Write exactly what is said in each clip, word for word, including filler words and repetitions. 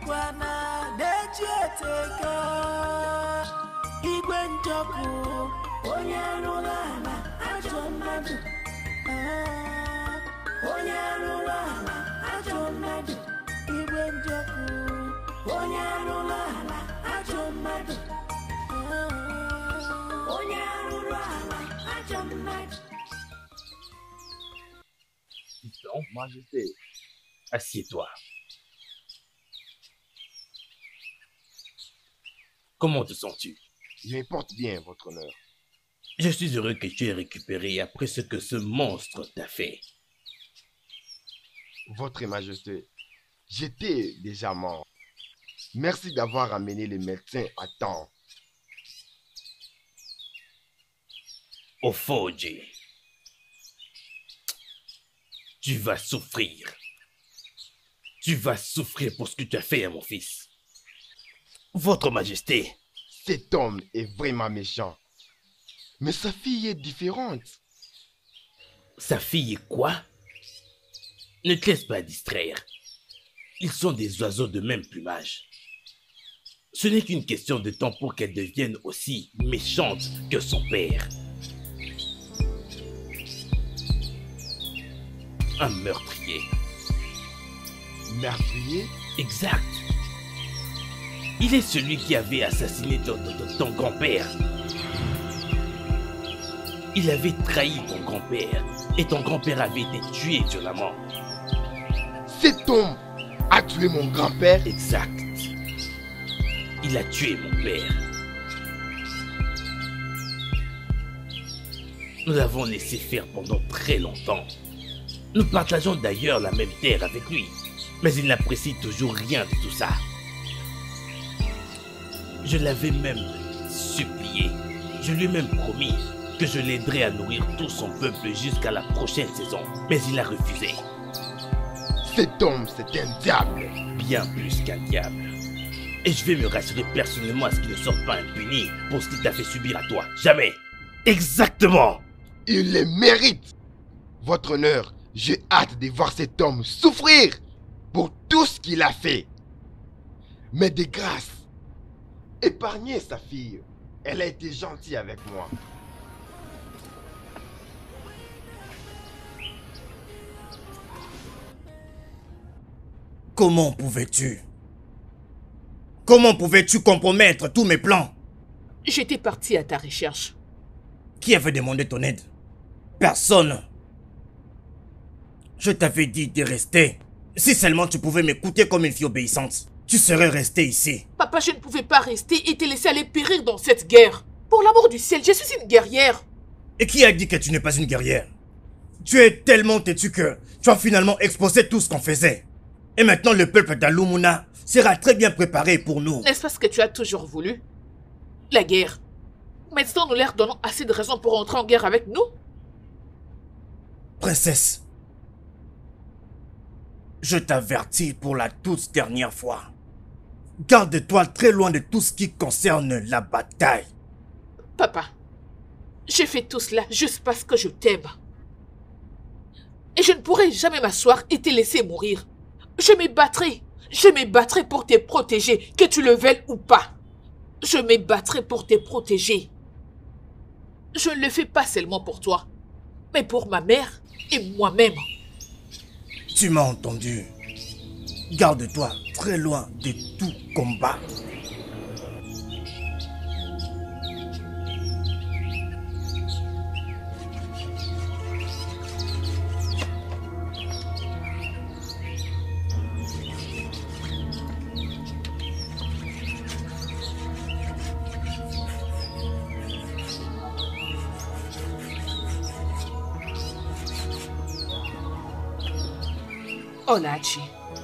Kwana Dejeteka Igwen Joku Onyarulana Ajomadu Onyarulana Ajomadu Igwen Joku Onyarulana Ajomadu Onyarulana Ajomadu. Donc, Majesté, assieds-toi. Comment te sens-tu? Je me porte bien, votre honneur. Je suis heureux que tu aies récupéré après ce que ce monstre t'a fait. Votre Majesté, j'étais déjà mort. Merci d'avoir amené les médecins à temps. Ofoji, tu vas souffrir. Tu vas souffrir pour ce que tu as fait à mon fils. Votre Majesté. Cet homme est vraiment méchant. Mais sa fille est différente. Sa fille est quoi? Ne te laisse pas distraire. Ils sont des oiseaux de même plumage. Ce n'est qu'une question de temps pour qu'elle devienne aussi méchante que son père. Un meurtrier. Meurtrier? Exact. Il est celui qui avait assassiné ton, ton, ton grand-père. Il avait trahi ton grand-père et ton grand-père avait été tué violemment. Cet homme a tué mon grand-père? Exact. Il a tué mon père. Nous l'avons laissé faire pendant très longtemps. Nous partageons d'ailleurs la même terre avec lui, mais il n'apprécie toujours rien de tout ça. Je l'avais même supplié, je lui ai même promis que je l'aiderais à nourrir tout son peuple jusqu'à la prochaine saison, mais il a refusé. Cet homme, c'est un diable. Bien plus qu'un diable. Et je vais me rassurer personnellement à ce qu'il ne sorte pas impuni pour ce qu'il t'a fait subir à toi. Jamais. Exactement. Il le mérite. Votre honneur, j'ai hâte de voir cet homme souffrir pour tout ce qu'il a fait. Mais de grâce, épargnez sa fille. Elle a été gentille avec moi. Comment pouvais-tu? Comment pouvais-tu compromettre tous mes plans? J'étais parti à ta recherche. Qui avait demandé ton aide? Personne. Je t'avais dit de rester. Si seulement tu pouvais m'écouter comme une fille obéissante, tu serais resté ici. Papa, je ne pouvais pas rester et te laisser aller périr dans cette guerre. Pour l'amour du ciel, je suis une guerrière. Et qui a dit que tu n'es pas une guerrière? Tu es tellement têtu que tu as finalement exposé tout ce qu'on faisait. Et maintenant le peuple d'Alumuna sera très bien préparé pour nous. N'est-ce pas ce que tu as toujours voulu? La guerre. Maintenant nous leur donnons assez de raisons pour entrer en guerre avec nous? Princesse, je t'avertis pour la toute dernière fois. Garde-toi très loin de tout ce qui concerne la bataille. Papa, j'ai fait tout cela juste parce que je t'aime. Et je ne pourrai jamais m'asseoir et te laisser mourir. Je me battrai. Je me battrai pour te protéger, que tu le veuilles ou pas. Je me battrai pour te protéger. Je ne le fais pas seulement pour toi, mais pour ma mère et moi-même. Tu m'as entendu. Garde-toi très loin de tout combat. Olachi.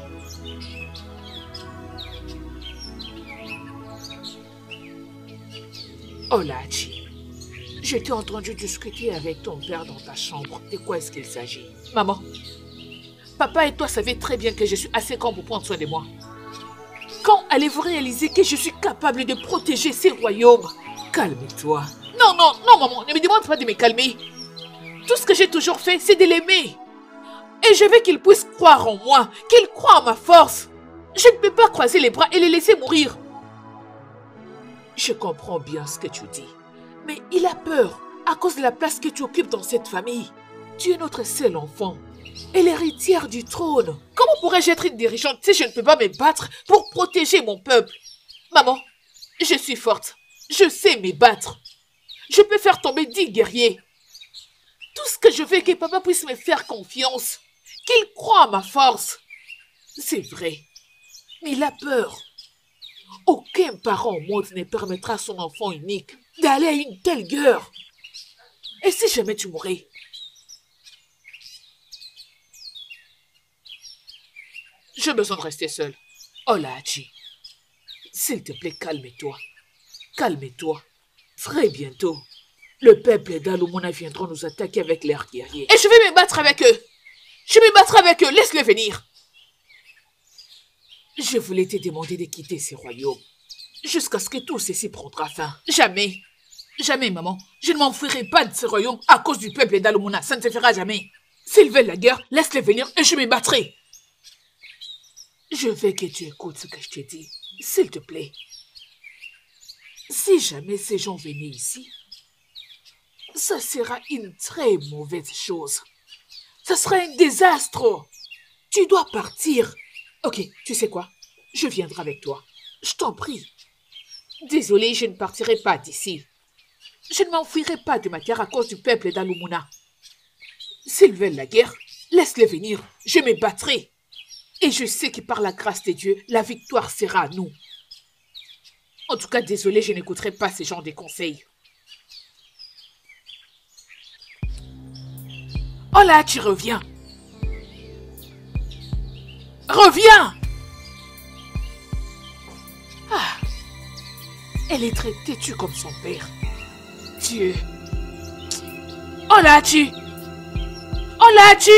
Olachi. Je t'ai entendu discuter avec ton père dans ta chambre. De quoi est-ce qu'il s'agit? Maman, papa et toi savez très bien que je suis assez grand pour prendre soin de moi. Quand allez-vous réaliser que je suis capable de protéger ces royaumes? Calme-toi. Non, non, non, maman, ne me demande pas de me calmer. Tout ce que j'ai toujours fait, c'est de l'aimer. Et je veux qu'il puisse croire en moi, qu'il croie en ma force. Je ne peux pas croiser les bras et les laisser mourir. Je comprends bien ce que tu dis. Mais il a peur à cause de la place que tu occupes dans cette famille. Tu es notre seul enfant et l'héritière du trône. Comment pourrais-je être une dirigeante si je ne peux pas me battre pour protéger mon peuple? Maman, je suis forte. Je sais me battre. Je peux faire tomber dix guerriers. Tout ce que je veux, c'est que papa puisse me faire confiance. Qu'il croie à ma force. C'est vrai. Mais il a peur. Aucun parent au monde ne permettra à son enfant unique d'aller à une telle guerre. Et si jamais tu mourais? J'ai besoin de rester seul. Oh là, Hachi. S'il te plaît, calme-toi. Calme-toi. Très bientôt, le peuple d'Alumuna viendra nous attaquer avec leurs guerriers. Et je vais me battre avec eux. Je vais me battre avec eux. Laisse-les venir. Je voulais te demander de quitter ces royaumes jusqu'à ce que tout ceci prendra fin. Jamais. Jamais, maman. Je ne m'enfuirai pas de ce royaume à cause du peuple d'Alumuna. Ça ne se fera jamais. S'ils veulent la guerre, laisse-les venir et je me battrai. Je veux que tu écoutes ce que je te dis. S'il te plaît. Si jamais ces gens venaient ici, ça sera une très mauvaise chose. Ça sera un désastre. Tu dois partir. Ok, tu sais quoi? Je viendrai avec toi. Je t'en prie. Désolée, je ne partirai pas d'ici. Je ne m'enfuirai pas de ma terre à cause du peuple d'Alumuna. S'ils veulent la guerre, laisse-les venir. Je me battrai. Et je sais que par la grâce de Dieu, la victoire sera à nous. En tout cas, désolé, je n'écouterai pas ces genres de conseils. Oh là, tu reviens. Reviens! Ah, elle est très têtue comme son père. Dieu. Oh là, tu. Oh là, tu.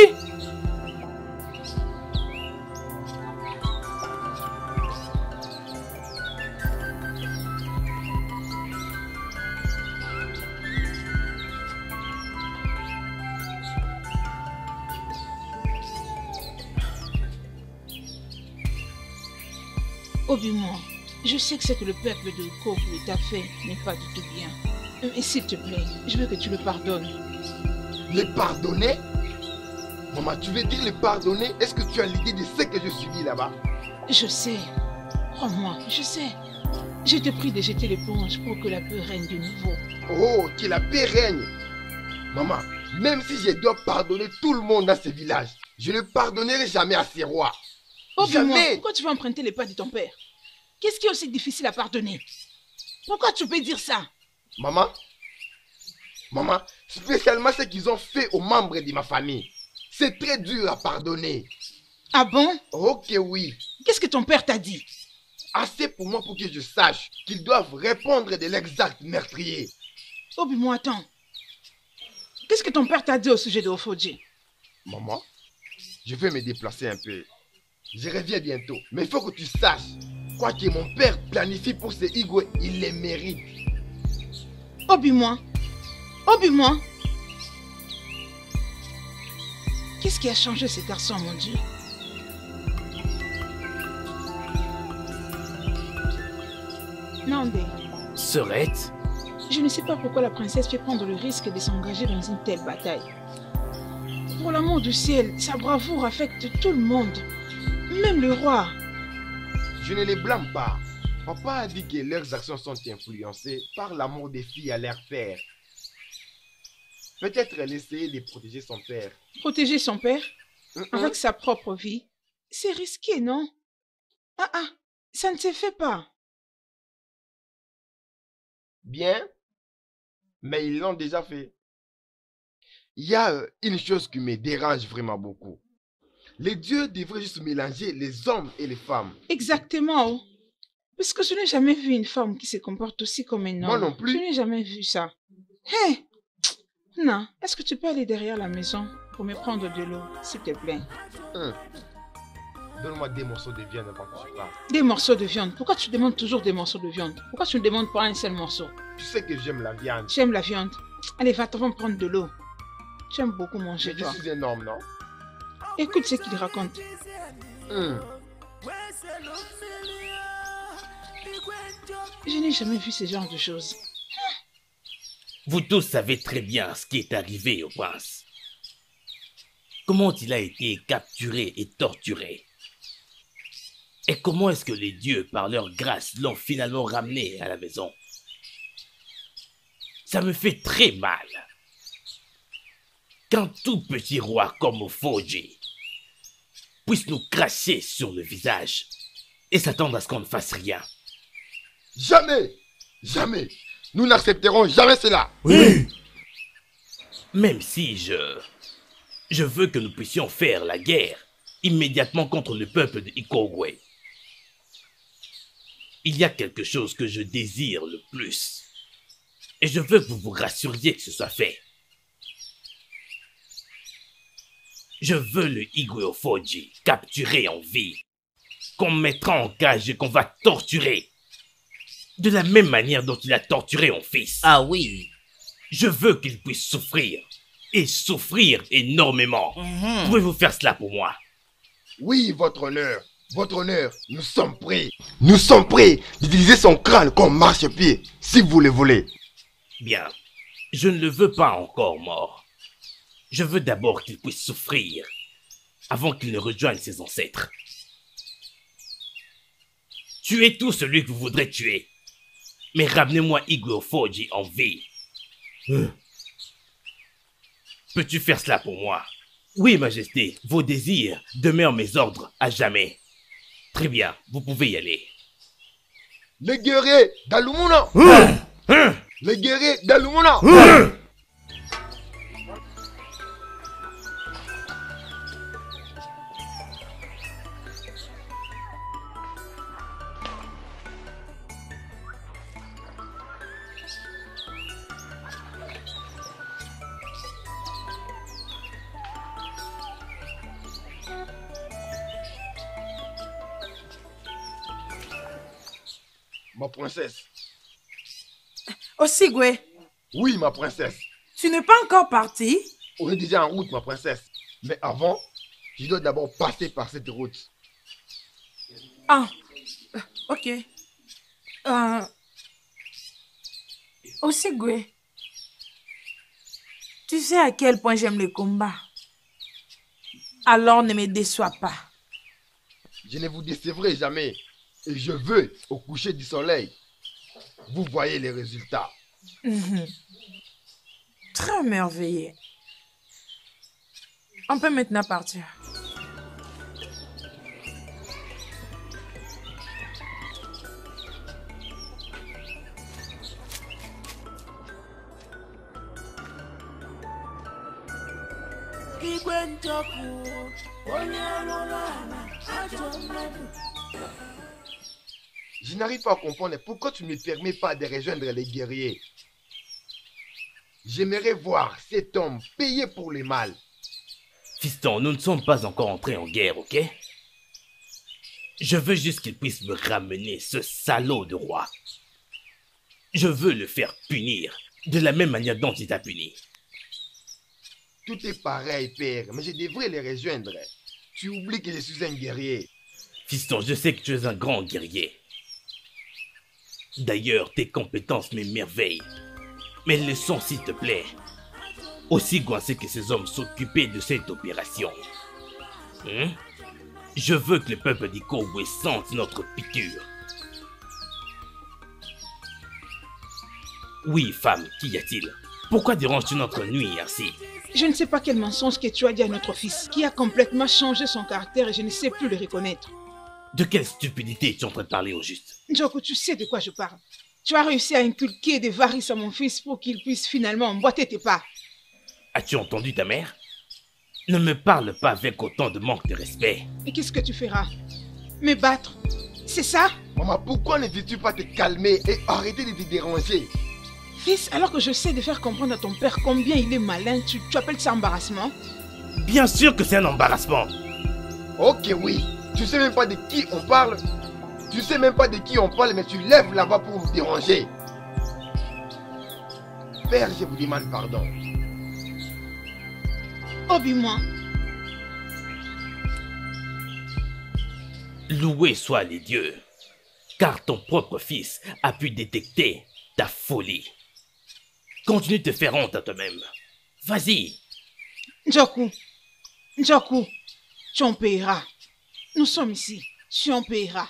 Obi-Wan, je sais que ce que le peuple de Kofu t'a fait n'est pas du tout bien. Mais s'il te plaît, je veux que tu le pardonnes. Le pardonner? Maman, tu veux dire le pardonner? Est-ce que tu as l'idée de ce que je subis là-bas? Je sais. Crois-moi, je sais. Je te prie de jeter l'éponge pour que la paix règne de nouveau. Oh, que la paix règne! Maman, même si je dois pardonner tout le monde dans ce village, je ne pardonnerai jamais à ces rois. Obi-Wan, Jamais! pourquoi tu vas emprunter les pas de ton père? Qu'est-ce qui est aussi difficile à pardonner? Pourquoi tu peux dire ça? Maman, maman, spécialement ce qu'ils ont fait aux membres de ma famille. C'est très dur à pardonner. Ah bon? Ok, oui. Qu'est-ce que ton père t'a dit? Assez pour moi pour que je sache qu'ils doivent répondre de l'exact meurtrier. Obi-Wan, attends. Qu'est-ce que ton père t'a dit au sujet de Ofoji? Maman, je vais me déplacer un peu. Je reviens bientôt. Mais il faut que tu saches, quoi que mon père planifie pour ce Igwe, il les mérite. Obi-Wan, Obi-Wan. Qu'est-ce qui a changé ce garçon, mon Dieu? Nandé, Serette? je ne sais pas pourquoi la princesse fait prendre le risque de s'engager dans une telle bataille. Pour l'amour du ciel, sa bravoure affecte tout le monde, même le roi. Je ne les blâme pas. Papa a dit que leurs actions sont influencées par l'amour des filles à leur père. Peut-être elle essayait de protéger son père. Protéger son père Mm-mm. avec sa propre vie, c'est risqué, non? Ah ah, ça ne se fait pas. Bien, mais ils l'ont déjà fait. Il y a euh, une chose qui me dérange vraiment beaucoup. Les dieux devraient juste mélanger les hommes et les femmes. Exactement. Oh. Parce que je n'ai jamais vu une femme qui se comporte aussi comme un homme. Moi non plus. Je n'ai jamais vu ça. Hé! Non, est-ce que tu peux aller derrière la maison pour me prendre de l'eau, s'il te plaît? Hum. Donne-moi des morceaux de viande avant que je parte. Des morceaux de viande. Pourquoi tu demandes toujours des morceaux de viande? Pourquoi tu ne demandes pas un seul morceau? Tu sais que j'aime la viande. Tu aimes la viande? Allez, va t'en prendre de l'eau. Tu aimes beaucoup manger, Mais je toi. suis énorme, non? Écoute ce qu'il raconte. Hum. Je n'ai jamais vu ce genre de choses. Vous tous savez très bien ce qui est arrivé au prince. Comment il a été capturé et torturé. Et comment est-ce que les dieux, par leur grâce, l'ont finalement ramené à la maison. Ça me fait très mal. Qu'un tout petit roi comme Ofoji puisse nous cracher sur le visage et s'attendre à ce qu'on ne fasse rien. Jamais, jamais, nous n'accepterons jamais cela. Oui. Même si je... Je veux que nous puissions faire la guerre immédiatement contre le peuple de Ikogwe. Il y a quelque chose que je désire le plus. Et je veux que vous vous rassuriez que ce soit fait. Je veux le Igwe Ofoji capturé en vie, qu'on mettra en cage et qu'on va torturer. De la même manière dont il a torturé mon fils. Ah oui. Je veux qu'il puisse souffrir. Et souffrir énormément. Mhm. Pouvez-vous faire cela pour moi? Oui, votre honneur, votre honneur, nous sommes prêts. Nous sommes prêts d'utiliser son crâne comme marchepied, si vous le voulez. Bien, je ne le veux pas encore mort. Je veux d'abord qu'il puisse souffrir, avant qu'il ne rejoigne ses ancêtres. Tuez tout celui que vous voudrez tuer, mais ramenez-moi Igwe Ofoji en vie. Hum. Peux-tu faire cela pour moi? Oui, Majesté, vos désirs demeurent mes ordres à jamais. Très bien, vous pouvez y aller. Les guerriers d'Alumuna. Hum. Hum. Les guerriers d'Alumuna. Hum. Ma princesse. Osigwe, Oui, ma princesse. tu n'es pas encore parti? On est déjà en route, ma princesse. Mais avant, je dois d'abord passer par cette route. Ah, euh, ok. Euh... Osigwe, tu sais à quel point j'aime les combats. Alors ne me déçois pas. Je ne vous décevrai jamais. Et je veux, au coucher du soleil, vous voyez les résultats. Mhm. Très merveilleux. On peut maintenant partir. Igwe Njoku, onye alụrụ ala, ajọ mmadụ. Je n'arrive pas à comprendre pourquoi tu ne me permets pas de rejoindre les guerriers. J'aimerais voir cet homme payer pour le mal. Fiston, nous ne sommes pas encore entrés en guerre, ok? Je veux juste qu'il puisse me ramener ce salaud de roi. Je veux le faire punir, de la même manière dont il t'a puni. Tout est pareil, père, mais je devrais les rejoindre. Tu oublies que je suis un guerrier. Fiston, je sais que tu es un grand guerrier. D'ailleurs, tes compétences m'émerveillent. Mais le sont, s'il te plaît. Aussi goincé que ces hommes s'occupaient de cette opération. Hein? Je veux que le peuple d'Ikogwe sente notre piqûre. Oui, femme, qu'y a-t-il? Pourquoi déranges-tu notre nuit ainsi? Je ne sais pas quel mensonge que tu as dit à notre fils, qui a complètement changé son caractère et je ne sais plus le reconnaître. De quelle stupidité es-tu en train de parler au juste? Njoku, tu sais de quoi je parle. Tu as réussi à inculquer des varices à mon fils pour qu'il puisse finalement emboîter tes pas. As-tu entendu ta mère? Ne me parle pas avec autant de manque de respect. Et qu'est-ce que tu feras? Me battre? C'est ça? Maman, pourquoi ne veux-tu pas te calmer et arrêter de te déranger? Fils, alors que je sais de faire comprendre à ton père combien il est malin, tu, tu appelles ça embarrassement? Bien sûr que c'est un embarrassement. Ok, oui. Tu sais même pas de qui on parle. Tu sais même pas de qui on parle, mais tu lèves là-bas pour me déranger. Père, je vous demande pardon. Obi-moi. Loué soient les dieux, car ton propre fils a pu détecter ta folie. Continue de te faire honte à toi-même. Vas-y. Njoku, Njoku, tu en payeras. Nous sommes ici, tu en payeras.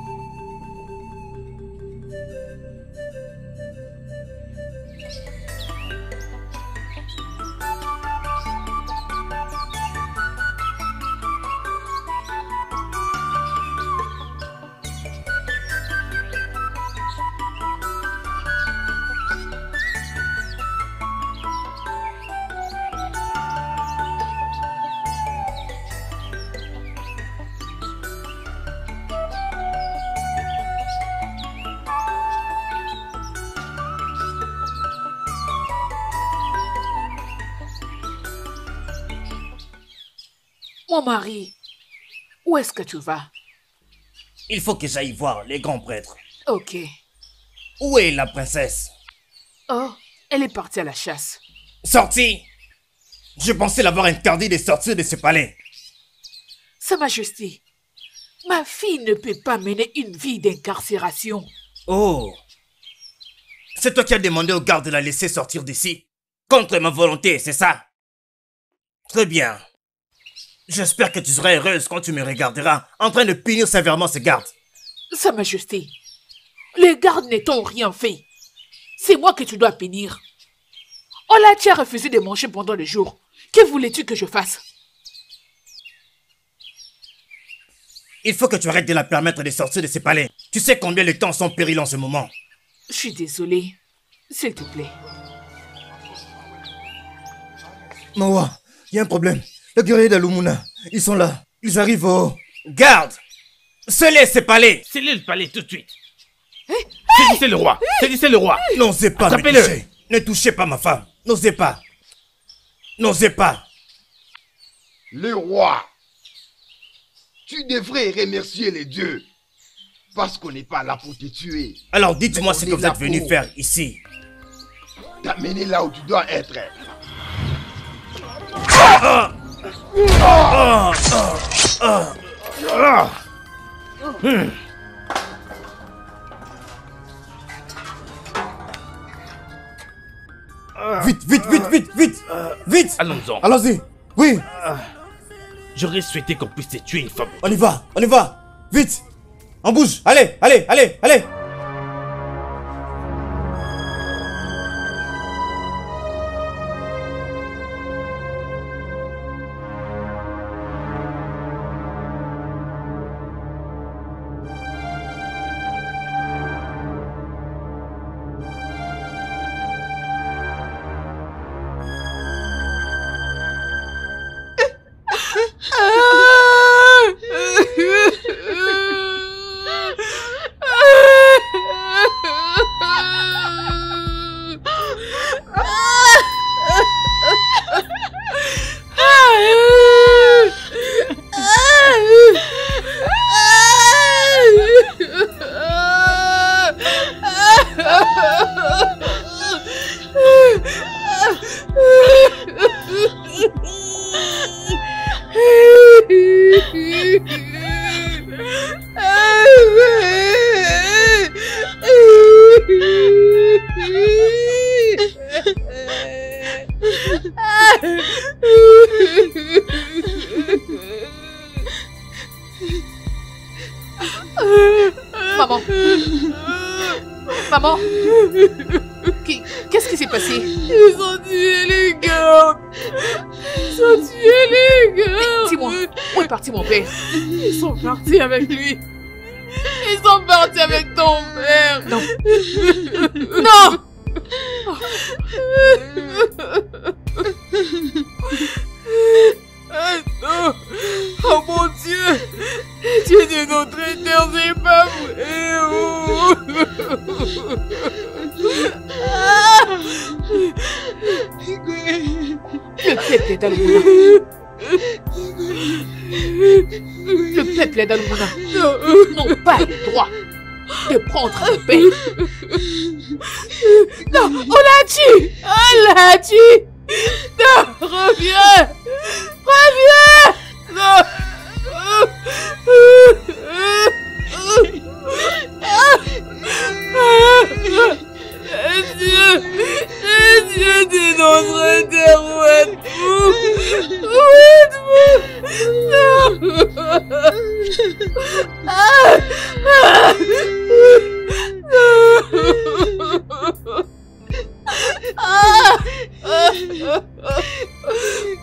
Mon mari, où est-ce que tu vas? Il faut que j'aille voir les grands prêtres. Ok. Où est la princesse? Oh, elle est partie à la chasse. Sortie? Je pensais l'avoir interdit de sortir de ce palais. Sa Majesté, ma fille ne peut pas mener une vie d'incarcération. Oh. C'est toi qui as demandé aux gardes de la laisser sortir d'ici? Contre ma volonté, c'est ça? Très bien. J'espère que tu seras heureuse quand tu me regarderas en train de punir sévèrement ces gardes. Sa Majesté, les gardes ne t'ont rien fait. C'est moi que tu dois punir. Olachi a refusé de manger pendant le jour. Que voulais-tu que je fasse? Il faut que tu arrêtes de la permettre de sortir de ce palais. Tu sais combien les temps sont en péril en ce moment. Je suis désolée. S'il te plaît. Mawa, il y a un problème. Les guerriers de Lumuna, ils sont là. Ils arrivent au... Garde! Scellez ce palais! Scellez le palais tout de suite. Saisissez le roi. Saisissez le roi. N'osez pas me toucher. Ne touchez pas ma femme. N'osez pas. N'osez pas. Le roi, tu devrais remercier les dieux. Parce qu'on n'est pas là pour te tuer. Alors dites-moi ce que vous êtes venu pour faire ici. T'amener là où tu dois être. Ah! Ah! Ah! Ah! Hmm. Vite, vite, vite, vite, vite, vite. Allons-en. Allons-y. Oui. J'aurais souhaité qu'on puisse te tuer une fois. On y va, on y va. Vite. On bouge. Allez, allez, allez, allez. Maman. Maman. Qu'est-ce qui s'est passé? Ils ont tué les gardes. Ils ont tué les gardes. Dis-moi, où est parti mon père? Ils sont partis avec lui. Ils sont partis avec ton père. Non. Non. Oh, oh mon Dieu, Dieu de notre Éternel, c'est pas vrai. Oh. Le peuple est d'Alumuna. Le peuple est d'Alumuna. N'ont pas le droit de prendre le père. Non, Olachi, Olachi, non, reviens, reviens. Non. Dieu, Dieu, t'es dans notre terre, où êtes-vous? Où êtes-vous?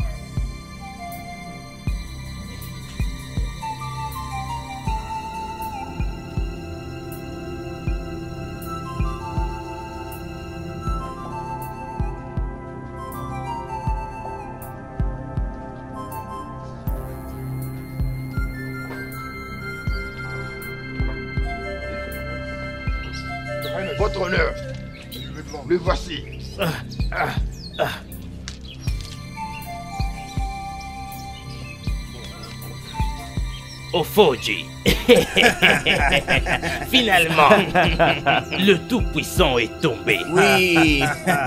Votre honneur, le voici. Ah, ah, ah. Ofoji. Finalement, le Tout-Puissant est tombé. Oui.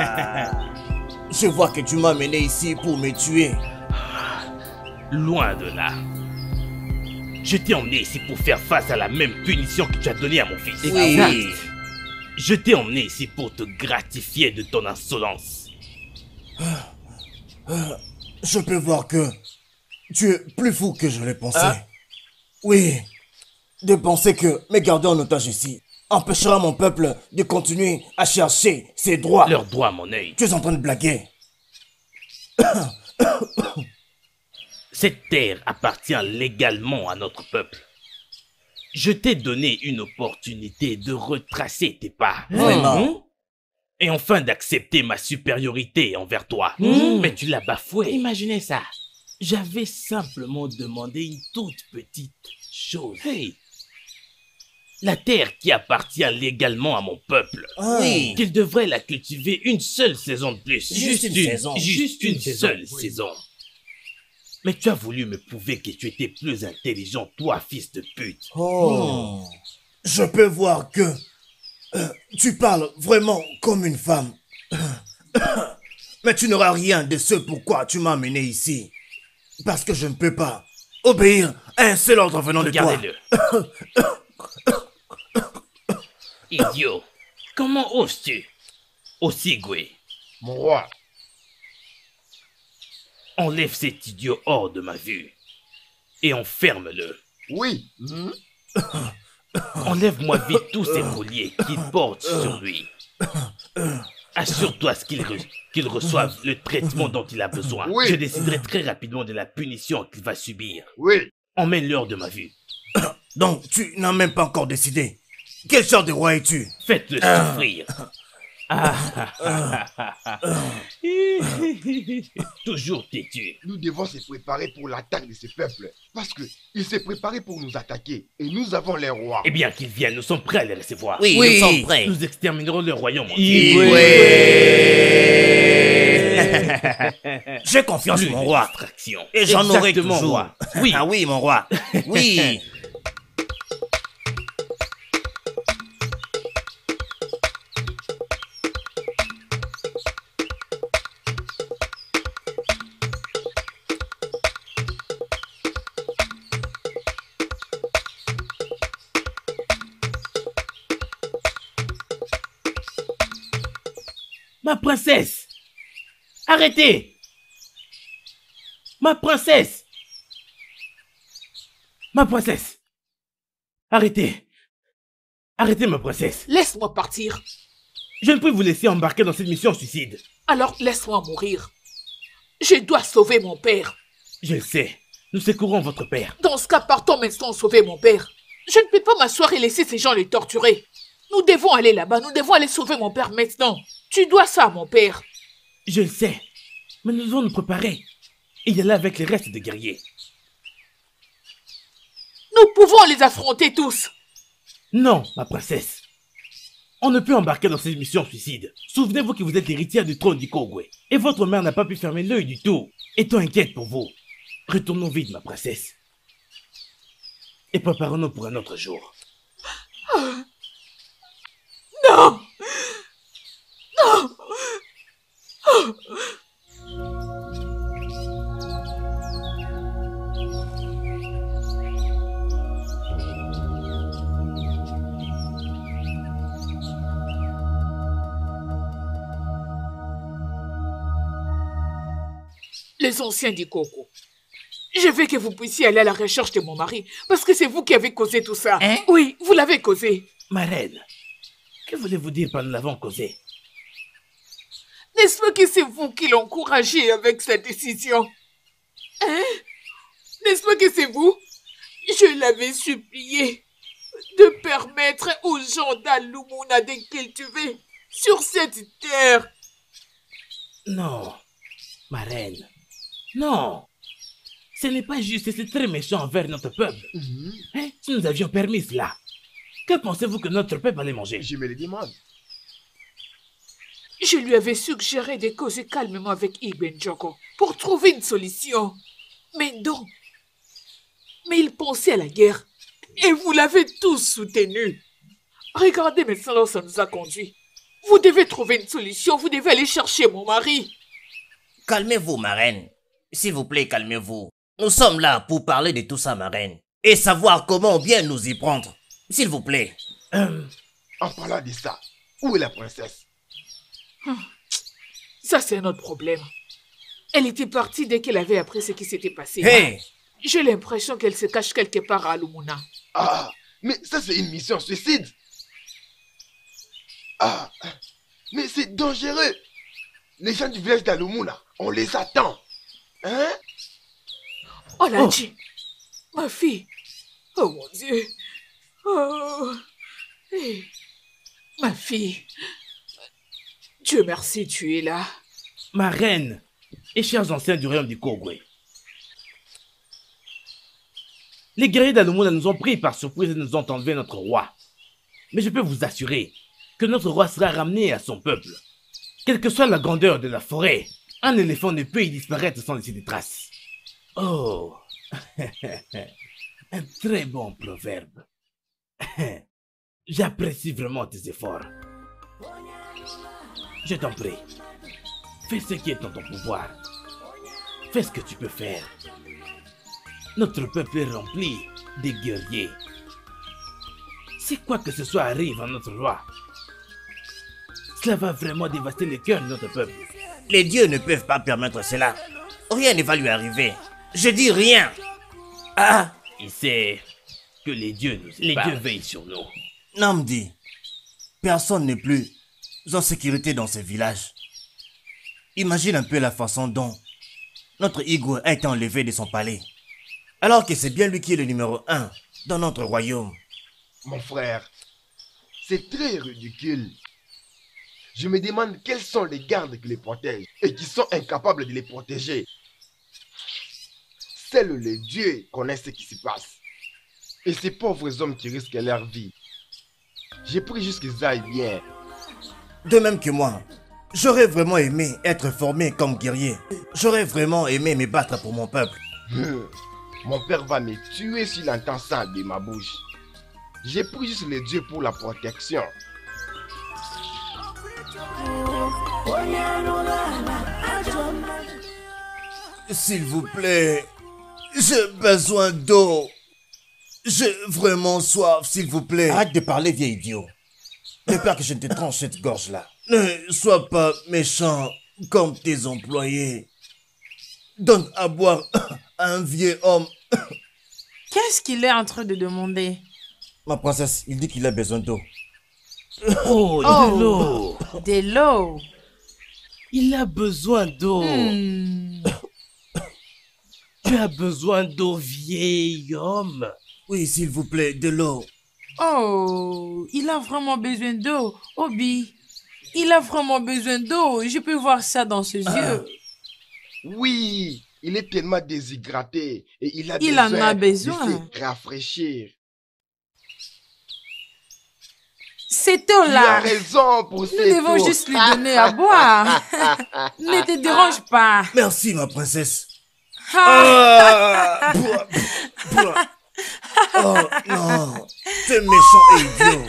Je vois que tu m'as mené ici pour me tuer. Loin de là. Je t'ai emmené ici pour faire face à la même punition que tu as donnée à mon fils. Oui. Je t'ai emmené ici pour te gratifier de ton insolence. Je peux voir que tu es plus fou que je l'ai pensé. Hein? Oui, de penser que me garder en otage ici empêchera mon peuple de continuer à chercher ses droits. Leurs droits, mon œil. Tu es en train de blaguer. Cette terre appartient légalement à notre peuple. Je t'ai donné une opportunité de retracer tes pas. Vraiment. Mmh. Et enfin d'accepter ma supériorité envers toi. Mmh. Mais tu l'as bafoué. Imaginez ça. J'avais simplement demandé une toute petite chose. Hey. La terre qui appartient légalement à mon peuple. Ah. Oui. Qu'il devrait la cultiver une seule saison de plus. Juste une saison. Juste une, Une seule saison, saison. Mais tu as voulu me prouver que tu étais plus intelligent, toi, fils de pute. Oh. Je peux voir que euh, tu parles vraiment comme une femme. Mais tu n'auras rien de ce pourquoi tu m'as amené ici. Parce que je ne peux pas obéir à un seul ordre venant de toi. Regardez-le. Idiot. Comment oses-tu? Osigwe, Mon roi, enlève cet idiot hors de ma vue. Et enferme-le. oui. Enlève-moi vite tous ces colliers qu'il porte sur lui. Assure-toi qu'il re qu'il reçoive le traitement dont il a besoin. Oui. Je déciderai très rapidement de la punition qu'il va subir. Oui. Emmène-le hors de ma vue. Donc, tu n'as même pas encore décidé. Quel genre de roi es-tu? Faites-le souffrir. Ah. Toujours têtu. Nous devons se préparer pour l'attaque de ce peuple. Parce que il s'est préparé pour nous attaquer. Et nous avons les rois. Eh bien qu'ils viennent, nous sommes prêts à les recevoir. Oui, nous sommes prêts. Nous exterminerons le royaume Oui. entier. J'ai confiance Plus en mon de roi. distraction. Et j'en aurai Exactement, toujours. roi. Oui. Ah oui, mon roi. Oui. Ma princesse! Arrêtez! Ma princesse! Ma princesse! Arrêtez! Arrêtez, ma princesse! Laisse-moi partir. Je ne peux vous laisser embarquer dans cette mission suicide. Alors laisse-moi mourir. Je dois sauver mon père. Je le sais. Nous secourons votre père. Dans ce cas, partons maintenant sauver mon père. Je ne peux pas m'asseoir et laisser ces gens les torturer. Nous devons aller là-bas. Nous devons aller sauver mon père maintenant. Tu dois ça à mon père. Je le sais. Mais nous devons nous préparer. Et y aller avec les restes des guerriers. Nous pouvons les affronter tous. Non, ma princesse. On ne peut embarquer dans cette mission suicide. Souvenez-vous que vous êtes l'héritière du trône du Kogwe. Et votre mère n'a pas pu fermer l'œil du tout. Étant inquiète pour vous. Retournons vite, ma princesse. Et préparons-nous pour un autre jour. Non! Non! Les anciens d'Ikoko. Je veux que vous puissiez aller à la recherche de mon mari, parce que c'est vous qui avez causé tout ça. Hein? Oui, vous l'avez causé. Ma reine, que voulez-vous dire par nous l'avons causé? N'est-ce pas que c'est vous qui l'encouragez avec cette décision? Hein? N'est-ce pas que c'est vous? Je l'avais supplié de permettre aux gens d'Alumuna de cultiver sur cette terre. Non, ma reine, non. Ce n'est pas juste, c'est très méchant envers notre peuple. Mhm. Hein? Si nous avions permis cela, que pensez-vous que notre peuple allait manger? Je me le demande. Je lui avais suggéré de causer calmement avec Ibn Joko pour trouver une solution. Mais non. Mais il pensait à la guerre. Et vous l'avez tous soutenu. Regardez maintenant là où ça nous a conduit. Vous devez trouver une solution. Vous devez aller chercher mon mari. Calmez-vous, ma reine. S'il vous plaît, calmez-vous. Nous sommes là pour parler de tout ça, ma reine. Et savoir comment bien nous y prendre. S'il vous plaît. Euh, En parlant de ça, où est la princesse? Ça, c'est notre problème. Elle était partie dès qu'elle avait appris ce qui s'était passé. Hé! J'ai l'impression qu'elle se cache quelque part à Alumuna. Ah, mais ça c'est une mission suicide. Ah, mais c'est dangereux. Les gens du village d'Alumuna, on les attend. Hein? Oh là, Dieu. Ma fille. Oh mon Dieu. Oh. Eh. Ma fille. Dieu merci, tu es là. ma reine et chers anciens du royaume du Kogwe. Les guerriers d'Alumuna nous ont pris par surprise et nous ont enlevé notre roi. Mais je peux vous assurer que notre roi sera ramené à son peuple. Quelle que soit la grandeur de la forêt, un éléphant ne peut y disparaître sans laisser des traces. Oh, un très bon proverbe. J'apprécie vraiment tes efforts. Je t'en prie, fais ce qui est en ton pouvoir. Fais ce que tu peux faire. Notre peuple est rempli de guerriers. Si quoi que ce soit arrive à notre roi, cela va vraiment dévaster le cœur de notre peuple. Les dieux ne peuvent pas permettre cela. Rien ne va lui arriver. Je dis rien. Ah, Il sait que les dieux nous Les épargnent. dieux veillent sur nous. Namdi, personne n'est plus en sécurité dans ce village. Imagine un peu la façon dont notre Igwe a été enlevé de son palais. Alors que c'est bien lui qui est le numéro un dans notre royaume. Mon frère, c'est très ridicule. Je me demande quels sont les gardes qui les protègent et qui sont incapables de les protéger. Seuls les dieux connaissent ce qui se passe. Et ces pauvres hommes qui risquent leur vie. J'ai pris juste qu'ils aillent bien. De même que moi, j'aurais vraiment aimé être formé comme guerrier. J'aurais vraiment aimé me battre pour mon peuple. Hum, Mon père va me tuer s'il entend ça de ma bouche. J'ai pris juste les dieux pour la protection. S'il vous plaît, j'ai besoin d'eau. J'ai vraiment soif, s'il vous plaît. Arrête de parler, vieil idiot. J'ai peur que je ne te tranche cette gorge-là. Ne sois pas méchant comme tes employés. Donne à boire à un vieux homme. Qu'est-ce qu'il est en train de demander? Ma princesse, il dit qu'il a besoin d'eau. Oh, Oh. de l'eau. De l'eau. Il a besoin d'eau. Hmm. Tu as besoin d'eau, vieil homme. Oui, s'il vous plaît, de l'eau. Oh, il a vraiment besoin d'eau. Obi, il a vraiment besoin d'eau. Je peux voir ça dans ses yeux. Oui, il est tellement déshydraté et il a Il besoin, en a besoin. de se rafraîchir. Cette Tu as eau-là, raison pour nous cette devons eau. juste lui donner à boire. Ne te dérange pas. Merci, ma princesse. Ah. Ah, bois, bois. Oh non, t'es méchant et idiot.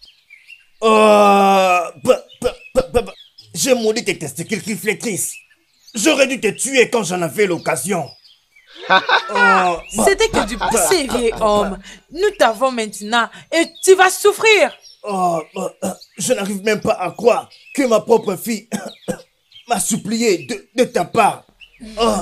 Oh, bah, bah, bah, bah, bah. J'ai maudit tes testicules qui flétrissent. J'aurais dû te tuer quand j'en avais l'occasion. Oh, bah, C'était que du passé, vieil homme. Nous t'avons maintenant et tu vas souffrir. oh, bah, euh, je n'arrive même pas à croire que ma propre fille m'a supplié de, de ta part Oh.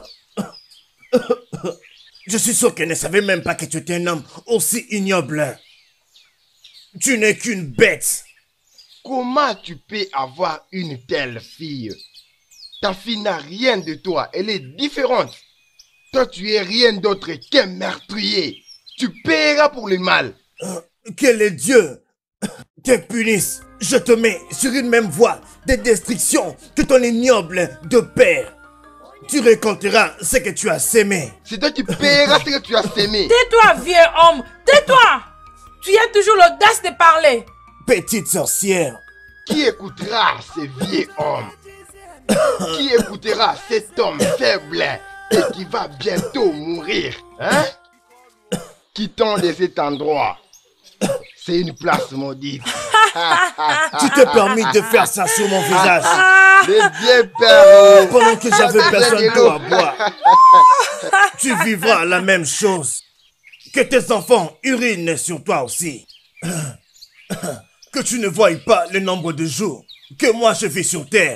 Je suis sûr qu'elle ne savait même pas que tu étais un homme aussi ignoble. Tu n'es qu'une bête. Comment tu peux avoir une telle fille? Ta fille n'a rien de toi, elle est différente. Toi, tu es rien d'autre qu'un meurtrier. Tu paieras pour le mal. Euh, que les dieux te punissent. Je te mets sur une même voie de destruction que ton ignoble de père. Tu récolteras ce que tu as sémé. C'est toi qui paieras ce que tu as sémé. Tais-toi, vieux homme. Tais-toi. Tu as toujours l'audace de parler. Petite sorcière. Qui écoutera ce vieux homme? Qui écoutera cet homme faible et qui va bientôt mourir? Hein? Quittons de cet endroit. C'est une place maudite. Tu t'es permis de faire ça sur mon visage. Le vieux père. Pendant que j'avais personne d'eau à boire. Tu vivras la même chose. Que tes enfants urinent sur toi aussi. Que tu ne voies pas le nombre de jours que moi je vis sur terre.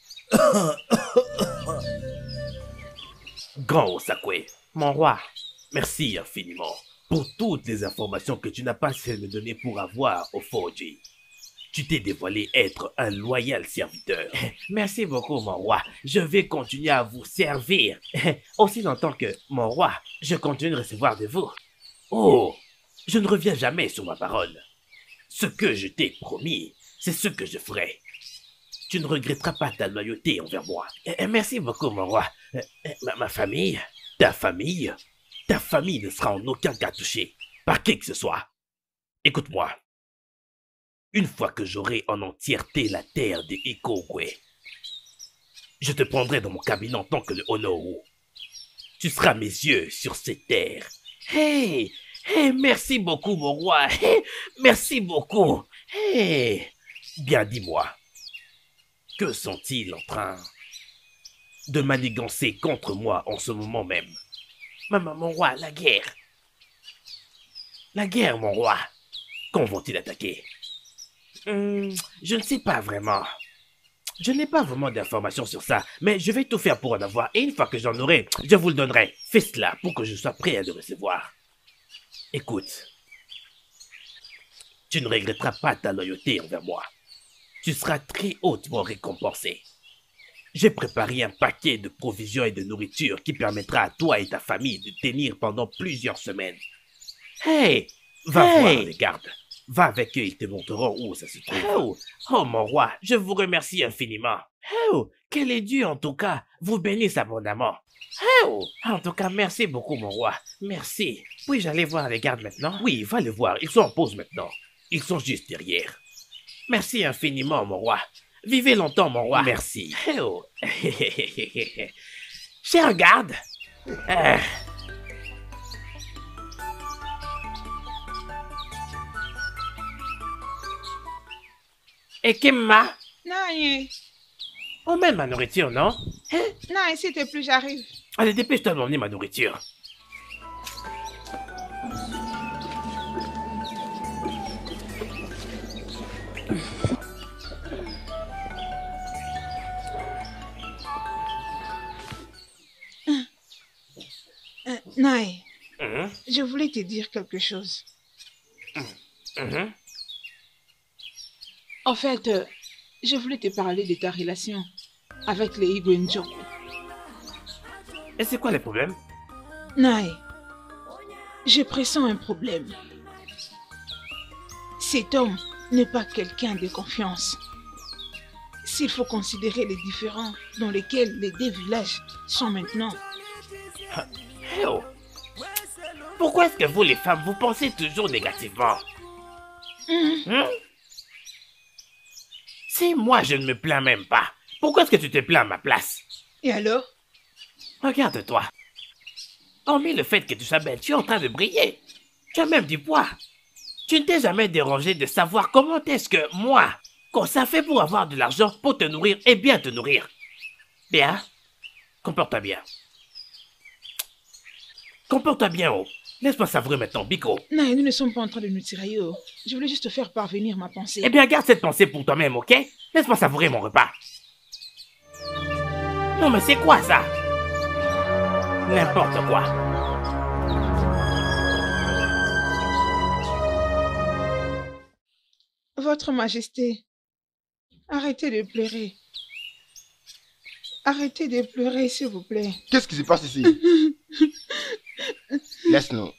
Grand Osakwe, mon roi, merci infiniment pour toutes les informations que tu n'as pas su me donner pour avoir au Forgy. Tu t'es dévoilé être un loyal serviteur. Merci beaucoup, mon roi. Je vais continuer à vous servir. Aussi longtemps que, mon roi, je continue de recevoir de vous. Oh, je ne reviens jamais sur ma parole. Ce que je t'ai promis, c'est ce que je ferai. Tu ne regretteras pas ta loyauté envers moi. Merci beaucoup, mon roi. Ma, ma famille, ta famille, ta famille ne sera en aucun cas touchée par qui que ce soit. Écoute-moi. Une fois que j'aurai en entièreté la terre des Ikogwe, je te prendrai dans mon cabinet en tant que le Honoru. Tu seras mes yeux sur ces terres. Hey, hey, merci beaucoup, mon roi. Hey, merci beaucoup. Hey, bien dis-moi, que sont-ils en train de manigancer contre moi en ce moment même? Maman, mon roi, la guerre. La guerre, mon roi. Quand vont-ils attaquer? Hum, je ne sais pas vraiment. Je n'ai pas vraiment d'informations sur ça, mais je vais tout faire pour en avoir. Et une fois que j'en aurai, je vous le donnerai. Fais cela pour que je sois prêt à le recevoir. Écoute, tu ne regretteras pas ta loyauté envers moi. Tu seras très hautement récompensé. J'ai préparé un paquet de provisions et de nourriture qui permettra à toi et ta famille de tenir pendant plusieurs semaines. Hey, va hey. voir les gardes. Va avec eux, ils te montreront où ça se trouve. Oh, oh mon roi, je vous remercie infiniment. Oh, que les dieux en tout cas vous bénissent abondamment. Oh, en tout cas, merci beaucoup mon roi. Merci. Puis-je aller voir les gardes maintenant? Oui, va les voir, ils sont en pause maintenant. Ils sont juste derrière. Merci infiniment mon roi. Vivez longtemps mon roi. Merci. Oh. Cher garde. Euh... Et Kimma? Non, On met ma nourriture, non? Hein? Non, s'il te plaît, j'arrive. Allez, dépêche-toi de m'emmener ma nourriture. Euh, Naï, Mm-hmm. je voulais te dire quelque chose. Mm-hmm. En fait, euh, je voulais te parler de ta relation avec les Igwenjo. Et c'est quoi le problème? Naï, je pressens un problème. Cet homme n'est pas quelqu'un de confiance. S'il faut considérer les différends dans lesquels les deux villages sont maintenant. Hey oh. Pourquoi est-ce que vous les femmes, vous pensez toujours négativement? Mmh. Hmm? Si moi je ne me plains même pas, pourquoi est-ce que tu te plains à ma place? Et alors? Regarde-toi. Hormis le fait que tu sois belle, tu es en train de briller. Tu as même du poids. Tu ne t'es jamais dérangé de savoir comment est-ce que moi, qu'on ça fait pour avoir de l'argent pour te nourrir et bien te nourrir. Bien. Comporte-toi bien. Comporte-toi bien, oh. Laisse-moi savourer maintenant, Biko. Non, nous ne sommes pas en train de nous tirailler. Oh. Je voulais juste te faire parvenir ma pensée. Eh bien, garde cette pensée pour toi-même, ok? Laisse-moi savourer mon repas. Non, mais c'est quoi ça? N'importe quoi. Votre Majesté, arrêtez de pleurer. Arrêtez de pleurer, s'il vous plaît. Qu'est-ce qui se passe ici? Laisse-nous.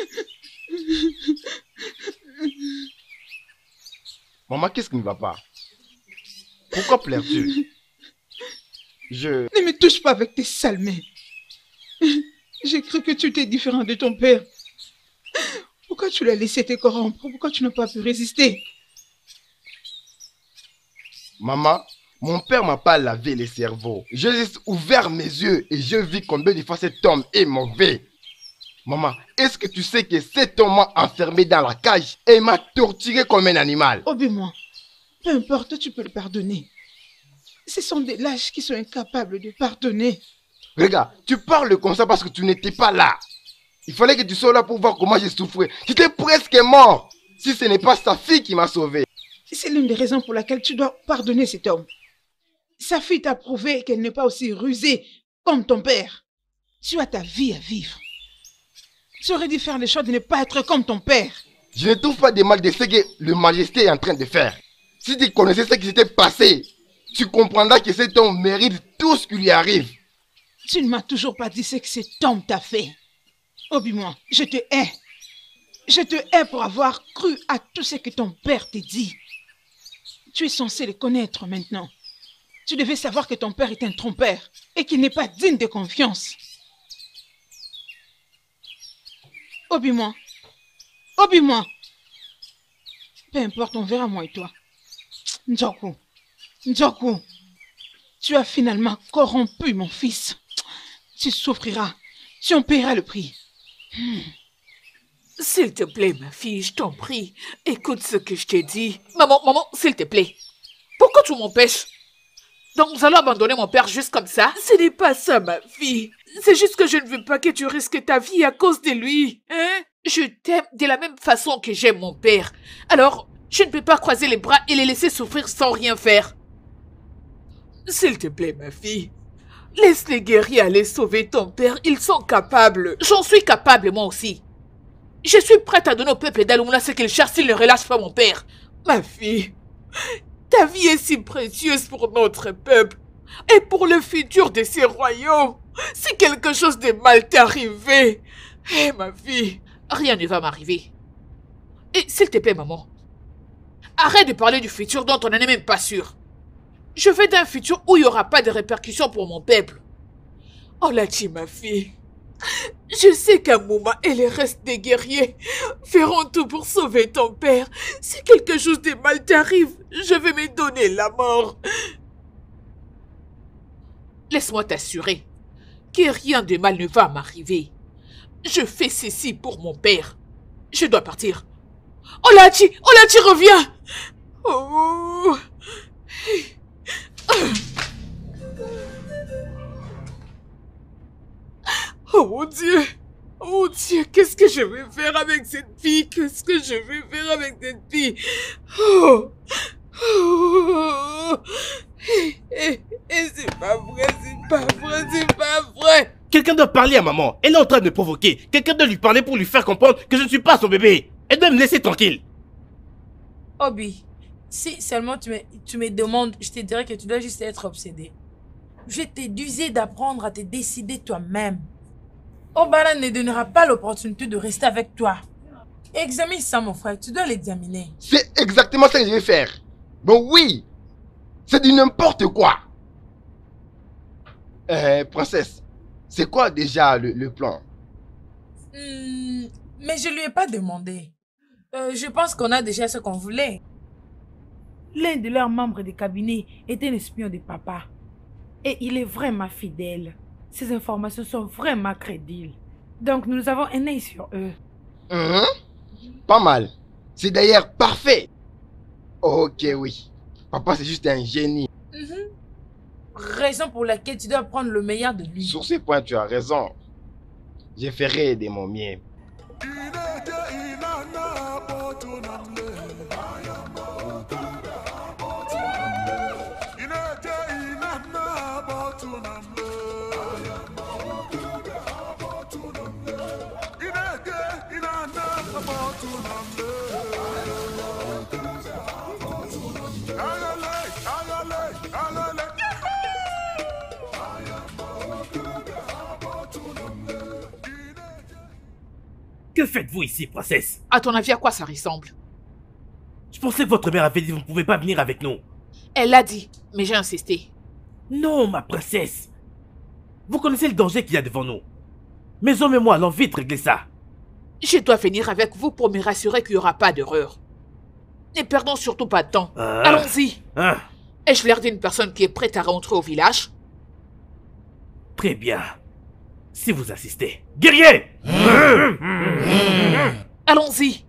Maman, qu'est-ce qui ne va pas? Pourquoi pleures-tu? Je... Ne me touche pas avec tes sales mains. J'ai cru que tu étais différent de ton père. Pourquoi tu l'as laissé te corrompre? Pourquoi tu n'as pas pu résister? Maman, mon père m'a pas lavé les cerveaux. J'ai juste ouvert mes yeux et je vis combien de fois cet homme est mauvais. Maman, est-ce que tu sais que cet homme m'a enfermé dans la cage et m'a torturé comme un animal? Obéis-moi. Peu importe, tu peux le pardonner. Ce sont des lâches qui sont incapables de pardonner. Regarde, tu parles comme ça parce que tu n'étais pas là. Il fallait que tu sois là pour voir comment j'ai souffert. J'étais presque mort si ce n'est pas sa fille qui m'a sauvé. C'est l'une des raisons pour laquelle tu dois pardonner cet homme. Sa fille t'a prouvé qu'elle n'est pas aussi rusée comme ton père. Tu as ta vie à vivre. Tu aurais dû faire le choix de ne pas être comme ton père. Je ne trouve pas de mal de ce que le Majesté est en train de faire. Si tu connaissais ce qui s'était passé, tu comprendras que cet homme mérite tout ce qui lui arrive. Tu ne m'as toujours pas dit ce que cet homme t'a fait. Obéis-moi, je te hais. Je te hais pour avoir cru à tout ce que ton père t'a dit. Tu es censé le connaître maintenant. Tu devais savoir que ton père est un trompeur et qu'il n'est pas digne de confiance. Obéis-moi. Obéis-moi. Peu importe, on verra moi et toi. Njoku. Njoku. Tu as finalement corrompu mon fils. Tu souffriras. Tu en paieras le prix. Hmm. S'il te plaît, ma fille, je t'en prie. Écoute ce que je t'ai dit. Maman, maman, s'il te plaît. Pourquoi tu m'empêches? Donc nous allons abandonner mon père juste comme ça? Ce n'est pas ça, ma fille. C'est juste que je ne veux pas que tu risques ta vie à cause de lui. Hein? Je t'aime de la même façon que j'aime mon père. Alors, je ne peux pas croiser les bras et les laisser souffrir sans rien faire. S'il te plaît, ma fille. Laisse les guerriers aller sauver ton père. Ils sont capables. J'en suis capable, moi aussi. Je suis prête à donner au peuple d'Alumna ce qu'il cherche s'il ne relâche pas mon père. Ma fille, ta vie est si précieuse pour notre peuple et pour le futur de ces royaumes. Si quelque chose de mal t'est arrivé, eh ma fille, rien ne va m'arriver. Et s'il te plaît, maman, arrête de parler du futur dont on n'en est même pas sûr. Je veux d'un futur où il n'y aura pas de répercussions pour mon peuple. Oh là, tu ma fille. Je sais qu'Amouma et les restes des guerriers feront tout pour sauver ton père. Si quelque chose de mal t'arrive, je vais me donner la mort. Laisse-moi t'assurer que rien de mal ne va m'arriver. Je fais ceci pour mon père. Je dois partir. Olachi, Olachi, reviens. Oh. Oh mon Dieu! Oh mon Dieu, qu'est-ce que je vais faire avec cette fille? Qu'est-ce que je vais faire avec cette fille? Oh! Oh! Et, et, et c'est pas vrai, c'est pas vrai, c'est pas vrai! Quelqu'un doit parler à maman. Elle est en train de me provoquer. Quelqu'un doit lui parler pour lui faire comprendre que je ne suis pas son bébé. Elle doit me laisser tranquille. Obi, si seulement tu me, tu me demandes, je te dirais que tu dois juste être obsédé. Je t'ai d'user d'apprendre à te décider toi-même. Obara ne donnera pas l'opportunité de rester avec toi. Examine ça, mon frère, tu dois l'examiner. C'est exactement ça que je vais faire. Bon oui, c'est du n'importe quoi. Euh, princesse, c'est quoi déjà le, le plan? Hmm, mais je lui ai pas demandé. Euh, je pense qu'on a déjà ce qu'on voulait. L'un de leurs membres du cabinet est un espion de papa. Et il est vraiment fidèle. Ces informations sont vraiment crédibles. Donc nous avons un œil sur eux. Mmh, pas mal. C'est d'ailleurs parfait. Ok, oui. Papa, c'est juste un génie. Mmh. Raison pour laquelle tu dois prendre le meilleur de lui. Sur ce point, tu as raison. Je ferai de mon mieux. Que faites-vous ici, princesse? À ton avis, à quoi ça ressemble? Je pensais que votre mère avait dit que vous ne pouvez pas venir avec nous. Elle l'a dit, mais j'ai insisté. Non, ma princesse. Vous connaissez le danger qu'il y a devant nous. Mes hommes et moi allons vite régler ça. Je dois venir avec vous pour me rassurer qu'il n'y aura pas d'erreur. Ne perdons surtout pas de temps. Ah. Allons-y. Ah, Ai-je l'air d'une personne qui est prête à rentrer au village? très bien. Si vous insistez. Guerrier! Allons-y.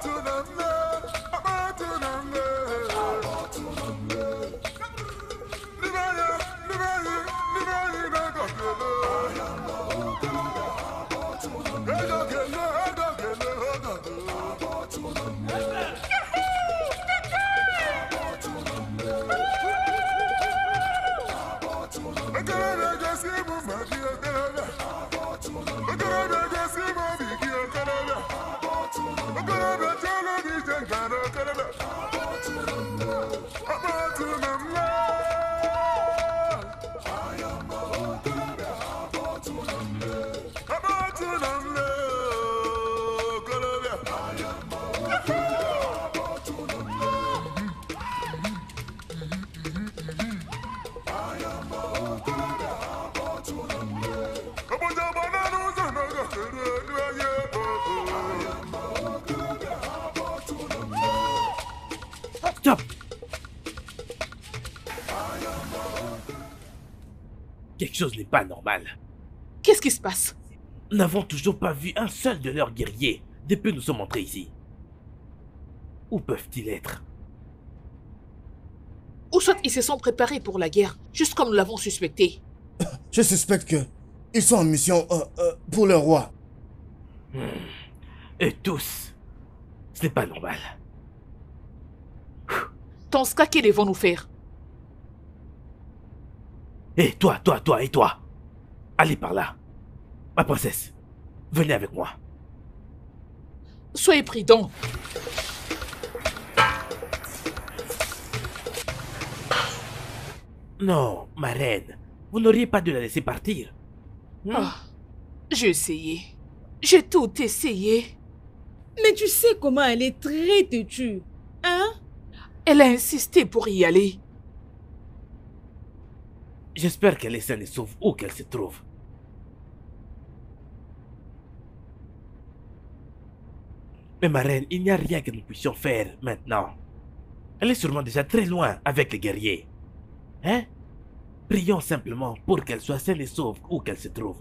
Stop! Quelque chose n'est pas normal. Qu'est-ce qui se passe? Nous n'avons toujours pas vu un seul de leurs guerriers depuis que nous sommes entrés ici. Où peuvent-ils être? Ou soit ils se sont préparés pour la guerre, juste comme nous l'avons suspecté. Je suspecte que ils sont en mission euh, euh, pour le roi. Hmm. Et tous. Ce n'est pas normal. Dans ce cas, que devons-nous faire? Et toi, toi, toi et toi. Allez par là. Ma princesse, venez avec moi. Soyez prudents. Non, ma reine, vous n'auriez pas dû la laisser partir. Hmm? Ah, j'ai essayé. J'ai tout essayé. Mais tu sais comment elle est très têtue. Hein? Elle a insisté pour y aller. J'espère qu'elle est saine et sauve où qu'elle se trouve. Mais ma reine, il n'y a rien que nous puissions faire maintenant. Elle est sûrement déjà très loin avec les guerriers. Hein? Prions simplement pour qu'elle soit saine et sauve où qu'elle se trouve.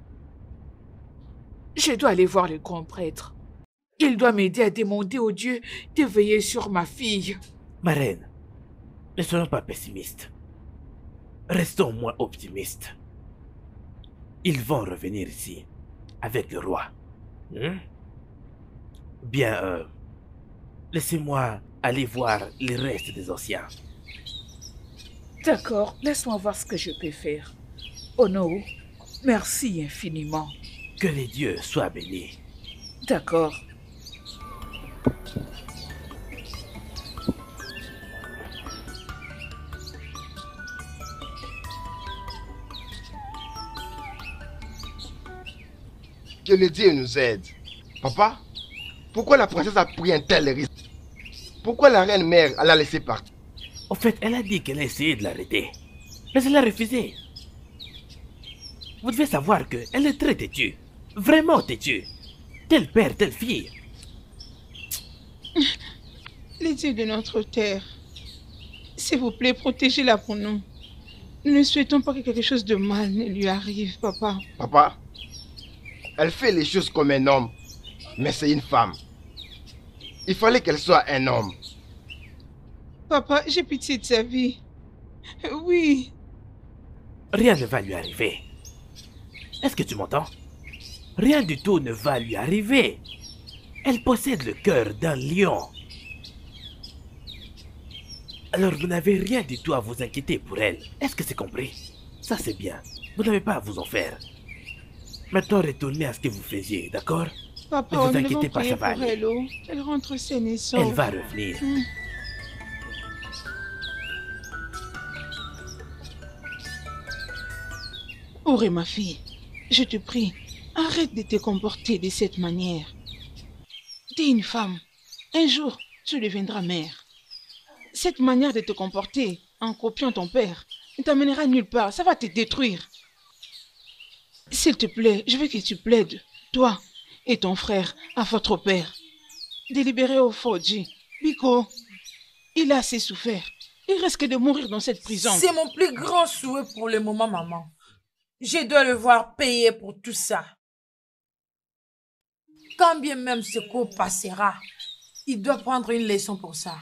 Je dois aller voir le grand prêtre. Il doit m'aider à demander au Dieu de veiller sur ma fille. Ma reine, ne soyons pas pessimistes. Restons moins optimistes. Ils vont revenir ici, avec le roi. Hmm? Bien, euh, laissez-moi aller voir les restes des anciens. D'accord, laisse-moi voir ce que je peux faire. Oh non, merci infiniment. Que les dieux soient bénis. D'accord. Que le Dieu nous aide. Papa, pourquoi la princesse a pris un tel risque? Pourquoi la reine mère l'a laissé partir? En fait, elle a dit qu'elle a essayé de l'arrêter. Mais elle a refusé. Vous devez savoir qu'elle est très têtue. Vraiment têtue. Tel père, telle fille. Les dieux de notre terre, s'il vous plaît, protégez-la pour nous. Nous ne souhaitons pas que quelque chose de mal ne lui arrive, papa. Papa, elle fait les choses comme un homme, mais c'est une femme. Il fallait qu'elle soit un homme. Papa, j'ai pitié de sa vie. Oui. Rien ne va lui arriver. Est-ce que tu m'entends? Rien du tout ne va lui arriver. Elle possède le cœur d'un lion. Alors vous n'avez rien du tout à vous inquiéter pour elle. Est-ce que c'est compris? Ça c'est bien. Vous n'avez pas à vous en faire. Maintenant retournez à ce que vous faisiez, d'accord? Papa, Ne vous nous devons inquiétez pas, prier ça va pour aller. elle, oh. Elle rentre saine et sauve. Elle va revenir. Hmm. Auré, ma fille, je te prie, arrête de te comporter de cette manière. Tu es une femme. Un jour, tu deviendras mère. Cette manière de te comporter en copiant ton père ne t'amènera nulle part. Ça va te détruire. S'il te plaît, je veux que tu plaides, toi et ton frère, à votre père. Délibéré au Fodji. Biko, il a assez souffert. Il risque de mourir dans cette prison. C'est mon plus grand souhait pour le moment, maman. Je dois le voir payer pour tout ça. Quand bien même ce cours passera, il doit prendre une leçon pour ça.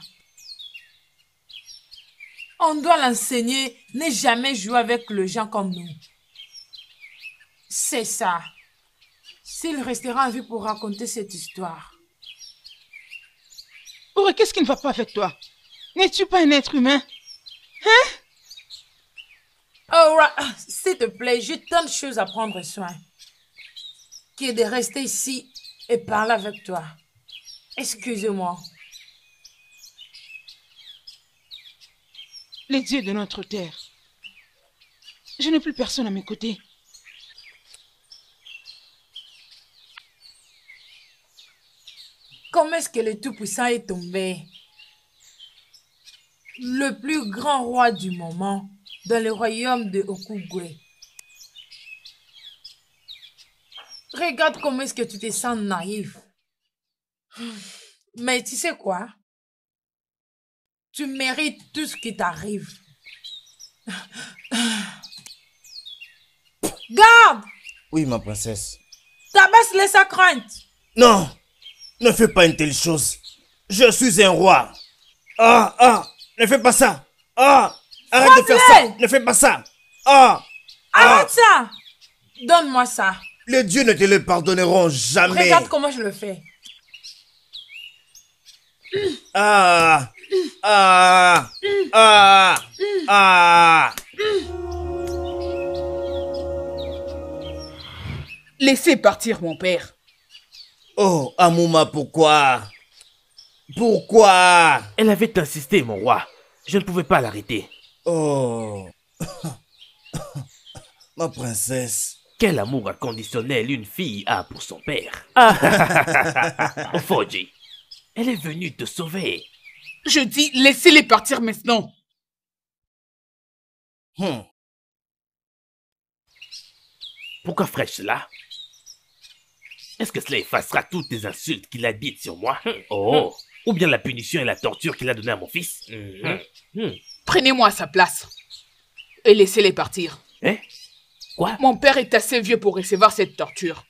On doit l'enseigner, ne jamais jouer avec les gens comme nous. C'est ça. S'il restera en vie pour raconter cette histoire. Oh, qu'est-ce qui ne va pas avec toi? N'es-tu pas un être humain? Hein? Oh, s'il te plaît, j'ai tant de choses à prendre soin. Qui est de rester ici et parler avec toi. Excusez-moi. Les dieux de notre terre. Je n'ai plus personne à mes côtés. Comment est-ce que le Tout-Puissant est tombé? Le plus grand roi du moment dans le royaume de Okugwe. Regarde comment est-ce que tu te sens naïf. Mais tu sais quoi? Tu mérites tout ce qui t'arrive. Garde! Oui, ma princesse. Tabasse-les sa crainte. Non! Ne fais pas une telle chose. Je suis un roi. Ah, ah! Ne fais pas ça! Ah! Arrête de faire ça! Ne fais pas ça! Ah! Arrête ça! Donne-moi ça. Les dieux ne te le pardonneront jamais. Regarde comment je le fais. Ah! Ah! Ah! Ah! Laissez partir mon père. Oh, Amouma, pourquoi? Pourquoi? Elle avait insisté, mon roi. Je ne pouvais pas l'arrêter. Oh. Ma princesse. Quel amour inconditionnel une fille a pour son père. Ah. Ofoji, elle est venue te sauver. Je dis, laissez-les partir maintenant. Hmm. Pourquoi ferais-je cela? Est-ce que cela effacera toutes les insultes qu'il a dites sur moi? Oh. Ou bien la punition et la torture qu'il a donnée à mon fils? Mm-hmm. Mm. Prenez-moi à sa place. Et laissez-les partir. Hein? Quoi? Mon père est assez vieux pour recevoir cette torture.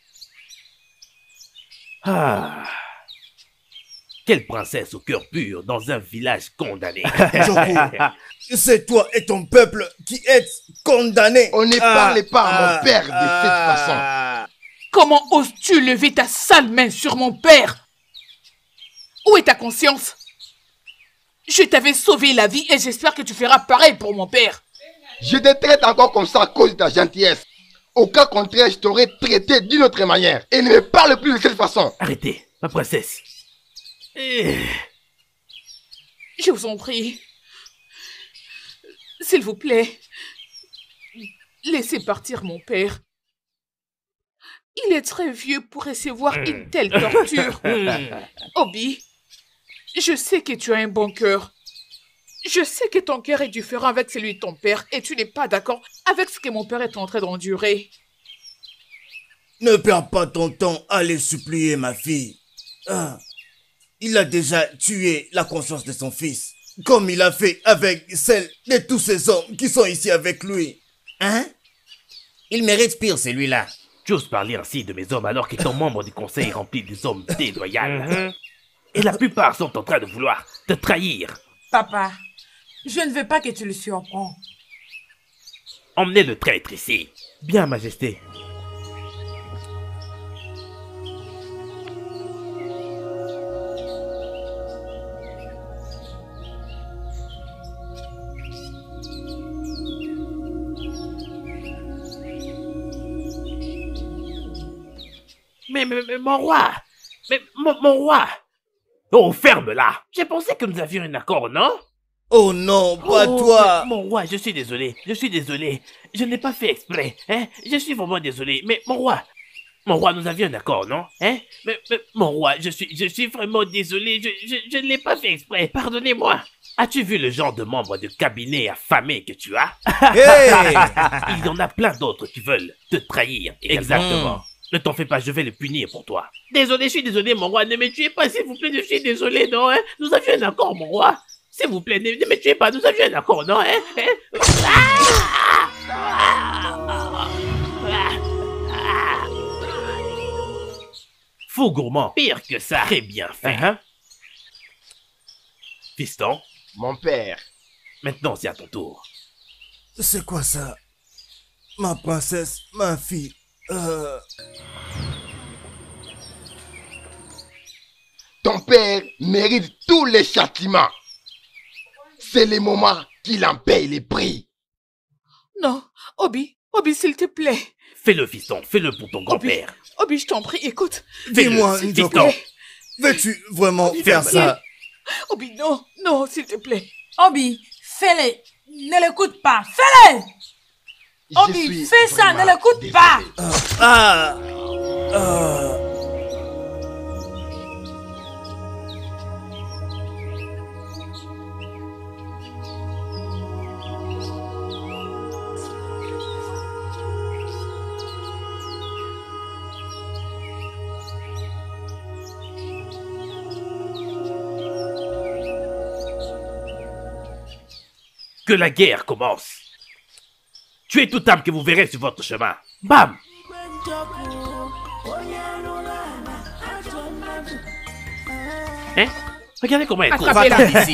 Ah. Quelle princesse au cœur pur dans un village condamné. Joko, c'est toi et ton peuple qui êtes condamnés. On ne ah, parle pas à ah, mon père de ah, cette façon. ah. Comment oses-tu lever ta sale main sur mon père? Où est ta conscience? Je t'avais sauvé la vie et j'espère que tu feras pareil pour mon père. Je te traite encore comme ça à cause de ta gentillesse. Au cas contraire, je t'aurais traité d'une autre manière. Et ne me parle plus de cette façon. Arrêtez, ma princesse. Eh. Je vous en prie. S'il vous plaît. Laissez partir mon père. Il est très vieux pour recevoir une telle torture. Obi, je sais que tu as un bon cœur. Je sais que ton cœur est différent avec celui de ton père et tu n'es pas d'accord avec ce que mon père est en train d'endurer. Ne perds pas ton temps à les supplier, ma fille. Ah, il a déjà tué la conscience de son fils, comme il a fait avec celle de tous ces hommes qui sont ici avec lui. Hein? Il mérite pire, celui-là. Tu oses parler ainsi de mes hommes alors que ton membre du conseil remplit des hommes déloyaux. Et la plupart sont en train de vouloir te trahir. Papa, je ne veux pas que tu le surprends. Emmenez le traître ici. Bien, Majesté. Mais, mais, mais mon roi, mais mon, mon roi. Oh, ferme-la. J'ai pensé que nous avions un accord, non? Oh non, pas oh, toi. Mon roi, je suis désolé, je suis désolé. Je n'ai pas fait exprès, hein. Je suis vraiment désolé, mais mon roi, Mon roi, nous avions un accord, non? Hein? Mais, mais, mon roi, je suis, je suis vraiment désolé, je, je, je ne l'ai pas fait exprès, pardonnez-moi. As-tu vu le genre de membre de cabinet affamé que tu as? Hey! Il y en a plein d'autres qui veulent te trahir. Exactement. Ne t'en fais pas, je vais le punir pour toi. Désolé, je suis désolé, mon roi, ne me tuez pas, s'il vous plaît, je suis désolé, non, hein? Nous avions un accord, mon roi. S'il vous plaît, ne, ne me tuez pas, nous avions un accord, non, hein? hein? Ah! Ah! Faux gourmand. Pire que ça. Très bien fait. Uh-huh. Fiston. Mon père. Maintenant, c'est à ton tour. C'est quoi ça? Ma princesse, ma fille. Euh... Ton père mérite tous les châtiments. C'est le moment qu'il en paye les prix. Non, Obi, Obi, s'il te plaît. Fais-le, fiston, fais-le pour ton grand-père. Obi, je t'en prie, écoute. Dis-moi, Njoko, veux-tu vraiment Obi, faire ça? Obi, non, non, s'il te plaît. Obi, fais-le. Ne l'écoute pas, fais-le. Obi, fais ça, ne l'écoute pas. Euh, ah, euh... Que la guerre commence. Tuez toute âme que vous verrez sur votre chemin. Bam! Hein? Regardez comment elle court. Va-t'en d'ici.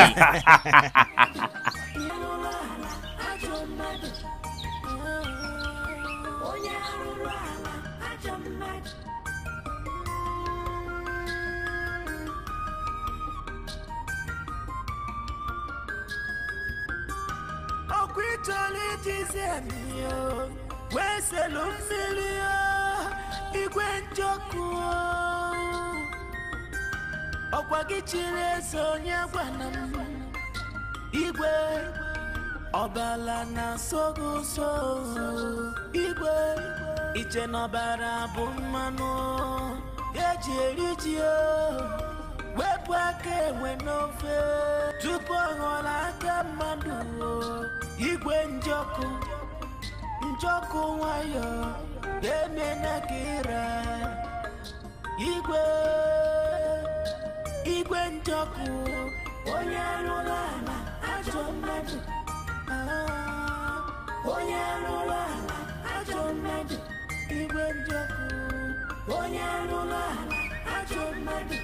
Igwe ọbala na sogo so Igwe iche n'ọbara bụ mmanụ eji eri ji wepụ aka enwe n'ofe tupu ọ ghọrọ aka mmadụ. Igwe Njọkụ Njọkụ nwayọ ga-emena ka ịra. Igwe Igwe Njọkụ onye arụrụ ala ajọ mmadụ. Onye arụrụ ala ajọ mmadụ. Igwe Njọkụ onye arụrụ ala ajọ mmadụ.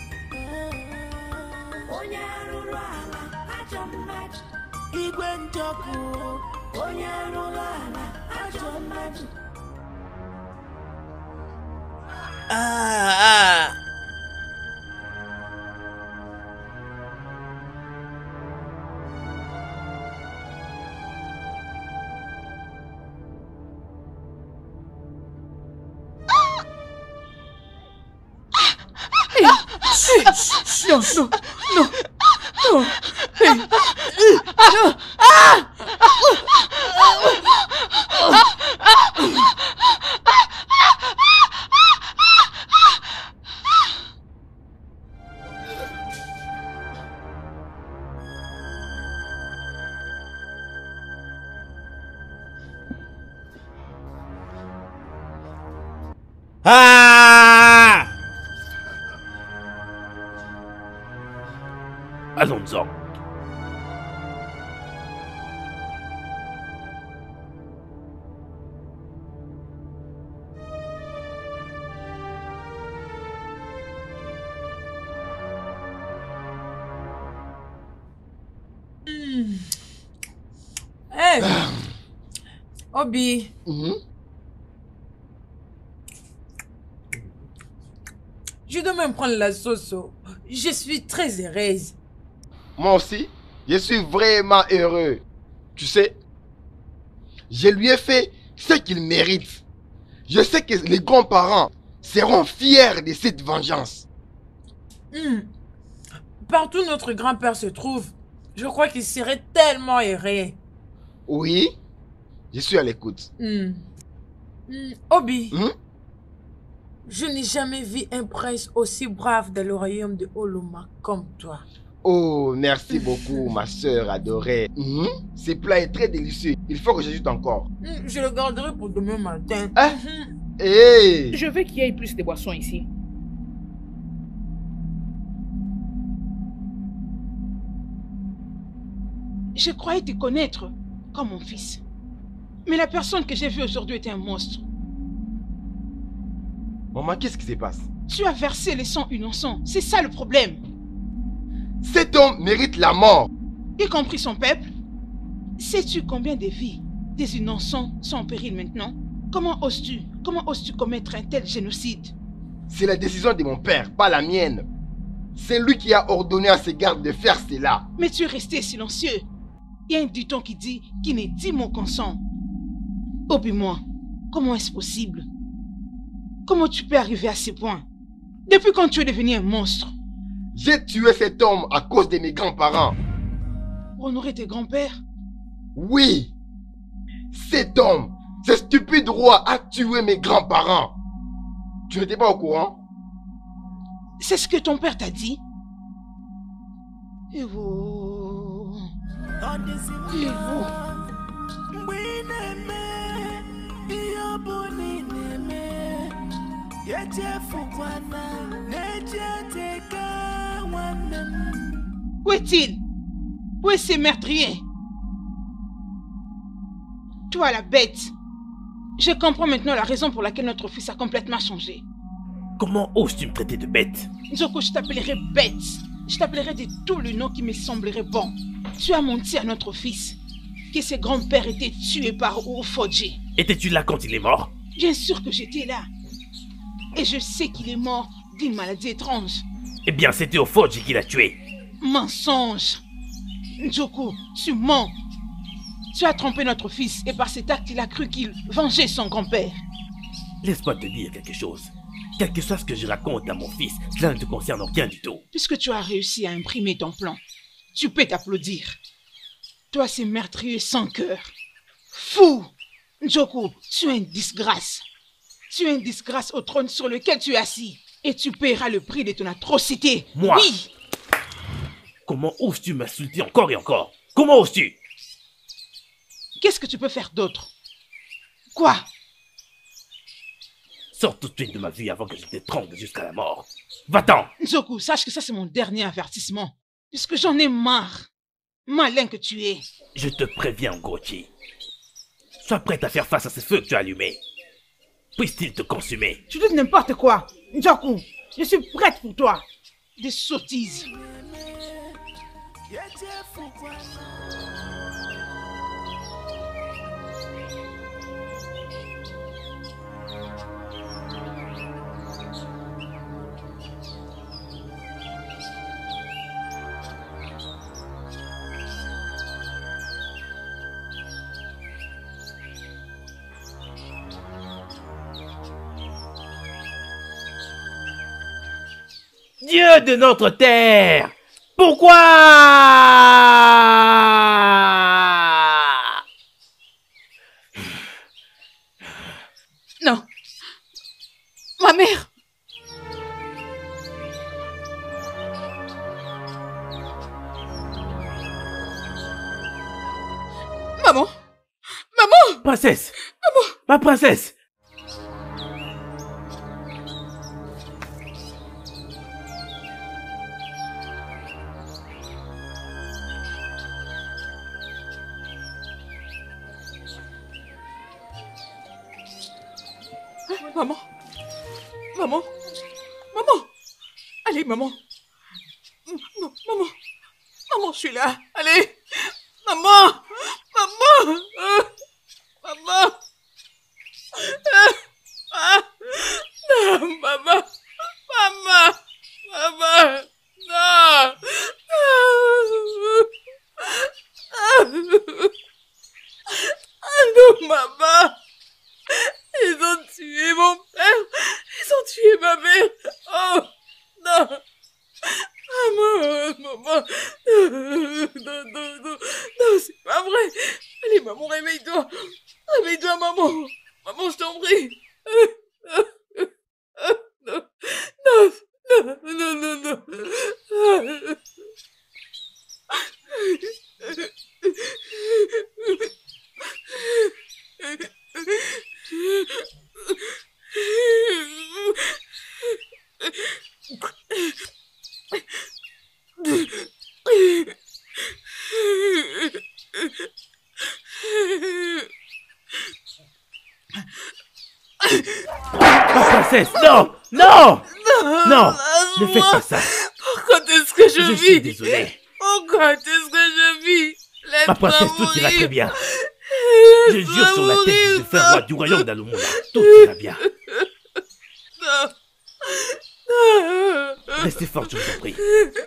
Onye arụrụ ala ajọ mmadụ. Igwe Njọkụ onye arụrụ ala ajọ mmadụ. Ah, ah. Non, non, non, non. Hey. Non. Ah! Ah! Allons-en. Mm. Hey, Obi. Mm-hmm. Je dois même prendre la sauce. Je suis très heureuse. Moi aussi, je suis vraiment heureux. Tu sais, je lui ai fait ce qu'il mérite. Je sais que les grands-parents seront fiers de cette vengeance. Mm. Partout où notre grand-père se trouve, je crois qu'il serait tellement heureux. Oui, je suis à l'écoute. Mm. Mm. Obi, Hmm? Je n'ai jamais vu un prince aussi brave dans le royaume de Oloma comme toi. Oh, merci beaucoup, ma soeur adorée. Mmh. Ce plat est très délicieux. Il faut que j'ajoute encore. Je le garderai pour demain matin. Hein? Hey. Je veux qu'il y ait plus de boissons ici. Je croyais te connaître comme mon fils. Mais la personne que j'ai vue aujourd'hui était un monstre. Maman, qu'est-ce qui se passe? Tu as versé le sang innocent. C'est ça le problème. Cet homme mérite la mort. Y compris son peuple. Sais-tu combien de vies des innocents sont en péril maintenant? Comment oses-tu? Comment oses-tu commettre un tel génocide? C'est la décision de mon père, pas la mienne. C'est lui qui a ordonné à ses gardes de faire cela. Mais tu es resté silencieux. Il y a un dicton qui dit qui ne dit mot consent. Obi-moi, comment est-ce possible? Comment tu peux arriver à ce point? Depuis quand tu es devenu un monstre? J'ai tué cet homme à cause de mes grands-parents. Pour honorer tes grands-pères? Oui. Cet homme, ce stupide roi a tué mes grands-parents. Tu n'étais pas au courant? C'est ce que ton père t'a dit? Et vous... Et vous... Où est-il? Où est ce meurtrier? Toi la bête. Je comprends maintenant la raison pour laquelle notre fils a complètement changé. Comment oses-tu me traiter de bête? Nzoko, je t'appellerai bête. Je t'appellerai de tout le nom qui me semblerait bon. Tu as menti à notre fils que ses grands-pères étaient tués par Urufodji. Étais-tu là quand il est mort? Bien sûr que j'étais là. Et je sais qu'il est mort d'une maladie étrange. Eh bien, c'était Urufodji qui l'a tué. Mensonge. Nzoko, tu mens. Tu as trompé notre fils et par cet acte, il a cru qu'il vengeait son grand-père. Laisse-moi te dire quelque chose. Quel que soit ce que je raconte à mon fils, cela ne te concerne rien du tout. Puisque tu as réussi à imprimer ton plan, tu peux t'applaudir. Toi, c'est meurtrier sans cœur. Fou! Nzoko, tu es une disgrâce. Tu es une disgrâce au trône sur lequel tu es assis. Et tu paieras le prix de ton atrocité. Moi? Oui! Comment oses-tu m'insulter encore et encore? Comment oses-tu? Qu'est-ce que tu peux faire d'autre? Quoi? Sors tout de suite de ma vie avant que je t'étrangle jusqu'à la mort. Va-t'en! Nzoko, sache que ça c'est mon dernier avertissement. Puisque j'en ai marre. Malin que tu es. Je te préviens, Ngochi. Sois prête à faire face à ce feu que tu as allumé. Puisse-t-il te consumer? Tu dis n'importe quoi. Nzoko, je suis prête pour toi. Des sottises. Dieu de notre terre! Pourquoi? Non. Ma mère. Maman. Maman. Princesse! Maman. Ma princesse! Maman. Maman. Maman. Allez, maman. M- maman. Maman, je suis là. Allez. Maman. Maman. Euh, maman. Euh, ah. Non, maman. Maman. Maman. Non. Ah, non, maman. Ils ont tué mon père. Ils ont tué ma mère. Oh, non. Maman, maman. Non, non, non, non. Non, c'est pas vrai. Allez, maman, réveille-toi. Réveille-toi, maman. Maman, je t'en prie. princesse, non! Non! Non! Ne faites pas ça! Pourquoi est-ce que je, Je vis? suis désolé. Pourquoi est-ce que je vis? Ma princesse, tout ira très bien. Je jure sur la tête du défunt roi du royaume d'Alumuna. Tout ira bien. Non. Restez forte, je vous en prie.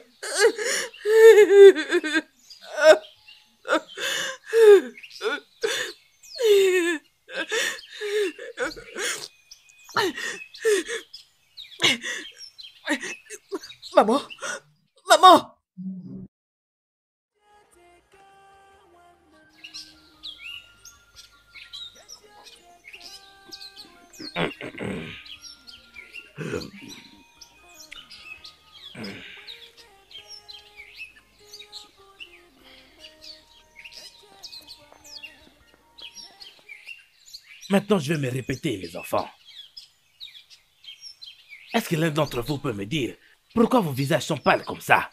Maman! Maman! Maintenant, je vais me répéter, mes enfants. Est-ce que l'un d'entre vous peut me dire pourquoi vos visages sont pâles comme ça?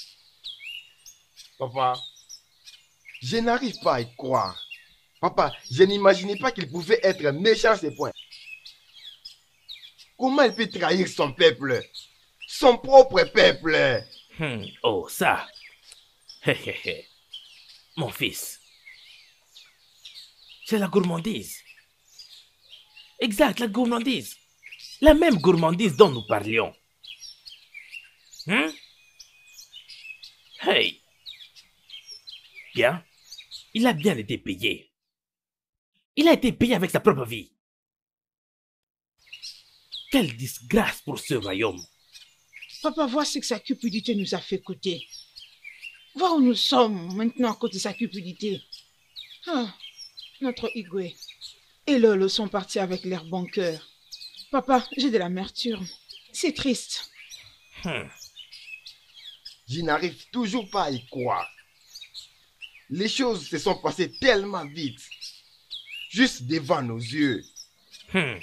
Papa, je n'arrive pas à y croire. Papa, je n'imaginais pas qu'il pouvait être méchant à ce point. Comment il peut trahir son peuple? Son propre peuple? Hmm, oh, ça. Hé, hé, hé. Mon fils. C'est la gourmandise. Exact, la gourmandise. La même gourmandise dont nous parlions. Hein? Hey. Bien. Il a bien été payé. Il a été payé avec sa propre vie. Quelle disgrâce pour ce royaume. Papa, vois ce que sa cupidité nous a fait coûter. Vois où nous sommes maintenant à cause de sa cupidité. Ah, notre Igwe et Lolo sont partis avec leur bon cœur. Papa, j'ai de l'amertume. C'est triste. Hmm. Je n'arrive toujours pas à y croire. Les choses se sont passées tellement vite. Juste devant nos yeux. Hmm.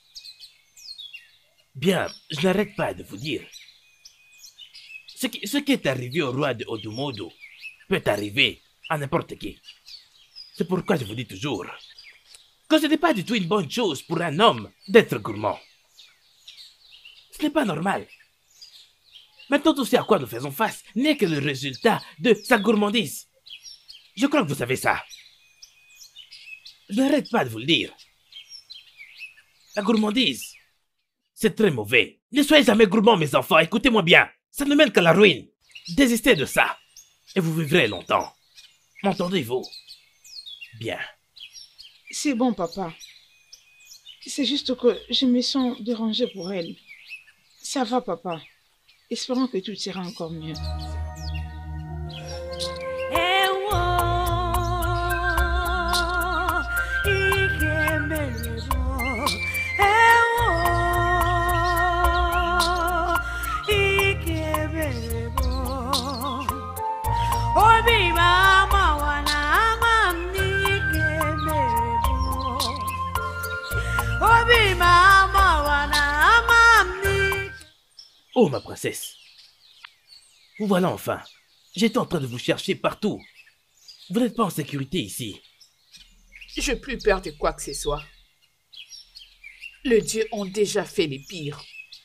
Bien, je n'arrête pas de vous dire. Ce qui, ce qui est arrivé au roi de Odumodo peut arriver à n'importe qui. C'est pourquoi je vous dis toujours que ce n'est pas du tout une bonne chose pour un homme d'être gourmand. Ce n'est pas normal. Maintenant, tout ce à quoi nous faisons face n'est que le résultat de sa gourmandise. Je crois que vous savez ça. Je n'arrête pas de vous le dire. La gourmandise, c'est très mauvais. Ne soyez jamais gourmands, mes enfants. Écoutez-moi bien. Ça ne mène qu'à la ruine. Désistez de ça. Et vous vivrez longtemps. M'entendez-vous? Bien. C'est bon, papa. C'est juste que je me sens dérangée pour elle. Ça va, papa. Espérons que tout ira encore mieux. Oh, ma princesse. Vous voilà enfin. J'étais en train de vous chercher partout. Vous n'êtes pas en sécurité ici. Je n'ai plus peur de quoi que ce soit. Les dieux ont déjà fait les pires.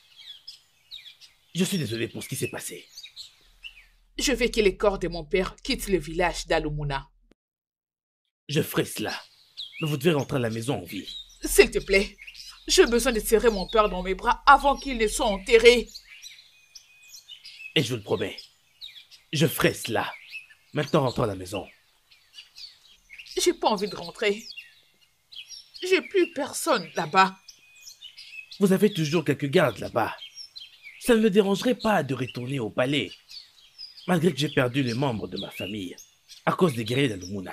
Je suis désolé pour ce qui s'est passé. Je veux que les corps de mon père quittent le village d'Alumuna. Je ferai cela. Mais vous devez rentrer à la maison en vie. S'il te plaît, j'ai besoin de serrer mon père dans mes bras avant qu'il ne soit enterré. Et je vous le promets, je ferai cela. Maintenant, rentrons à la maison. J'ai pas envie de rentrer. J'ai plus personne là-bas. Vous avez toujours quelques gardes là-bas. Ça ne me dérangerait pas de retourner au palais, malgré que j'ai perdu les membres de ma famille à cause des guerriers d'Alumuna.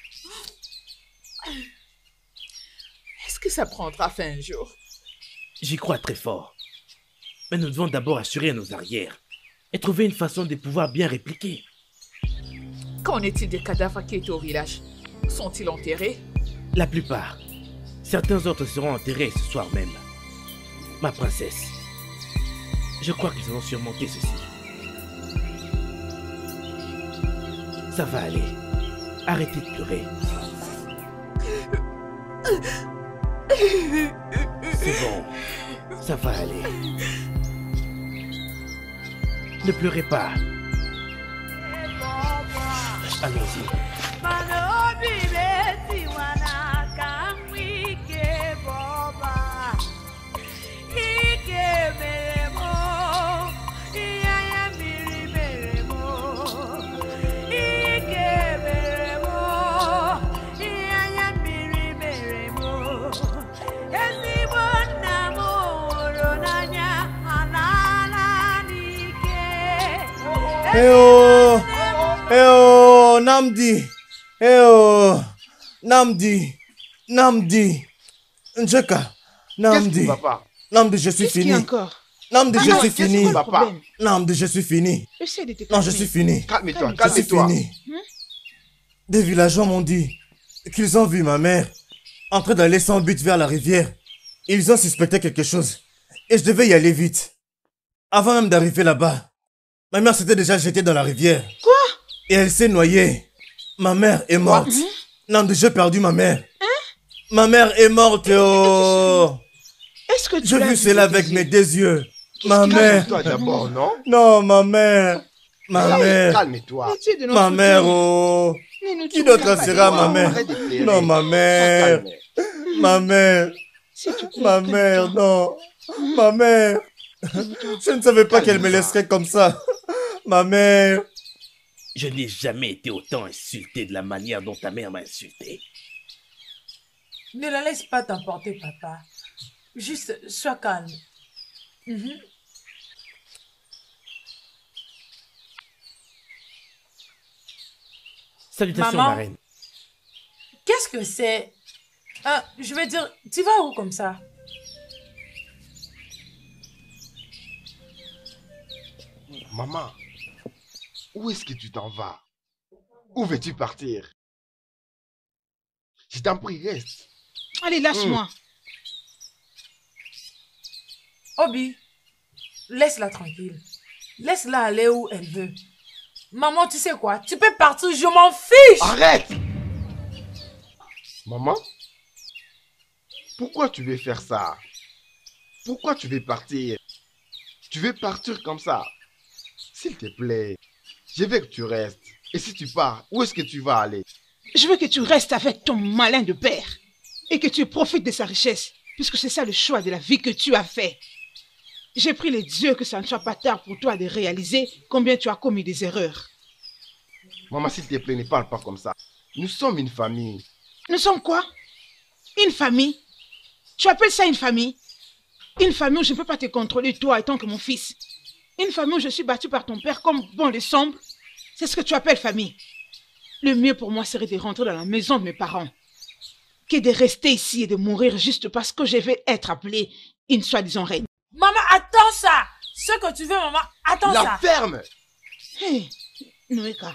Est-ce que ça prendra fin un jour? J'y crois très fort. Mais nous devons d'abord assurer nos arrières et trouver une façon de pouvoir bien répliquer. Qu'en est-il des cadavres qui étaient au village? Sont-ils enterrés? La plupart. Certains autres seront enterrés ce soir même. Ma princesse, je crois qu'ils ont surmonté ceci. Ça va aller. Arrêtez de pleurer. C'est bon. Ça va aller. Ne pleurez pas. Allons-y. Eh oh! Eh oh! Namdi! Eh oh! Namdi! Namdi! Njeka! Namdi! Qu'est-ce qui va pas? Namdi, je suis Qu'est-ce qu'il y fini. a encore? Namdi, Ah je non, suis qu'est-ce fini. qui va pas? Namdi, je suis fini. Essaie de te Non, calmer. je suis fini. Calme-toi, Je suis calme-toi. fini. Des villageois m'ont dit qu'ils ont vu ma mère en train d'aller sans but vers la rivière. Ils ont suspecté quelque chose. Et je devais y aller vite. Avant même d'arriver là-bas, ma mère s'était déjà jetée dans la rivière. Quoi? Et elle s'est noyée. Ma mère est morte. Non, j'ai perdu ma mère. Ma mère est morte. Oh. Est-ce que tu J'ai l'as vu de cela tes avec yeux? mes deux yeux. Ma mère. Calme-toi d'abord, non? Non, ma mère. Ma Hey, mère. Calme-toi. Pitié de notre Ma mère, cœur. oh. Ne nous Qui trouble d'autre pas, sera Léa. ma mère? Arrête de pleurer. Non, ma Sois mère. calme. Ma mère. S'il te plaît, Ma mère, calme-toi. non. Ma mère. Je ne savais pas qu'elle me laisserait comme ça. Ma mère. Je n'ai jamais été autant insulté de la manière dont ta mère m'a insulté. Ne la laisse pas t'emporter, papa. Juste, sois calme. Mhm. Salutations, Maman. ma reine. Qu'est-ce que c'est? Ah, je veux dire, tu vas où comme ça? Maman, où est-ce que tu t'en vas? Où veux-tu partir? Je t'en prie, reste. Allez, lâche-moi. Obi, laisse-la tranquille. Laisse-la aller où elle veut. Maman, tu sais quoi? Tu peux partir, je m'en fiche! Arrête! Maman? Pourquoi tu veux faire ça? Pourquoi tu veux partir? Tu veux partir comme ça? S'il te plaît, je veux que tu restes. Et si tu pars, où est-ce que tu vas aller? Je veux que tu restes avec ton malin de père et que tu profites de sa richesse, puisque c'est ça le choix de la vie que tu as fait. J'ai pris les dieux que ça ne soit pas tard pour toi de réaliser combien tu as commis des erreurs. Maman, s'il te plaît, ne parle pas comme ça. Nous sommes une famille. Nous sommes quoi? Une famille? Tu appelles ça une famille? Une famille où je ne peux pas te contrôler toi étant que mon fils. Une famille où je suis battue par ton père comme bon le semble. C'est ce que tu appelles famille. Le mieux pour moi serait de rentrer dans la maison de mes parents que de rester ici et de mourir juste parce que je vais être appelée une soi-disant reine. Maman, attends ça! Ce que tu veux, maman, attends La ça! ferme! Hé, Noéka,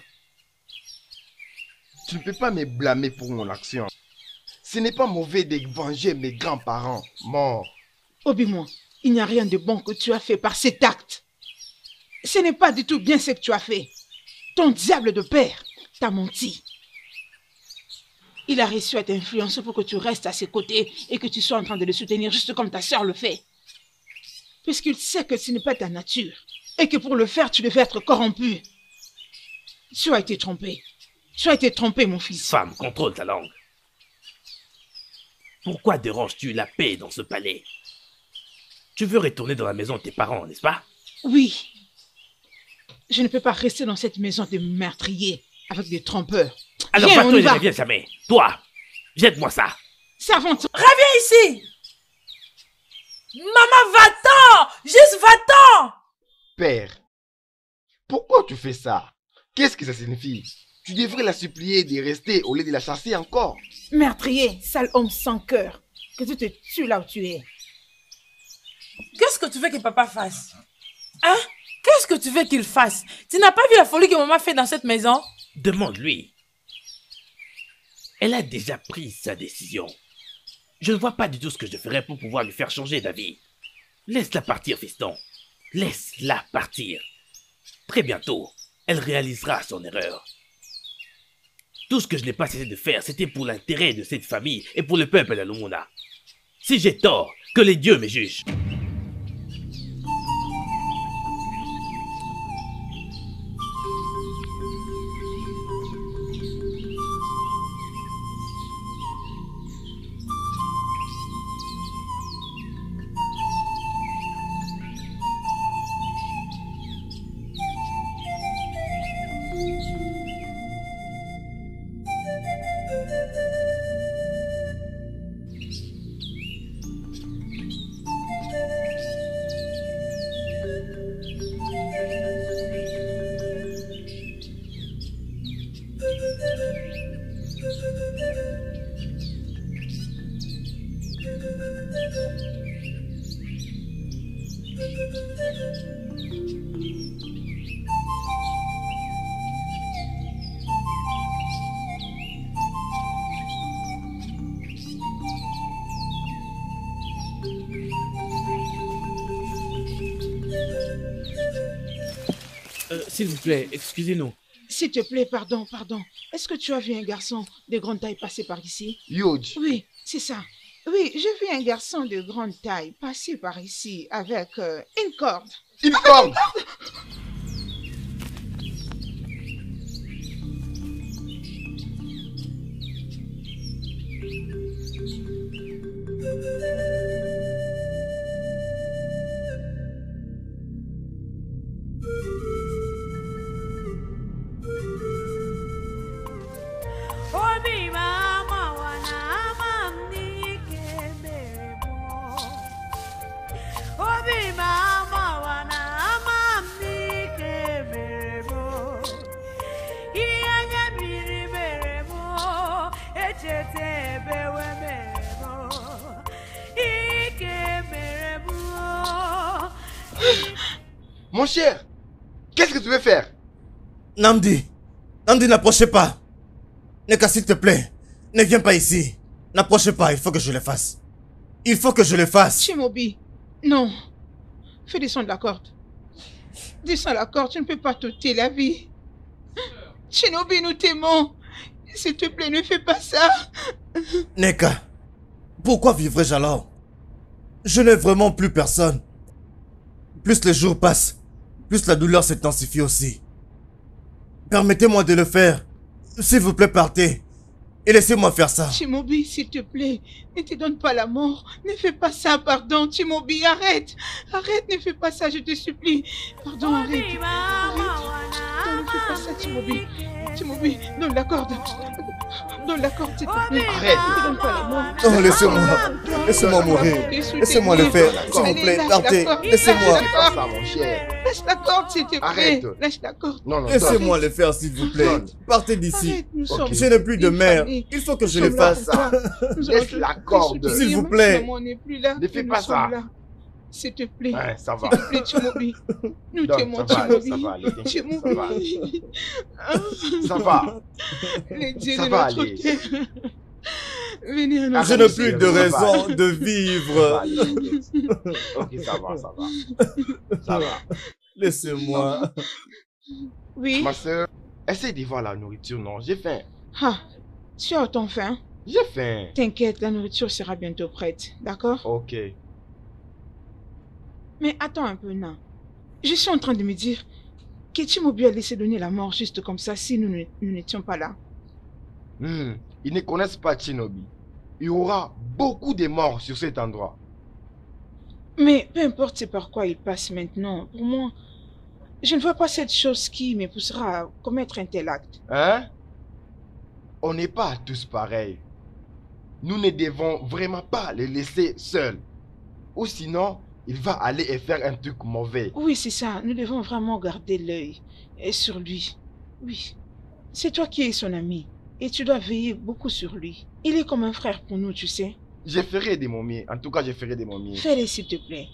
Tu ne peux pas me blâmer pour mon action. Ce n'est pas mauvais de venger mes grands-parents morts. Obi-moi, il n'y a rien de bon que tu as fait par cet acte. Ce n'est pas du tout bien ce que tu as fait. Ton diable de père t'a menti. Il a réussi à t'influencer pour que tu restes à ses côtés et que tu sois en train de le soutenir juste comme ta sœur le fait. Puisqu'il sait que ce n'est pas ta nature et que pour le faire, tu devais être corrompu. Tu as été trompé. Tu as été trompé, mon fils. Femme, contrôle ta langue. Pourquoi déranges-tu la paix dans ce palais? Tu veux retourner dans la maison de tes parents, n'est-ce pas? Oui. Je ne peux pas rester dans cette maison de meurtriers avec des trompeurs. Alors Viens, on va-toi y et ne va. reviens jamais. Toi, jette-moi ça. Servante, Reviens ici! Maman, va-t'en! Juste va-t'en! Père, pourquoi tu fais ça? Qu'est-ce que ça signifie? Tu devrais la supplier de rester au lieu de la chasser encore. meurtrier, sale homme sans cœur, que tu te tues là où tu es. Qu'est-ce que tu veux que papa fasse? Hein? Qu'est-ce que tu veux qu'il fasse? Tu n'as pas vu la folie que maman fait dans cette maison? Demande-lui. Elle a déjà pris sa décision. Je ne vois pas du tout ce que je ferais pour pouvoir lui faire changer d'avis. Laisse-la partir, fiston. Laisse-la partir. Très bientôt, elle réalisera son erreur. Tout ce que je n'ai pas cessé de faire, c'était pour l'intérêt de cette famille et pour le peuple d'Alumuna. Si j'ai tort, que les dieux me jugent. Euh, S'il vous plaît, excusez-nous. S'il te plaît, pardon, pardon. Est-ce que tu as vu un garçon de grande taille passer par ici? Huge. Oui, c'est ça. Oui, j'ai vu un garçon de grande taille passer par ici avec euh, une corde. Une corde. Obi mama wana mamni kemebo. Obi mama wana mamni kemebo. Iyanya biri merebo. Echete bewe merebo. Ike merebo. Mon cher, qu'est-ce que tu veux faire? Namdi, Namdi, n'approchez pas. Neka, s'il te plaît, ne viens pas ici. N'approchez pas, il faut que je le fasse. Il faut que je le fasse. Chimobi, non. Fais descendre la corde. Descends la corde, tu ne peux pas t'ôter la vie. Shinobi, nous t'aimons. S'il te plaît, ne fais pas ça. Neka, pourquoi vivrais-je alors? Je n'ai vraiment plus personne. Plus les jours passent, plus la douleur s'intensifie aussi. Permettez-moi de le faire. S'il vous plaît, partez. Et laissez-moi faire ça. Chimobi, s'il te plaît, ne te donne pas la mort. Ne fais pas ça, pardon. Chimobi, arrête. Arrête, ne fais pas ça, je te supplie. Pardon, arrête. Arrête. Non, ne fais pas ça, Chimobi. Chimobi, donne la corde. Donne la corde, s'il te plaît. Arrête. Ne te donne pas la mort. Oh, laissez-moi. Laissez-moi mourir. Laissez-moi le faire. S'il vous plaît, partez. Laissez-moi. C'est pas ça, mon cher. Lâche la corde, s'il te plaît. Arrête. Lâche la corde. Non, non, Laissez-moi le faire, s'il vous plaît. Donne. Partez d'ici. Arrête, nous sommes Je n'ai plus de une mère. famille. Il faut que je Nous le sommes là fasse. pour toi. Nous Laisse allons te- la te corde. soutenir, S'il vous même plaît. si maman n'est plus là. Ne fais nous pas sommes ça. là. S'il te plaît. Ouais, ça va. S'il te plaît, Chimobi. Nous Donne, t'aimons, ça va aller, Chimobi. ça va aller, t'inquiète, Chimobi. Ça va. Les dieux Ça de va notre aller. terre. Venez à nous Je n'ai plus de raison de vivre. Ok, ça va, ça va. Ça va. Laissez-moi. Oui. Ma soeur, essaye de voir la nourriture, non? J'ai faim. Ah, tu as autant faim? J'ai faim. T'inquiète, la nourriture sera bientôt prête. D'accord? Ok. Mais attends un peu, Nan. Je suis en train de me dire que Chimobi a laissé donner la mort juste comme ça si nous ne- nous n'étions pas là. Hmm, Ils ne connaissent pas Shinobi. Il y aura beaucoup de morts sur cet endroit. Mais peu importe c'est par quoi il passe maintenant, pour moi, je ne vois pas cette chose qui me poussera à commettre un tel acte. Hein? On n'est pas tous pareils. Nous ne devons vraiment pas les laisser seuls. Ou sinon, il va aller et faire un truc mauvais. Oui, c'est ça, nous devons vraiment garder l'œil sur lui. Oui, c'est toi qui es son ami et tu dois veiller beaucoup sur lui. Il est comme un frère pour nous, tu sais. Je ferai de mon mieux. En tout cas, je ferai de mon mieux. Fais-le s'il te plaît.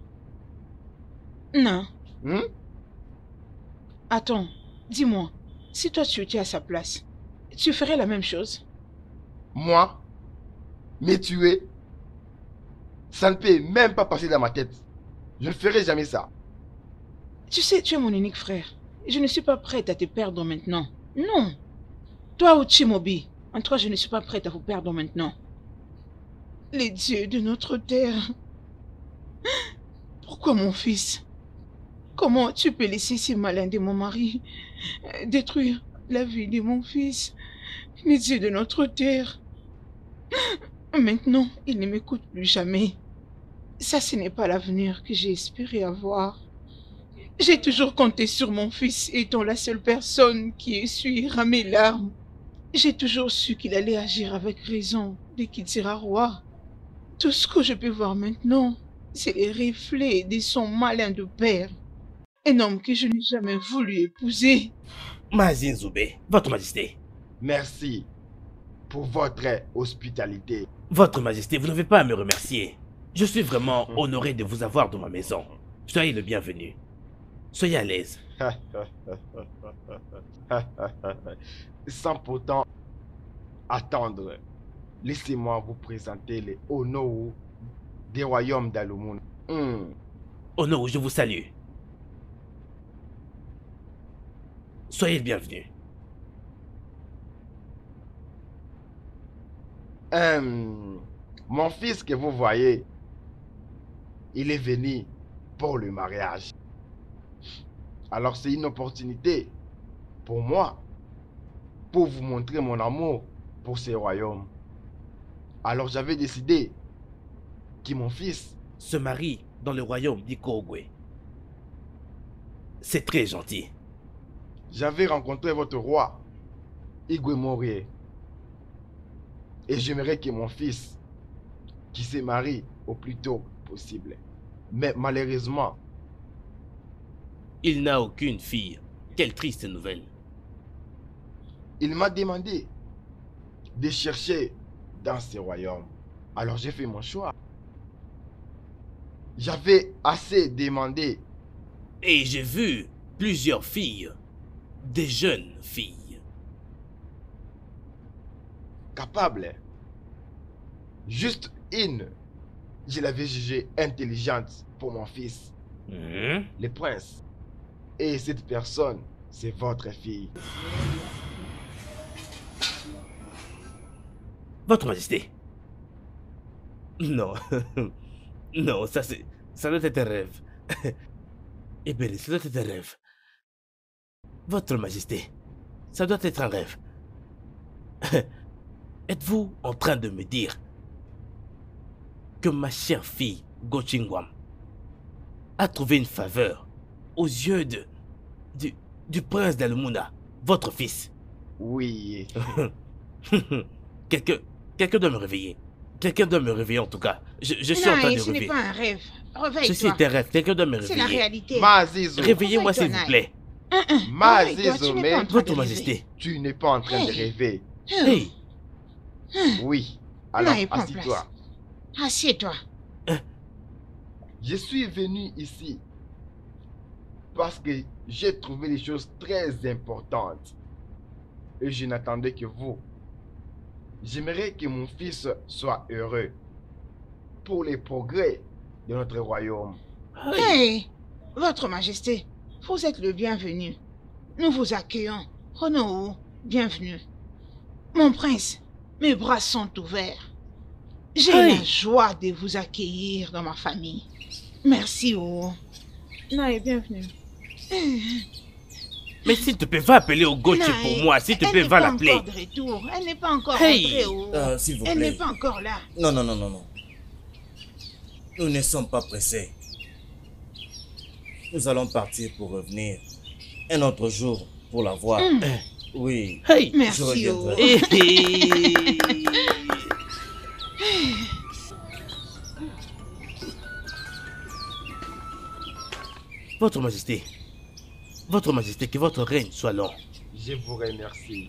Non. Hmm? Attends, dis-moi, si toi tu étais à sa place, tu ferais la même chose? Moi? Me tuer? Ça ne peut même pas passer dans ma tête. Je ne ferai jamais ça. Tu sais, tu es mon unique frère. Je ne suis pas prête à te perdre maintenant. Non. Toi ou Chimobi, en toi, je ne suis pas prête à vous perdre maintenant. Les dieux de notre terre. Pourquoi mon fils? Comment tu peux laisser si malin de mon mari euh, détruire la vie de mon fils? Les dieux de notre terre. Maintenant, il ne m'écoute plus jamais. Ça, ce n'est pas l'avenir que j'ai espéré avoir. J'ai toujours compté sur mon fils étant la seule personne qui essuiera mes larmes. J'ai toujours su qu'il allait agir avec raison dès qu'il sera roi. Tout ce que je peux voir maintenant, c'est les reflets de son malin de père. Un homme que je n'ai jamais voulu épouser. Mazin Zoubé, votre majesté, Merci pour votre hospitalité. Votre Majesté, vous n'avez pas à me remercier. Je suis vraiment honoré de vous avoir dans ma maison. Soyez le bienvenu. Soyez à l'aise. Sans pourtant attendre, laissez-moi vous présenter les Onowu des royaumes d'Alumuna. Hmm. Onowu, je vous salue. Soyez le bienvenu. Hum, mon fils que vous voyez, il est venu pour le mariage. Alors c'est une opportunité pour moi, pour vous montrer mon amour pour ces royaumes. Alors j'avais décidé que mon fils se marie dans le royaume d'Ikogwe. C'est très gentil. J'avais rencontré votre roi, Igwe Morie. Et j'aimerais que mon fils, qui se marie au plus tôt possible. Mais malheureusement, il n'a aucune fille. Quelle triste nouvelle. Il m'a demandé de chercher dans ces royaumes. Alors j'ai fait mon choix. J'avais assez demandé. Et j'ai vu plusieurs filles. Des jeunes filles. Capable. Juste une. Je l'avais jugée intelligente pour mon fils. Mmh. Le prince. Et cette personne, c'est votre fille. Votre Majesté. Non. Non, ça c'est... Ça doit être un rêve. Eh bien, ça doit être un rêve. Votre Majesté, ça doit être un rêve. Êtes-vous en train de me dire que ma chère fille, Gochingwam, a trouvé une faveur aux yeux de, du, du prince d'Alumuna, votre fils? Oui. Quelqu'un quelqu'un doit me réveiller. Quelqu'un doit me réveiller en tout cas. Je, je suis non, en train de ce rêver. n'est pas un rêve. Réveille-toi. Ceci est un rêve. Quelqu'un doit me réveiller. C'est la réalité. Mazizo. Réveillez-moi s'il vous plaît. Mazizo, mais votre Majesté. Tu n'es pas en train hey. de rêver. Hey. Oui. Alors, assis-toi. Assieds-toi. Je suis venu ici parce que j'ai trouvé des choses très importantes. Et je n'attendais que vous. J'aimerais que mon fils soit heureux pour les progrès de notre royaume. Hey, votre Majesté, vous êtes le bienvenu. Nous vous accueillons. Onowu, bienvenue. Mon prince, mes bras sont ouverts. J'ai hey. la joie de vous accueillir dans ma famille. Merci, oh. Naï, bienvenue. Mais s'il te plaît, va appeler au Gochi pour moi. S'il te plaît, va l'appeler. Elle n'est pas encore de retour. Elle n'est pas encore hey. rentrée. Oh. Euh, s'il vous Elle plaît. n'est pas encore là. Non, non, non, non, non. Nous ne sommes pas pressés. Nous allons partir pour revenir un autre jour pour la voir. Mm. Oui. Hey. Merci. Oh. Votre Majesté. Votre Majesté, que votre règne soit long. Je vous remercie.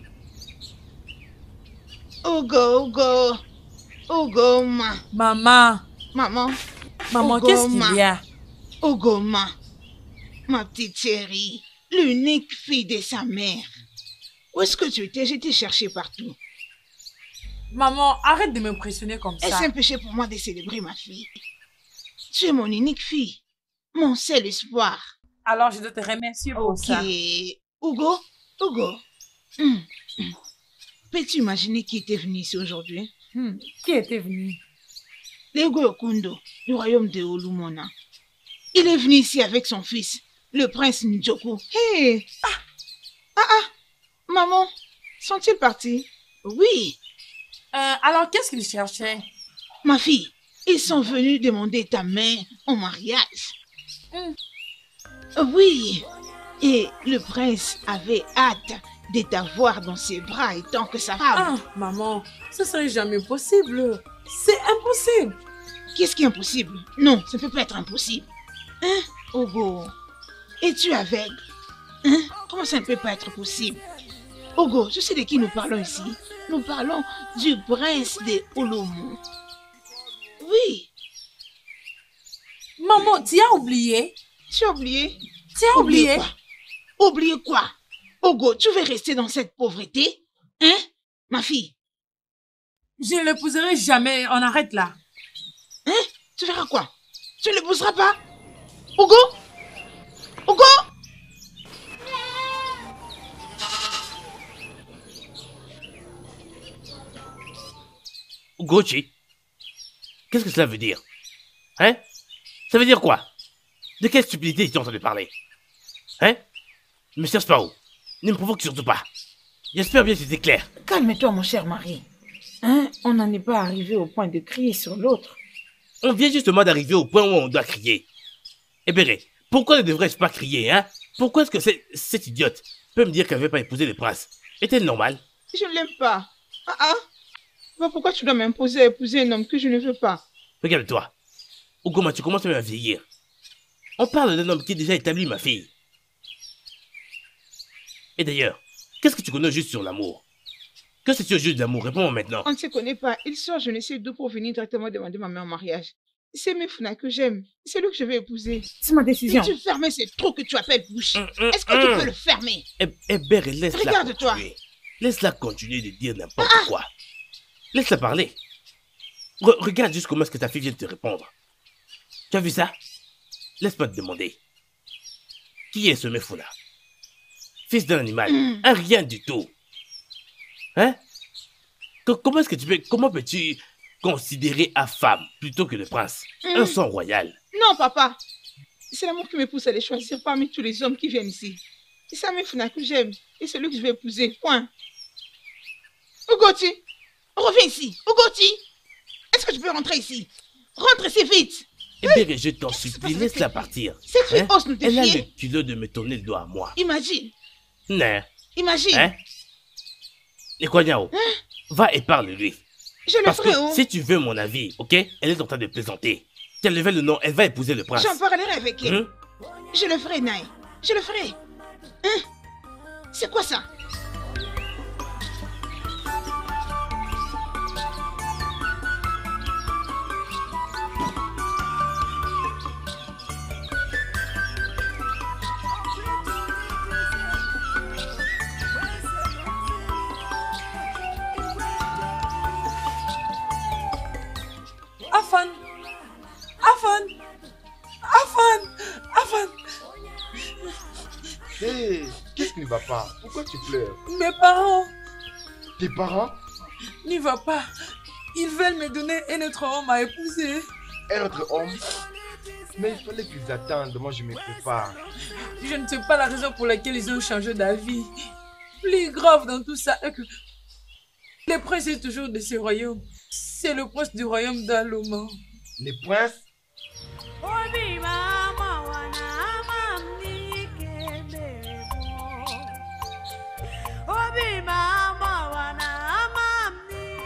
Ogo, Ogo. Ogo, ma. Maman. Maman. Maman, qu'est-ce qu'il y a? Ogoma, ma petite chérie, l'unique fille de sa mère. Où est-ce que tu étais? Je t'ai cherché partout. Maman, arrête de me pressionner comme ça. Est-ce un péché pour moi de célébrer ma fille? Tu es mon unique fille, mon seul espoir. Alors, je dois te remercier pour Ok. ça. Hugo, Hugo, hum, hum. Peux-tu imaginer qui était venu ici aujourd'hui? Hmm. Qui était venu? Lego Okundo, du royaume de Olumona. Il est venu ici avec son fils, le prince Njoku. Hé! Hey. Ah! Ah ah! Maman, sont-ils partis? Oui. Euh, alors, qu'est-ce qu'ils cherchaient? Ma fille, ils sont venus demander ta main en mariage. Mm. Oui. Et le prince avait hâte de t'avoir dans ses bras et tant que sa femme. Ah, maman, ce serait jamais possible. C'est impossible. Qu'est-ce qui est impossible? Non, ça ne peut pas être impossible. Hein, Ogo? Es-tu aveugle? Hein? Comment ça ne peut pas être possible? Ogo, je sais de qui nous parlons ici. Nous parlons du prince de Olomo. Oui. Maman, tu as oublié? Tu as oublié? Tu as oublié? Oublié quoi? Oublié quoi? Ogo, tu veux rester dans cette pauvreté? Hein, ma fille? Je ne l'épouserai jamais. On arrête là. Hein? Tu verras quoi? Tu ne l'épouseras pas? Ogo? Ogo? Ugochi, qu'est-ce que cela veut dire? Hein? Ça veut dire quoi? De quelle stupidité es-tu en train de parler? Hein? Ne me cherche pas où. Ne me provoque surtout pas. J'espère bien que c'était clair. Calme-toi, mon cher mari. Hein? On n'en est pas arrivé au point de crier sur l'autre. On vient justement d'arriver au point où on doit crier. Eh Béré, pourquoi ne devrais-je pas crier, hein? Pourquoi est-ce que cette, cette idiote peut me dire qu'elle ne veut pas épouser le prince? Est-elle normale? Je ne l'aime pas. Ah ah. Bah, pourquoi tu dois m'imposer à épouser un homme que je ne veux pas? Regarde-toi. Ogoma, tu commences même à vieillir. On parle d'un homme qui est déjà établi, ma fille. Et d'ailleurs, qu'est-ce que tu connais juste sur l'amour? Que sais-tu au juste d'amour? Réponds-moi maintenant. On ne se connaît pas. Il sort je ne sais d'où pour venir directement demander ma mère en mariage. C'est Mifuna que j'aime. C'est lui que je vais épouser. C'est ma décision. Si tu fermes ces trous que tu appelles bouche, Hum, hum, est-ce que hum. tu peux le fermer? Eh, eh Béré, laisse-la Regarde-toi. continuer. Laisse-la continuer de dire n'importe quoi. Laisse-la parler. Re- regarde juste comment est-ce que ta fille vient de te répondre. Tu as vu ça? Laisse-moi te demander. Qui est ce Mefuna? Fils d'un animal. Mm. Un rien du tout. Hein? Co- comment est-ce que tu peux... Comment peux-tu considérer à femme plutôt que le prince? Mm. Un sang royal. Non, papa. C'est l'amour qui me pousse à les choisir parmi tous les hommes qui viennent ici. C'est ça Mifuna que j'aime. Et c'est lui que je vais épouser. Point. Ugoti, reviens ici. Ugoti, est-ce que tu peux rentrer ici? Rentre ici vite. Eh bien, je t'en supplie, laisse-la partir. Cette fille Hein? ose nous Elle a défier. le culot de me tourner le doigt à moi. Imagine. Non. Imagine. Hein? Nekwanyao, va et parle-lui. Je le Parce ferai, que oh. si tu veux mon avis, ok? Elle est en train de plaisanter. Si elle levait le nom, elle va épouser le prince. J'en parlerai avec elle. Hein? Je le ferai, Naï. Je le ferai. Hein? C'est quoi ça? Afan! Afan! Afan! Afan! Hé, qu'est-ce qui ne va pas? Pourquoi tu pleures? Mes parents Tes parents? n'y vont pas. Ils veulent me donner un autre homme à épouser. Un autre homme? Mais il fallait qu'ils attendent, moi je me prépare. Je ne sais pas la raison pour laquelle ils ont changé d'avis. Plus grave dans tout ça est que le prince est toujours de ce royaume. C'est le prince du royaume d'Aloma. Les princes? Obi mama wana mamni kemebo. Obi mama wana mamni.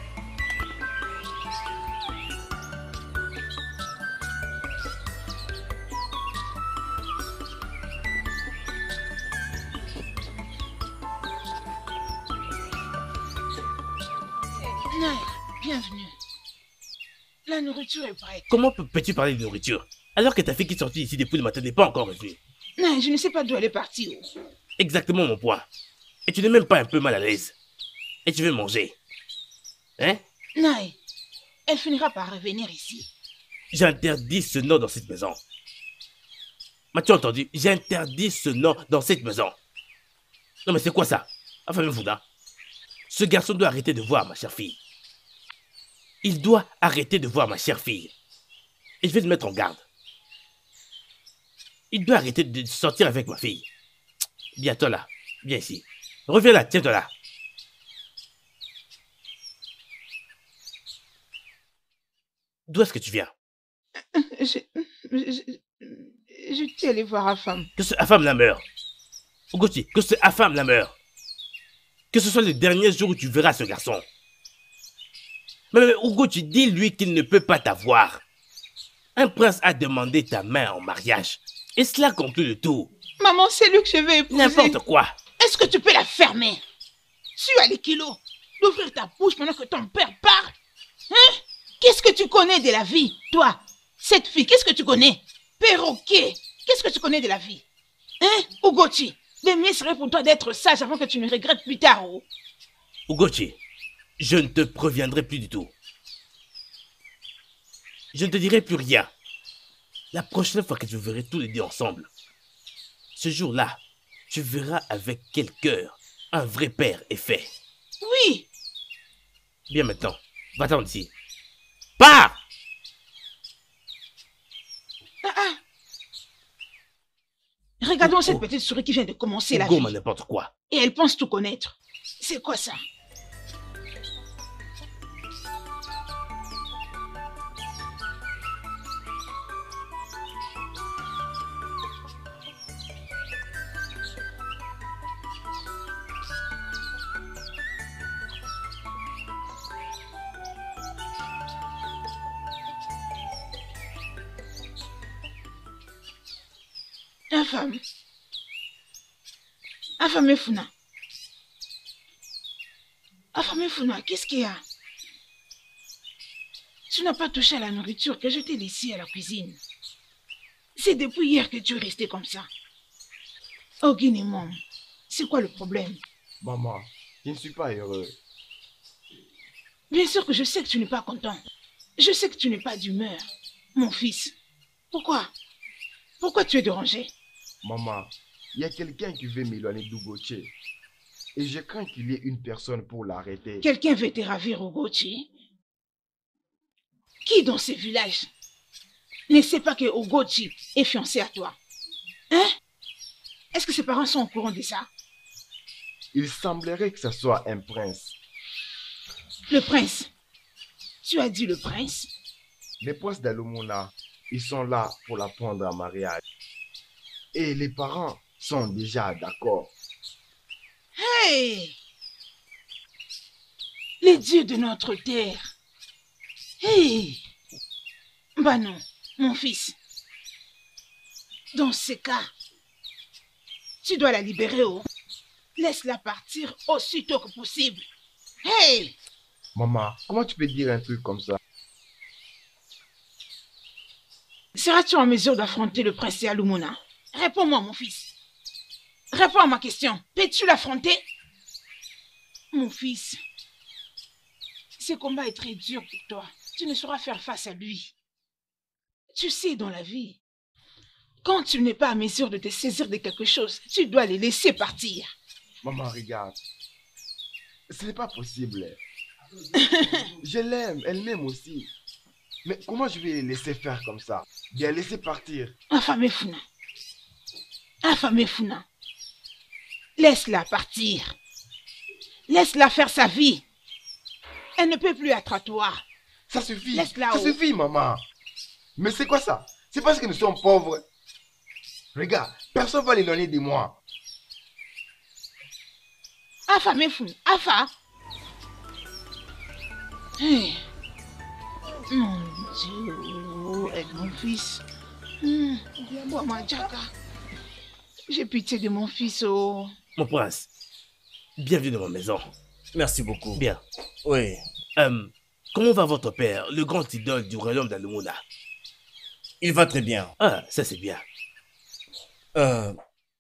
Naï, bienvenue. La nourriture est prête. Comment peux- peux-tu parler de nourriture alors que ta fille qui est sortie ici depuis le matin n'est pas encore revenue? Naï, je ne sais pas d'où elle est partie. Oh. Exactement mon point. Et tu n'es même pas un peu mal à l'aise. Et tu veux manger. Hein? Naï, elle finira par revenir ici. J'interdis ce nom dans cette maison. M'as-tu entendu? J'interdis ce nom dans cette maison. Non mais c'est quoi ça? Enfin, Mefuna. Ce garçon doit arrêter de voir ma chère fille. Il doit arrêter de voir ma chère fille. Et je vais te mettre en garde. Il doit arrêter de sortir avec ma fille. Viens toi là. Viens ici. Reviens là, tiens-toi là. D'où est-ce que tu viens? Je, je, je t'ai allé voir la femme. Que ce femme la meure. Ugochi, que ce femme la meure. Que ce soit le dernier jour où tu verras ce garçon. Mais, mais Ugochi, dis-lui qu'il ne peut pas t'avoir. Un prince a demandé ta main en mariage. Et cela conclut le tout. Maman, c'est lui que je vais épouser. N'importe quoi. Est-ce que tu peux la fermer? Tu as les kilos d'ouvrir ta bouche pendant que ton père parle. Hein? Qu'est-ce que tu connais de la vie, toi? Cette fille, qu'est-ce que tu connais? Perroquet, qu'est-ce que tu connais de la vie? Hein, Ugochi? Le mieux serait pour toi d'être sage avant que tu ne regrettes plus tard. Oh. Ugochi, je ne te préviendrai plus du tout. Je ne te dirai plus rien. La prochaine fois que je verrai tous les deux ensemble, ce jour-là, tu verras avec quel cœur un vrai père est fait. Oui. Bien maintenant, va-t'en d'ici. Pars! Ah, ah. Regardons Oh, cette oh. petite souris qui vient de commencer la Ugo vie. m'a n'importe quoi. Et elle pense tout connaître. C'est quoi ça? Infâme. Infâme Funa. Infâme Funa, qu'est-ce qu'il y a? Tu n'as pas touché à la nourriture que je t'ai laissée à la cuisine. C'est depuis hier que tu es resté comme ça. Oh, Guinémon, c'est quoi le problème? Maman, je ne suis pas heureux. Bien sûr que je sais que tu n'es pas content. Je sais que tu n'es pas d'humeur. Mon fils, pourquoi? Pourquoi tu es dérangé? Maman, il y a quelqu'un qui veut m'éloigner d'Ugochi. Et je crains qu'il y ait une personne pour l'arrêter. Quelqu'un veut te ravir, Ugochi? Qui dans ce village ne sait pas que Ugochi est fiancé à toi? Hein? Est-ce que ses parents sont au courant de ça? Il semblerait que ce soit un prince. Le prince? Tu as dit le prince? Les princes d'Alumuna, ils sont là pour la prendre en mariage. Et les parents sont déjà d'accord. Hey! Les dieux de notre terre. Hey! Bah non, mon fils. Dans ce cas, tu dois la libérer, oh. Laisse-la partir aussitôt que possible. Hey! Maman, comment tu peux dire un truc comme ça? Seras-tu en mesure d'affronter le prince Alumuna? Réponds-moi, mon fils. Réponds à ma question. Peux-tu l'affronter? Mon fils, ce combat est très dur pour toi. Tu ne sauras faire face à lui. Tu sais, dans la vie, quand tu n'es pas à mesure de te saisir de quelque chose, tu dois les laisser partir. Maman, regarde. Ce n'est pas possible. Je l'aime, elle m'aime aussi. Mais comment je vais les laisser faire comme ça? Bien laisser partir. Infamé Funa. Infamé Funa. Laisse-la partir. Laisse-la faire sa vie. Elle ne peut plus être à toi. Ça suffit. Laisse-la Ça haut. suffit, maman. Mais c'est quoi ça? C'est parce que nous sommes pauvres. Regarde, personne ne va l'éloigner de moi. Infamé Funa. Afa. Hey. Mon Dieu, aide mon fils. Hum, viens boire ma jaka. J'ai pitié de mon fils, oh. Mon prince, bienvenue dans ma maison. Merci beaucoup. Bien. Oui. Euh, comment va votre père, le grand idole du royaume d'Alumuna? Il va très bien. Ah, ça c'est bien. Euh...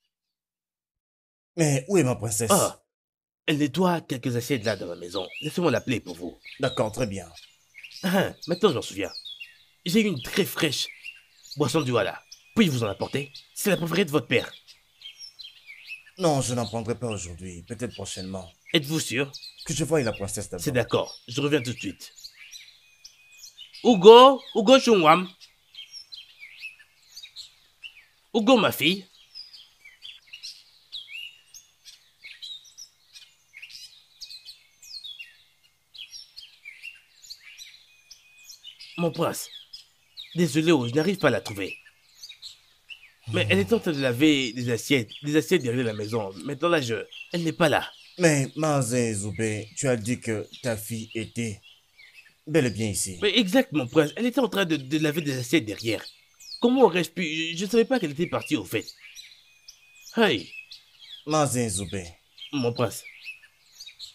Mais où est ma princesse? Ah, elle nettoie quelques assiettes là dans la maison. Laissez-moi l'appeler pour vous. D'accord, très bien. Ah, maintenant je m'en souviens. J'ai une très fraîche boisson du Wala. Puis-je vous en apporter? C'est la préférée de votre père. Non, je n'en prendrai pas aujourd'hui. Peut-être prochainement. Êtes-vous sûr? Que je voie la princesse d'abord. C'est d'accord. Je reviens tout de suite. Hugo, Hugo Chungwam. Hugo, ma fille. Mon prince, désolé, oh, je n'arrive pas à la trouver. Mais elle est en train de laver des assiettes, des assiettes derrière la maison. Maintenant là, je... elle n'est pas là. Mais, Mazé Zoubé, tu as dit que ta fille était bel et bien ici. Mais exact, mon prince, elle était en train de, de laver des assiettes derrière. Comment aurais-je pu... Je ne savais pas qu'elle était partie au fait. Hey, Mazé Zoubé, mon prince.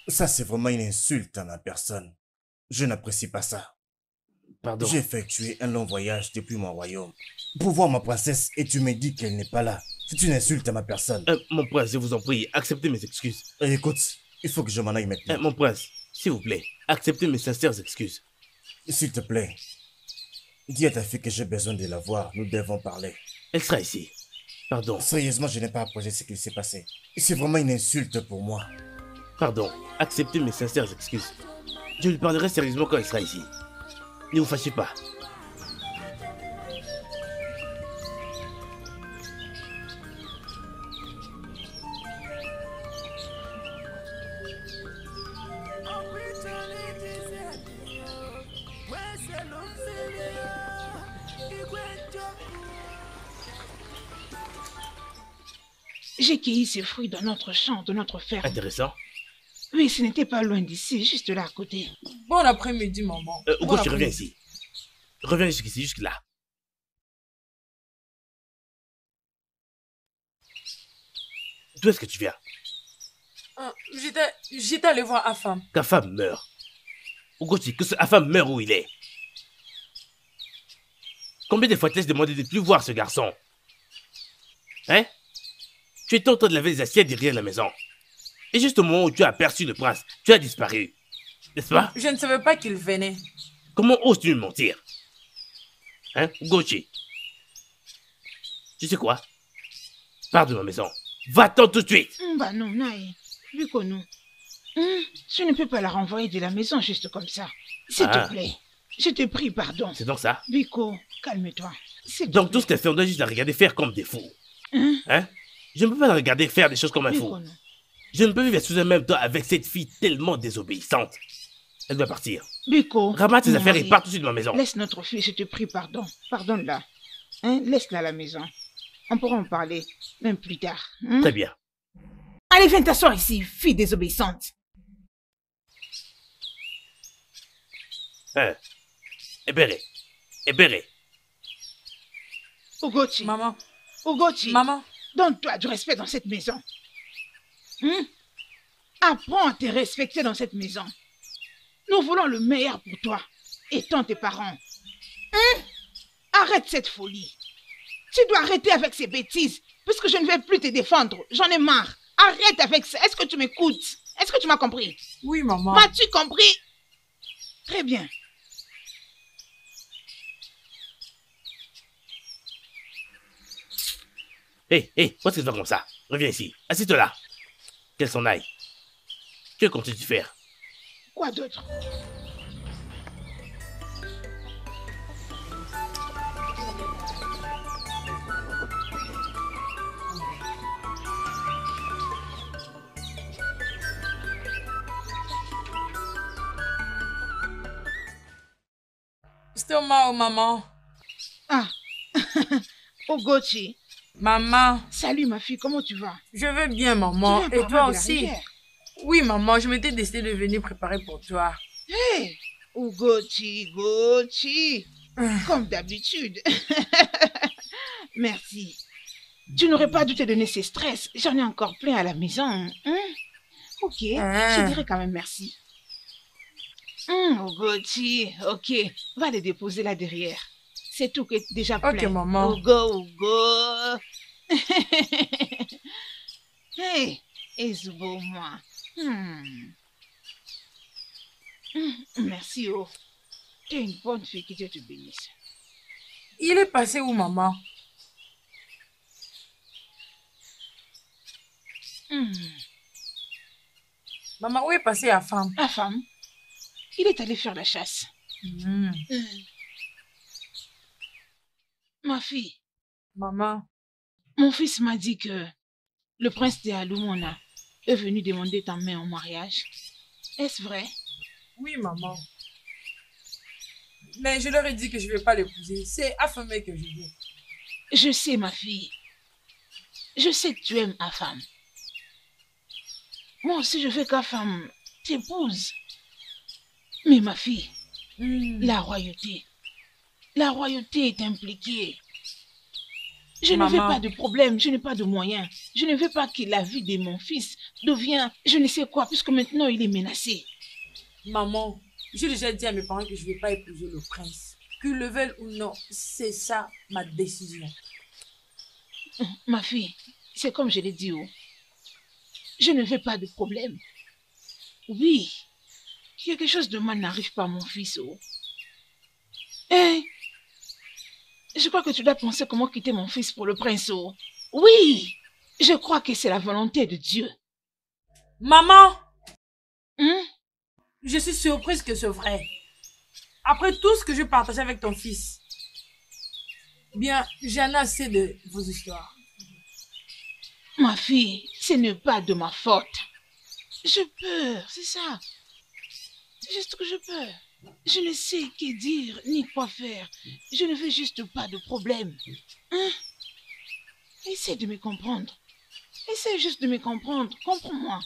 Ça, c'est vraiment une insulte à ma personne. Je n'apprécie pas ça. Pardon. J'ai effectué un long voyage depuis mon royaume pour voir ma princesse et tu me dis qu'elle n'est pas là. C'est une insulte à ma personne. Euh, mon prince, je vous en prie, acceptez mes excuses. Et écoute, il faut que je m'en aille maintenant. Euh, mon prince, s'il vous plaît, acceptez mes sincères excuses. S'il te plaît, dis à ta fille que j'ai besoin de la voir. Nous devons parler. Elle sera ici. Pardon. Sérieusement, je n'ai pas apprécié ce qui s'est passé. C'est vraiment une insulte pour moi. Pardon, acceptez mes sincères excuses. Je lui parlerai sérieusement quand elle sera ici. Ne vous fâchez pas. J'ai cueilli ces fruits dans notre champ, de notre ferme. Intéressant. Oui, ce n'était pas loin d'ici, juste là à côté. Bon après-midi, maman. Euh, Hugo, Bon tu reviens après-midi. ici. Reviens jusqu'ici, jusque là. D'où est-ce que tu viens? Euh, J'étais j'étais allé voir Afam. Ta femme meurt. Hugo, tu dis que sa femme meurt où il est. Combien de fois t'ai-je demandé de ne plus voir ce garçon? Hein? Tu étais en train de laver les assiettes derrière la maison. Et juste au moment où tu as aperçu le prince, tu as disparu. N'est-ce pas? Je ne savais pas qu'il venait. Comment oses-tu me mentir? Hein, Gochi? Tu sais quoi? Pars de ma maison. Va-t'en tout de suite. Hum, bah non, Naï. Biko, non. Hum, je ne peux pas la renvoyer de la maison juste comme ça. S'il Ah. te plaît. Je te prie, pardon. C'est donc ça? Biko, calme-toi. S'il te Donc plaît. tout ce qu'elle fait, on doit juste la regarder faire comme des fous. Hein? Hein? Je ne peux pas la regarder faire des choses comme un fou. Biko, non. Je ne peux vivre sous un même toit avec cette fille tellement désobéissante. Elle doit partir. Biko. Ramasse tes mon affaires et mari, pars tout de suite de ma maison. Laisse notre fille, je te prie, pardon. Pardonne-la. Hein? Laisse-la à la maison. On pourra en parler, même plus tard. Hein? Très bien. Allez, viens t'asseoir ici, fille désobéissante. Hein? Ebere. Ebere. Ugochi. Maman, Ugochi. maman, Donne-toi du respect dans cette maison. Hein? Apprends à te respecter dans cette maison. Nous voulons le meilleur pour toi et tant tes parents. Hein? Arrête cette folie. Tu dois arrêter avec ces bêtises, puisque je ne vais plus te défendre. J'en ai marre. Arrête avec ça. Est-ce que tu m'écoutes? Est-ce que tu m'as compris? oui maman. M'as-tu compris? Très bien. Hé, hé, pourquoi est-ce que tu vas comme ça? Reviens ici. Assieds-toi là. Qu'elle s'en aille. Que comptes-tu faire? Quoi d'autre? Stomac, maman. Ah, Ogochi. Maman, Salut ma fille, comment tu vas? je vais bien, Tu maman. viens Et par toi là de la aussi? rivière? Oui, maman, je m'étais décidé de venir préparer pour toi. Hé, Ugochi, Gochi. Comme d'habitude. Merci. Tu n'aurais pas dû te donner ces stress. J'en ai encore plein à la maison. Hein? Ok, Ah. je dirais quand même merci. Hum, Ugochi, ok. Va les déposer là derrière. C'est tout que déjà plein. Ok, maman. Ugo, Ugo. Hey, Ezubo, moi. Hmm. Hmm, Merci, oh. Tu es une bonne fille, que Dieu te bénisse. Il est passé où, maman? Hmm. Maman, où est passé la femme? La femme, il est allé faire la chasse. Hmm. Hmm. Ma fille, Maman, mon fils m'a dit que le prince de Alumona est venu demander ta main en mariage. Est-ce vrai? oui, maman. Mais je leur ai dit que je ne vais pas l'épouser. C'est affamé que je veux. Je sais, ma fille. Je sais que tu aimes ta femme. Moi aussi, je veux qu'à femme t'épouse. Mais ma fille, Hmm. la royauté, la royauté est impliquée. Je ne veux Maman. pas de problème, je n'ai pas de moyens. Je ne veux pas que la vie de mon fils devienne je ne sais quoi, puisque maintenant il est menacé. Maman, j'ai déjà dit à mes parents que je ne vais pas épouser le prince. Qu'ils le veulent ou non, c'est ça ma décision. Ma fille, c'est comme je l'ai dit. Oh. Je ne veux pas de problème. Oui, quelque chose de mal n'arrive pas à mon fils. Oh. Hein? Je crois que tu dois penser comment quitter mon fils pour le prince. Oh. Oui, je crois que c'est la volonté de Dieu. Maman, Hein? je suis surprise que c'est vrai. Après tout ce que je partage avec ton fils, bien, j'en ai assez de vos histoires. Ma fille, ce n'est pas de ma faute. J'ai peur, c'est ça. C'est juste que j'ai peur. Je ne sais que dire ni quoi faire. Je ne veux juste pas de problème. Hein? Essaie de me comprendre. Essaie juste de me comprendre. Comprends-moi.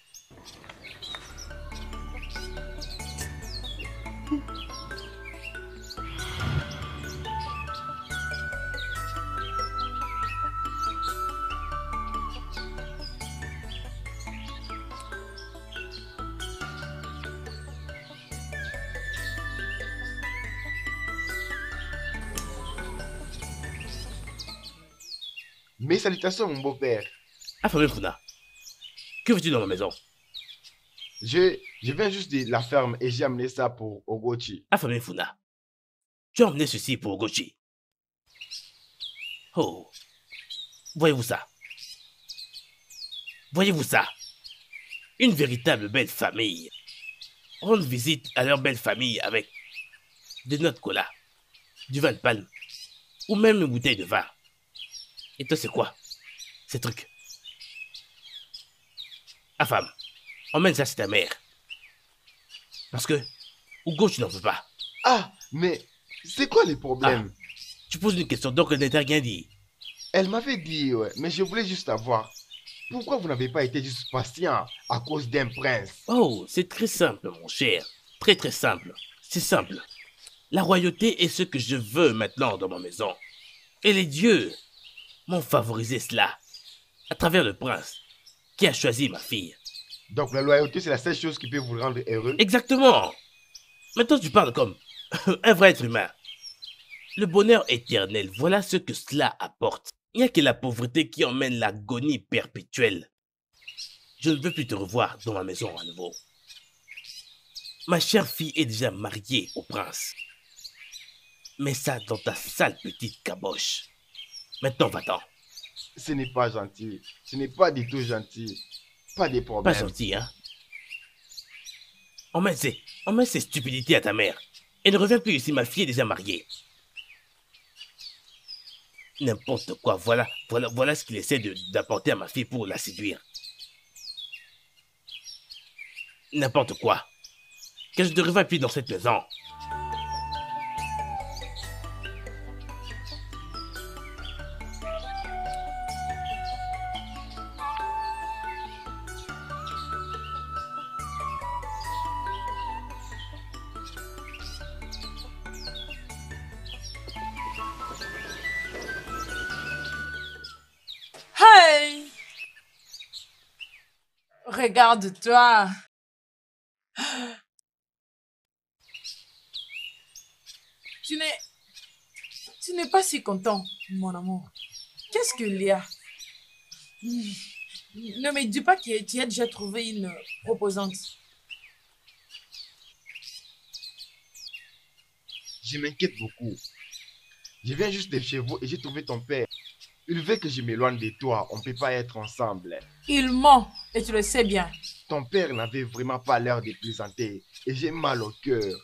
Mes salutations, mon beau-père. Affamé Funa, que veux-tu dans ma maison? Je, je viens juste de la ferme et j'ai amené ça pour Ogochi. Affamé Funa, tu as emmené ceci pour Ogochi. Oh, voyez-vous ça? Voyez-vous ça? Une véritable belle famille. Rendre visite à leur belle famille avec des noix de cola, du vin de palme, ou même une bouteille de vin. Et toi, c'est quoi, ces trucs? Ah, femme, emmène ça chez ta mère. Parce que, Hugo, tu n'en veux pas. Ah, mais c'est quoi les problèmes? Ah, tu poses une question, donc elle ne t'a rien dit. Elle m'avait dit, ouais, mais je voulais juste savoir. Pourquoi vous n'avez pas été juste patient à cause d'un prince? Oh, c'est très simple, mon cher. Très très simple. C'est simple. La royauté est ce que je veux maintenant dans ma maison. Et les dieux m'ont favorisé cela à travers le prince qui a choisi ma fille. Donc la loyauté, c'est la seule chose qui peut vous rendre heureux? Exactement. Maintenant, tu parles comme un vrai être humain. Le bonheur éternel, voilà ce que cela apporte. Il n'y a que la pauvreté qui emmène l'agonie perpétuelle. Je ne veux plus te revoir dans ma maison à nouveau. Ma chère fille est déjà mariée au prince. Mets ça dans ta sale petite caboche. Maintenant, va-t'en. Ce n'est pas gentil. Ce n'est pas du tout gentil. Pas de Pas problème. gentil, hein? Emmène ces, emmène ces stupidités à ta mère. Et ne reviens plus ici, ma fille est déjà mariée. N'importe quoi, voilà, voilà, voilà ce qu'il essaie de- d'apporter à ma fille pour la séduire. N'importe quoi. Que je ne reviens plus dans cette maison. Hey! Regarde-toi. Tu n'es... Tu n'es pas si content, mon amour. Qu'est-ce qu'il y a? Ne me dis pas que tu as déjà trouvé une proposante. Je m'inquiète beaucoup. Je viens juste de chez vous et j'ai trouvé ton père. Il veut que je m'éloigne de toi. On ne peut pas être ensemble. Il ment, et tu le sais bien. Ton père n'avait vraiment pas l'air de plaisanter et j'ai mal au cœur.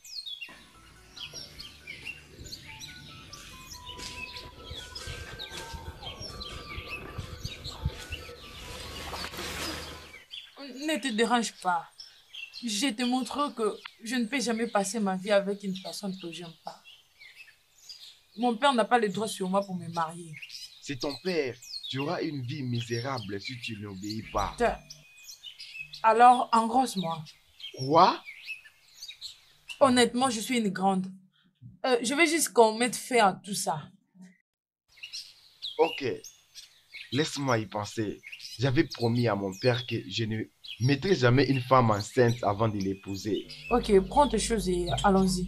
Ne te dérange pas. Je te montre que je ne peux jamais passer ma vie avec une personne que j'aime pas. Mon père n'a pas le droit sur moi pour me marier. C'est ton père. Tu auras une vie misérable si tu n'obéis pas. Tiens. Alors, engrosse-moi. Quoi? Honnêtement, je suis une grande. Euh, je veux juste qu'on mette fin à tout ça. Ok, laisse-moi y penser. J'avais promis à mon père que je ne mettrai jamais une femme enceinte avant de l'épouser. Ok, prends tes choses et allons-y.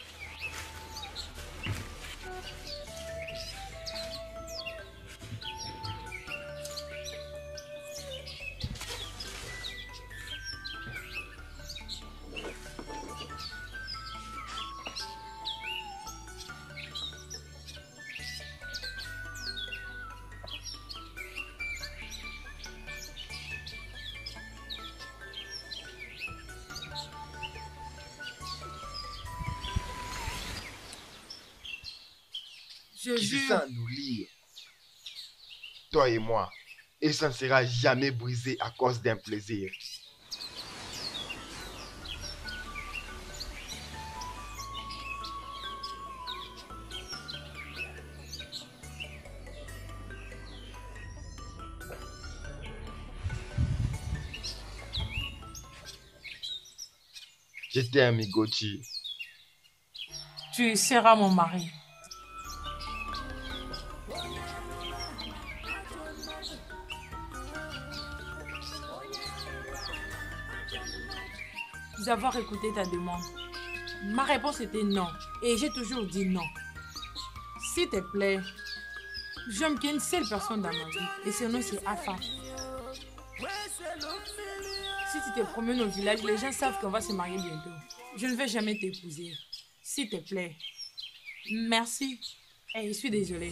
Je Qui jure. sent nous lire, toi et moi, et ça ne sera jamais brisé à cause d'un plaisir. Je t'aime, Igoti. Tu seras mon mari. Avoir écouté ta demande. Ma réponse était non. Et j'ai toujours dit non. S'il te plaît, j'aime qu'une seule personne dans ma vie. Et son nom c'est Afa. Si tu te promènes au village, les gens savent qu'on va se marier bientôt. Je ne vais jamais t'épouser. S'il te plaît. Merci. Et je suis désolée.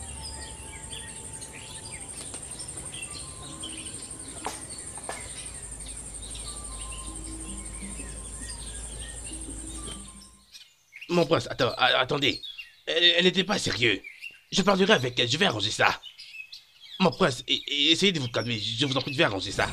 Mon prince, attends, a- attendez. Elle n'était pas sérieuse. Je parlerai avec elle, je vais arranger ça. Mon prince, e- e- essayez de vous calmer, je vous en prie, je vais arranger ça.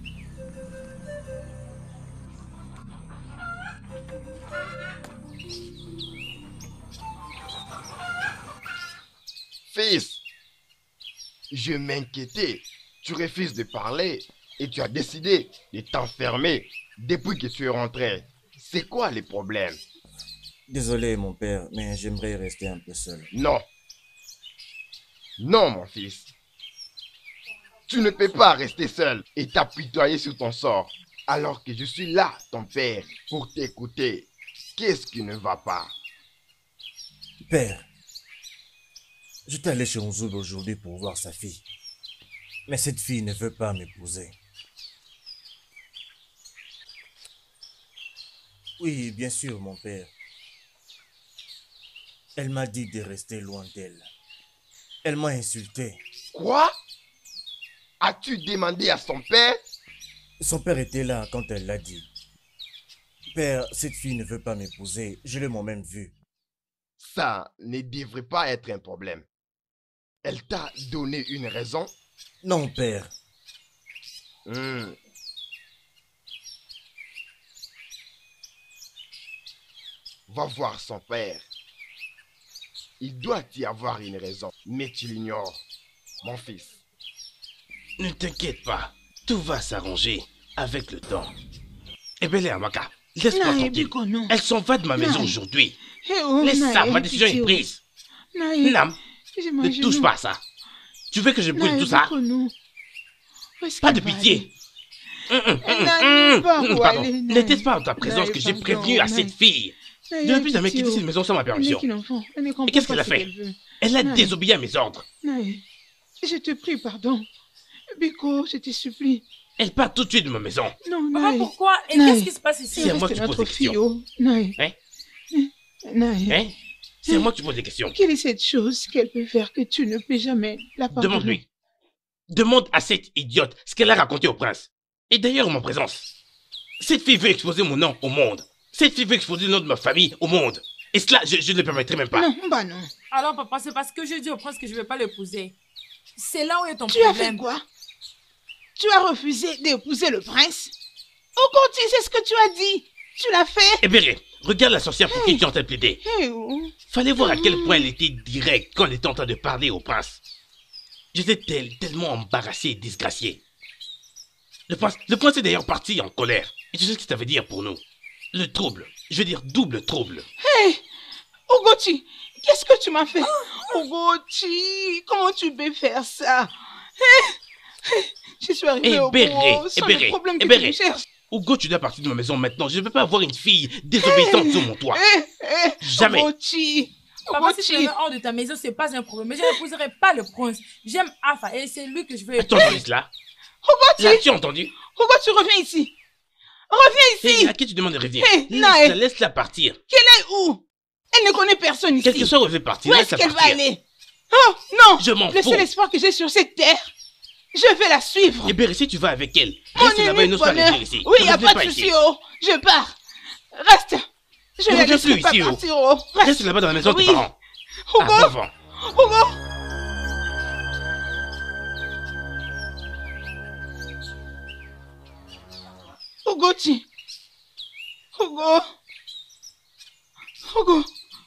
Fils, je m'inquiétais. Tu refuses de parler et tu as décidé de t'enfermer depuis que tu es rentré. C'est quoi les problèmes? Désolé, mon père, mais j'aimerais rester un peu seul. Non. Non, mon fils. Tu ne peux pas rester seul et t'apitoyer sur ton sort, alors que je suis là, ton père, pour t'écouter. Qu'est-ce qui ne va pas? Père, j'étais allé chez Onzoub aujourd'hui pour voir sa fille. Mais cette fille ne veut pas m'épouser. Oui, bien sûr, mon père. Elle m'a dit de rester loin d'elle. Elle m'a insulté. Quoi? As-tu demandé à son père? Son père était là quand elle l'a dit. Père, cette fille ne veut pas m'épouser. Je l'ai moi-même vue. Ça ne devrait pas être un problème. Elle t'a donné une raison? Non, père. Hmm. Va voir son père. Il doit y avoir une raison, mais tu l'ignores, mon fils. Ne t'inquiète pas, tout va s'arranger avec le temps. Eh bien, Amaka, laisse-moi Naïe, tranquille. Biko, non. Elle s'en va de ma maison Naïe. aujourd'hui. Eh oh, Laisse ça, Naïe, ma décision est pitié, prise. Naïe, Nam, j'ai ne mangé, touche non. pas à ça. Tu veux que je brûle Naïe, tout ça? Biko, non. Où est-ce Pas de qu'elle va pitié. Hum, hum, Elle hum, n'a hum, pas hum, où Pardon, aller, Naïe. n'était-ce pas en ta présence Naïe, que j'ai pardon, prévenu à Naïe. cette fille aller? de ne plus Naïe, jamais pitié, quitter oh. cette maison sans ma Elle n'est permission. qu'une enfant. Elle ne comprend Et qu'est-ce pas qu'elle a ce fait? qu'elle veut. Elle a Naïe. désobéi à mes ordres. Naïe, je te prie pardon. Biko, je te supplie. Elle part tout de suite de ma maison. Non, Papa, Naïe. pourquoi? Et Naïe. qu'est-ce qui se passe ici? C'est à moi Reste que tu poses notre des fille, questions. oh. Naïe. Hein? Naïe. Hein? C'est à moi que tu poses des questions. Quelle est cette chose qu'elle peut faire que tu ne peux jamais la pardonner? Demande-lui. Demande à cette idiote ce qu'elle a raconté au prince. Et d'ailleurs, en ma présence. Cette fille veut exposer mon nom au monde. Cette fille veut exposer le nom de ma famille au monde. Et cela, je, je ne le permettrai même pas. Non, bah non. Alors, papa, c'est parce que je dis au prince que je ne vais pas l'épouser. C'est là où est ton Tu as fait problème. quoi? Tu as refusé d'épouser le prince? Au contraire, c'est ce que tu as dit. Tu l'as fait. Eh bien, regarde la sorcière pour qui tu es en train de plaider. Eh oh. Fallait voir à quel point elle était directe quand elle était en train de parler au prince. J'étais tel- tellement embarrassé et disgracié. Le prince, le prince est d'ailleurs parti en colère. Et tu sais ce que ça veut dire pour nous? Le trouble. Je veux dire double trouble. Hey, Ogoti, qu'est-ce que tu m'as fait? Ugochi, comment tu peux faire ça? Eh, je suis arrivée Eh, au Béré, bout, eh, sans Béré, le problème eh, que Béré. tu cherches. Hugo, tu dois partir de ma maison maintenant. Je ne veux pas avoir une fille désobéissante sur mon toit. Eh, eh, Jamais. Ugochi, Papa, si tu Ugochi. le mets hors de ta maison, c'est pas un problème. Mais je n'épouserai pas le prince. J'aime Afa et c'est lui que je veux Attends, épouser. Joyce, là. Ugochi, L'as-tu entendu? Ugochi, reviens ici. Reviens ici. Hey, à qui tu demandes de revenir? Hey, Laisse-la, Naë. laisse-la partir. Qu'elle est où? Elle ne connaît personne ici. Quel que soit où elle veut partir, Où est-ce laisse-la qu'elle va partir. aller? Oh, non. Je m'en Le fous. seul espoir que j'ai sur cette terre, je vais la suivre. Eh bien, si tu vas avec elle, Mon reste là-bas et unique n'ose pas bonheur. revenir ici. Oui, Ne il n'y a reviens pas de ici. souci, oh. Je pars. Reste. Je Ne ne reviens laisserai plus pas ici, oh. partir, oh. Reste. Reste là-bas dans la maison de Oui. tes parents. Hugo, Ah, bon vent. Hugo. Ugochi. Hugo. Hugo.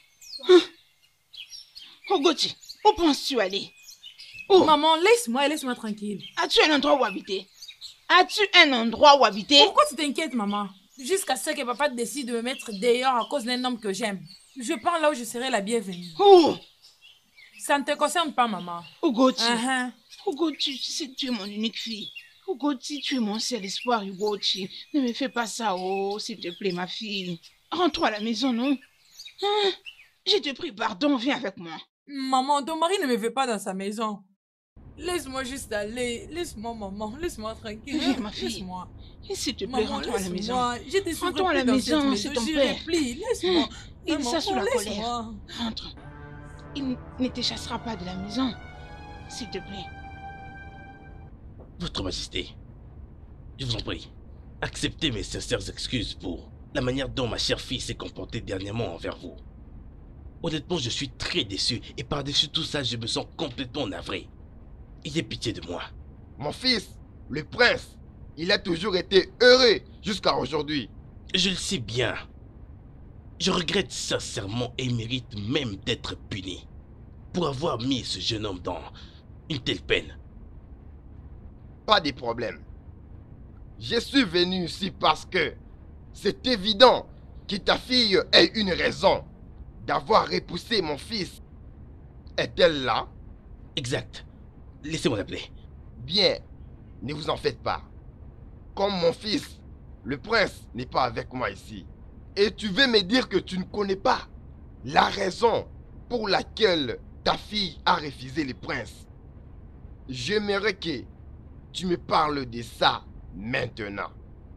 Ugochi, où penses-tu aller? Où? Maman, laisse-moi et laisse-moi tranquille. As-tu un endroit où habiter? As-tu un endroit où habiter? Pourquoi tu t'inquiètes, maman? Jusqu'à ce que papa décide de me mettre dehors à cause d'un homme que j'aime. Je pars là où je serai la bienvenue. Où? Ça ne te concerne pas, maman. Ugochi. Uh-huh. Ugochi, tu sais que tu es mon unique fille. Ugochi, tu es mon seul espoir, Ugochi. Ne me fais pas ça, oh, s'il te plaît, ma fille. Rentre-toi à la maison, non? Hein? Je te prie pardon, viens avec moi. Maman, ton mari ne me veut pas dans sa maison. Laisse-moi juste aller. Laisse-moi, maman. Laisse-moi tranquille. Viens, ma fille. Laisse-moi. Et s'il te plaît, Maman, rentre-toi à la maison. laisse-moi. Je te suivrai Rentre-toi à la plus dans maison, cette c'est ton J'irai père. plus. Laisse-moi. Il Maman, ça sous la colère. laisse-moi. Rentre. Il ne te chassera pas de la maison. S'il te plaît. Votre Majesté, je vous en prie, acceptez mes sincères excuses pour la manière dont ma chère fille s'est comportée dernièrement envers vous. Honnêtement, je suis très déçu et par-dessus tout ça, je me sens complètement navré. Ayez pitié de moi. Mon fils, le prince, il a toujours été heureux jusqu'à aujourd'hui. Je le sais bien. Je regrette sincèrement et mérite même d'être puni pour avoir mis ce jeune homme dans une telle peine. Pas de problème. Je suis venu ici parce que c'est évident que ta fille ait une raison d'avoir repoussé mon fils. Est-elle là? Exact. Laissez-moi l'appeler. Bien, ne vous en faites pas. Comme mon fils, le prince n'est pas avec moi ici. Et tu veux me dire que tu ne connais pas la raison pour laquelle ta fille a refusé le prince. J'aimerais que tu me parles de ça maintenant.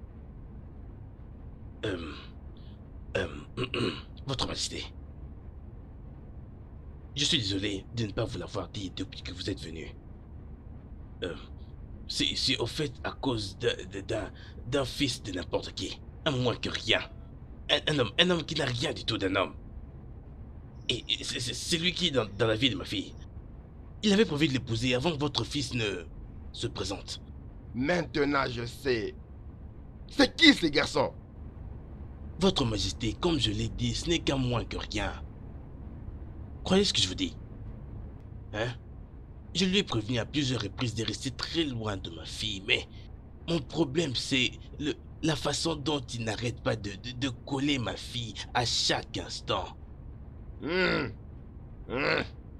Euh, euh, Votre Majesté, je suis désolé de ne pas vous l'avoir dit depuis que vous êtes venu. Euh, c'est au fait à cause d'un fils de n'importe qui, à moins que rien. Un, un homme, un homme qui n'a rien du tout d'un homme. Et, et c'est lui qui est dans, dans la vie de ma fille. Il avait prévu de l'épouser avant que votre fils ne se présente. Maintenant je sais. C'est qui ce garçon? Votre Majesté, comme je l'ai dit, ce n'est qu'un moins que rien. Croyez ce que je vous dis. Hein? Je lui ai prévenu à plusieurs reprises de rester très loin de ma fille, mais mon problème c'est le, la façon dont il n'arrête pas de, de, de coller ma fille à chaque instant. Mmh. Mmh.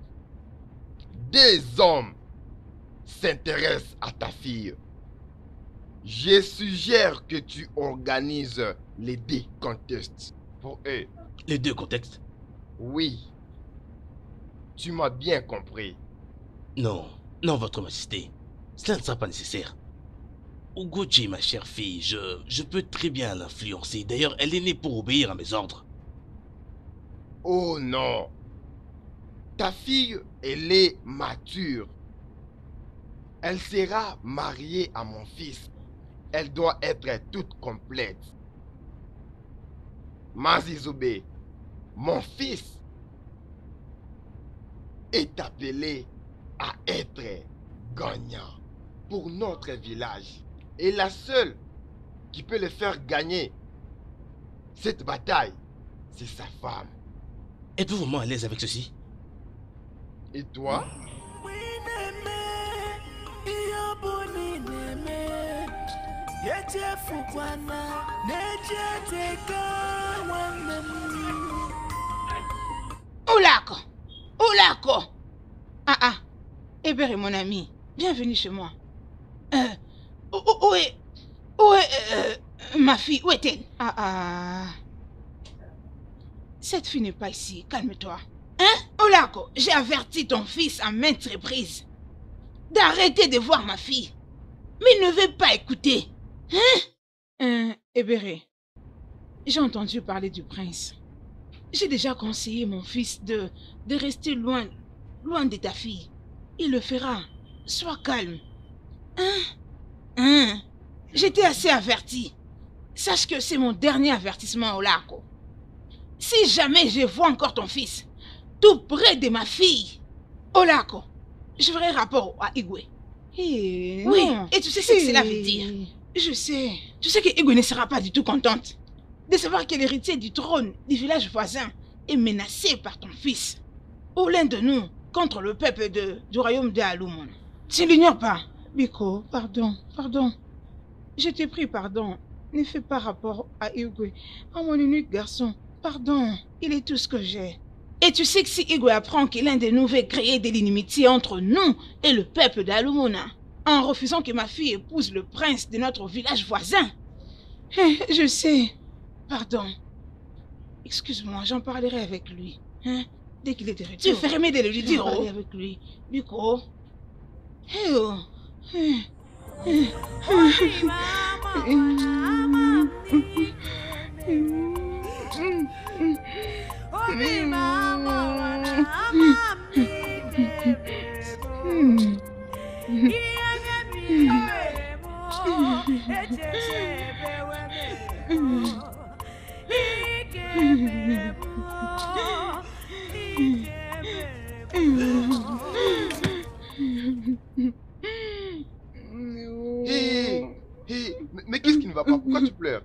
Des hommes s'intéressent à ta fille. Je suggère que tu organises les deux contests pour eux. Les deux contextes? Oui. Tu m'as bien compris. Non, non, Votre Majesté. Cela ne sera pas nécessaire. Ugochi, ma chère fille, je, je peux très bien l'influencer. D'ailleurs, elle est née pour obéir à mes ordres. Oh non. Ta fille, elle est mature. Elle sera mariée à mon fils. Elle doit être toute complète. Mazizube, mon fils, est appelé à être gagnant pour notre village. Et la seule qui peut le faire gagner cette bataille, c'est sa femme. Êtes-vous vraiment à l'aise avec ceci? Et toi? Oulako! Oulako! Ebere, mon ami, bienvenue chez moi. Euh, où, où- où est... Où est... euh, ma fille, où est-elle? Ah ah... Cette fille n'est pas ici, calme-toi. Hein? Olako, j'ai averti ton fils à maintes reprises d'arrêter de voir ma fille. Mais il ne veut pas écouter. Hein? Euh, Ebere, j'ai entendu parler du prince. J'ai déjà conseillé mon fils de, de rester loin, loin de ta fille. Il le fera. Sois calme. Hein? Hein? J'étais assez averti. Sache que c'est mon dernier avertissement, Olako. Si jamais je vois encore ton fils tout près de ma fille, Olako, je ferai rapport à Igwe. Eh, Oui, non. et tu sais ce que cela veut Eh, dire? Je sais. Tu sais que Igwe ne sera pas du tout contente de savoir que l'héritier du trône du village voisin est menacé par ton fils. Ou l'un de nous contre le peuple de, du royaume de Alumon. Tu l'ignores pas? Biko, pardon, pardon. Je t'ai pris pardon. Ne fais pas rapport à Igwe, à mon unique garçon. Pardon, il est tout ce que j'ai. Et tu sais que si Igwe apprend que l'un de nous veut créer de l'inimitié entre nous et le peuple d'Alumona, en refusant que ma fille épouse le prince de notre village voisin. Eh, je sais. Pardon. Excuse-moi, j'en parlerai avec lui. Hein? Dès qu'il est de retour. Tu ferais mieux de le lui dire. J'en parlerai avec lui. Biko. Eh oh. Eh. Eh. Hé, hé, mais, mais qu'est-ce qui ne va pas? Pourquoi tu pleures?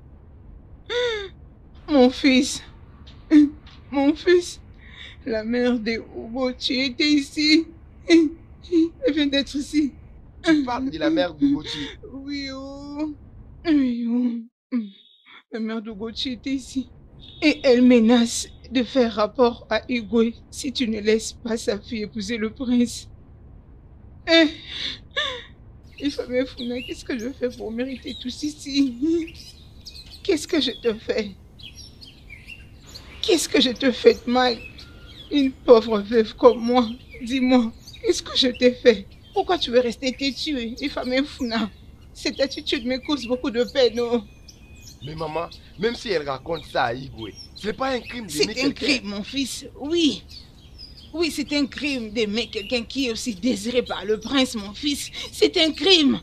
Mon fils. Mon fils. La mère de Hugo, tu étais ici. Elle vient d'être ici. Tu parles de la mère d'Ugochi. Oui, oh. Oui, oh. La mère d'Ugochi était ici. Et elle menace de faire rapport à Igwe si tu ne laisses pas sa fille épouser le prince. Eh. Ifame Funa, qu'est-ce que je fais pour mériter tout ceci? Qu'est-ce que je te fais? Qu'est-ce que je te fais de mal? Une pauvre veuve comme moi, dis-moi, qu'est-ce que je t'ai fait? Pourquoi tu veux rester têtue, Ifame Funa? Cette attitude me cause beaucoup de peine, oh. Mais maman, même si elle raconte ça à Igwe, ce n'est pas un crime d'aimer C'est un quelqu'un. crime, mon fils, oui. Oui, c'est un crime d'aimer quelqu'un qui est aussi désiré par le prince, mon fils. C'est un crime.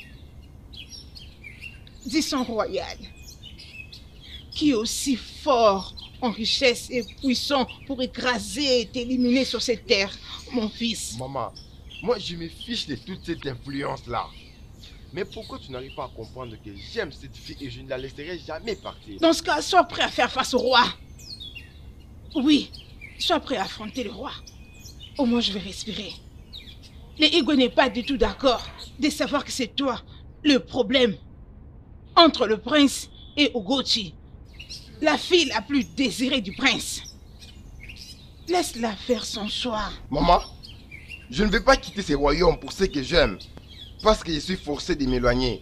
Dis son royal, qui est aussi fort en richesse et puissant pour écraser et t'éliminer sur cette terre, mon fils. Maman, moi je me fiche de toute cette influence-là. Mais pourquoi tu n'arrives pas à comprendre que j'aime cette fille et je ne la laisserai jamais partir? Dans ce cas, sois prêt à faire face au roi. Oui, sois prêt à affronter le roi. Au moins, je vais respirer. Le Igwe n'est pas du tout d'accord de savoir que c'est toi le problème entre le prince et Ugochi, la fille la plus désirée du prince. Laisse-la faire son choix. Maman, je ne vais pas quitter ce royaume pour ceux que j'aime, parce que je suis forcé de m'éloigner.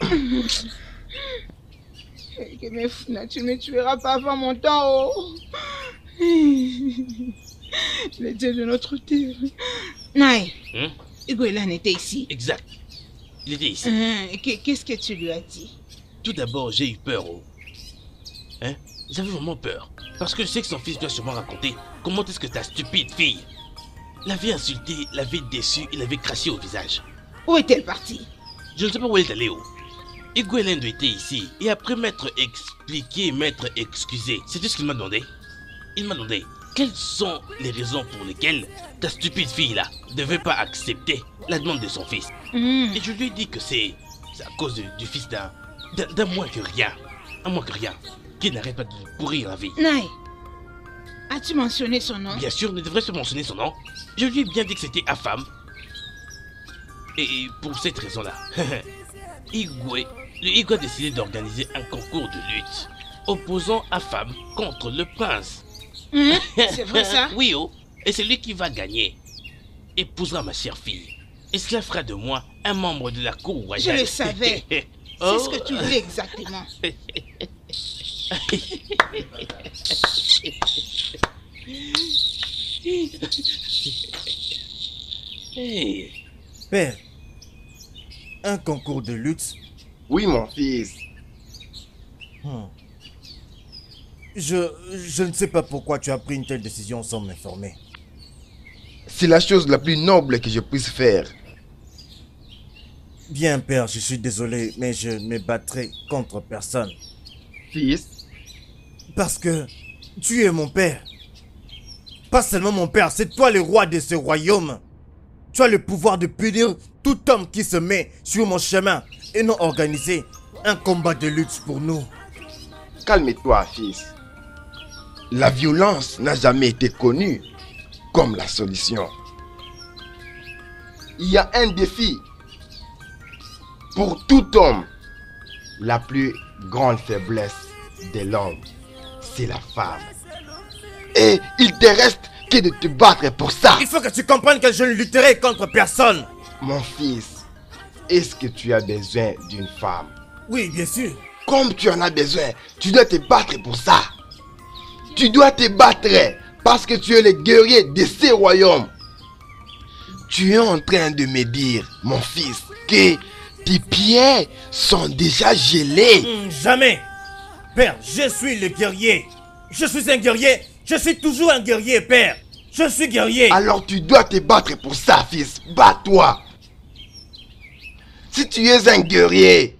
Mais Funa, tu ne me tueras pas avant mon temps, oh. Le dieu de notre terre. Naï, Hein? Igwelan était ici. Exact. Il était ici. Hein, qu'est- Qu'est-ce que tu lui as dit? Tout d'abord, j'ai eu peur. Oh. Hein? J'avais vraiment peur. Parce que je sais que son fils doit sûrement raconter comment est-ce que ta stupide fille l'avait insulté, l'avait déçu et l'avait craché au visage. Où est-elle partie? Je ne sais pas où elle est allée. Oh. Igwelendo était ici et après m'être expliqué, m'être excusé, c'est ce qu'il m'a demandé. Il m'a demandé quelles sont les raisons pour lesquelles ta stupide fille-là ne veut pas accepter la demande de son fils. Hmm. Et je lui ai dit que c'est à cause de- du fils d'un d'un d'un moins que rien, un moins que rien, qui n'arrête pas de lui pourrir la vie. Naï, as-tu mentionné son nom? Bien sûr, ne devrait se mentionner son nom. Je lui ai bien dit que c'était Afam. Et pour cette raison-là, Igwe, le Igwe a décidé d'organiser un concours de lutte opposant Afam contre le prince. Hein? C'est vrai ça? Oui, oh. Et c'est lui qui va gagner. Épousera ma chère fille. Et cela fera de moi un membre de la cour Je royale. le savais. C'est Oh. ce que tu voulais exactement. Hey. Père, un concours de lutte? Oui, mon fils. Hmm. Je, je ne sais pas pourquoi tu as pris une telle décision sans m'informer. C'est la chose la plus noble que je puisse faire. Bien, père, je suis désolé, mais je ne me battrai contre personne. Fils, Parce que tu es mon père. Pas seulement mon père, c'est toi le roi de ce royaume. Tu as le pouvoir de punir tout homme qui se met sur mon chemin et non organiser un combat de lutte pour nous. calme-toi, fils. La violence n'a jamais été connue comme la solution. Il y a un défi. Pour tout homme, la plus grande faiblesse de l'homme, c'est la femme. Et il te reste que de te battre pour ça. Il faut que tu comprennes que je ne lutterai contre personne. Mon fils, est-ce que tu as besoin d'une femme? Oui, bien sûr. Comme tu en as besoin, tu dois te battre pour ça. Tu dois te battre parce que tu es le guerrier de ces royaumes. Tu es en train de me dire, mon fils, que tes pieds sont déjà gelés. Hmm, jamais. Père, je suis le guerrier. Je suis un guerrier. Je suis toujours un guerrier, père. Je suis guerrier. Alors tu dois te battre pour ça, fils. Bats-toi. Si tu es un guerrier.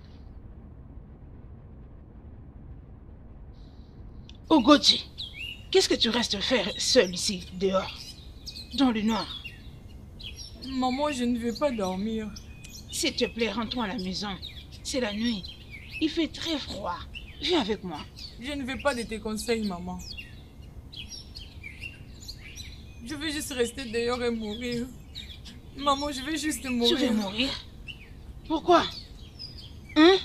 Ogodji, qu'est-ce que tu restes faire seul ici, dehors, dans le noir? Maman, je ne vais pas dormir. S'il te plaît, rentre-toi à la maison. C'est la nuit. Il fait très froid. Viens avec moi. Je ne veux pas de tes conseils, maman. Je veux juste rester dehors et mourir. Maman, je veux juste mourir. Tu veux mourir? Pourquoi? Hein?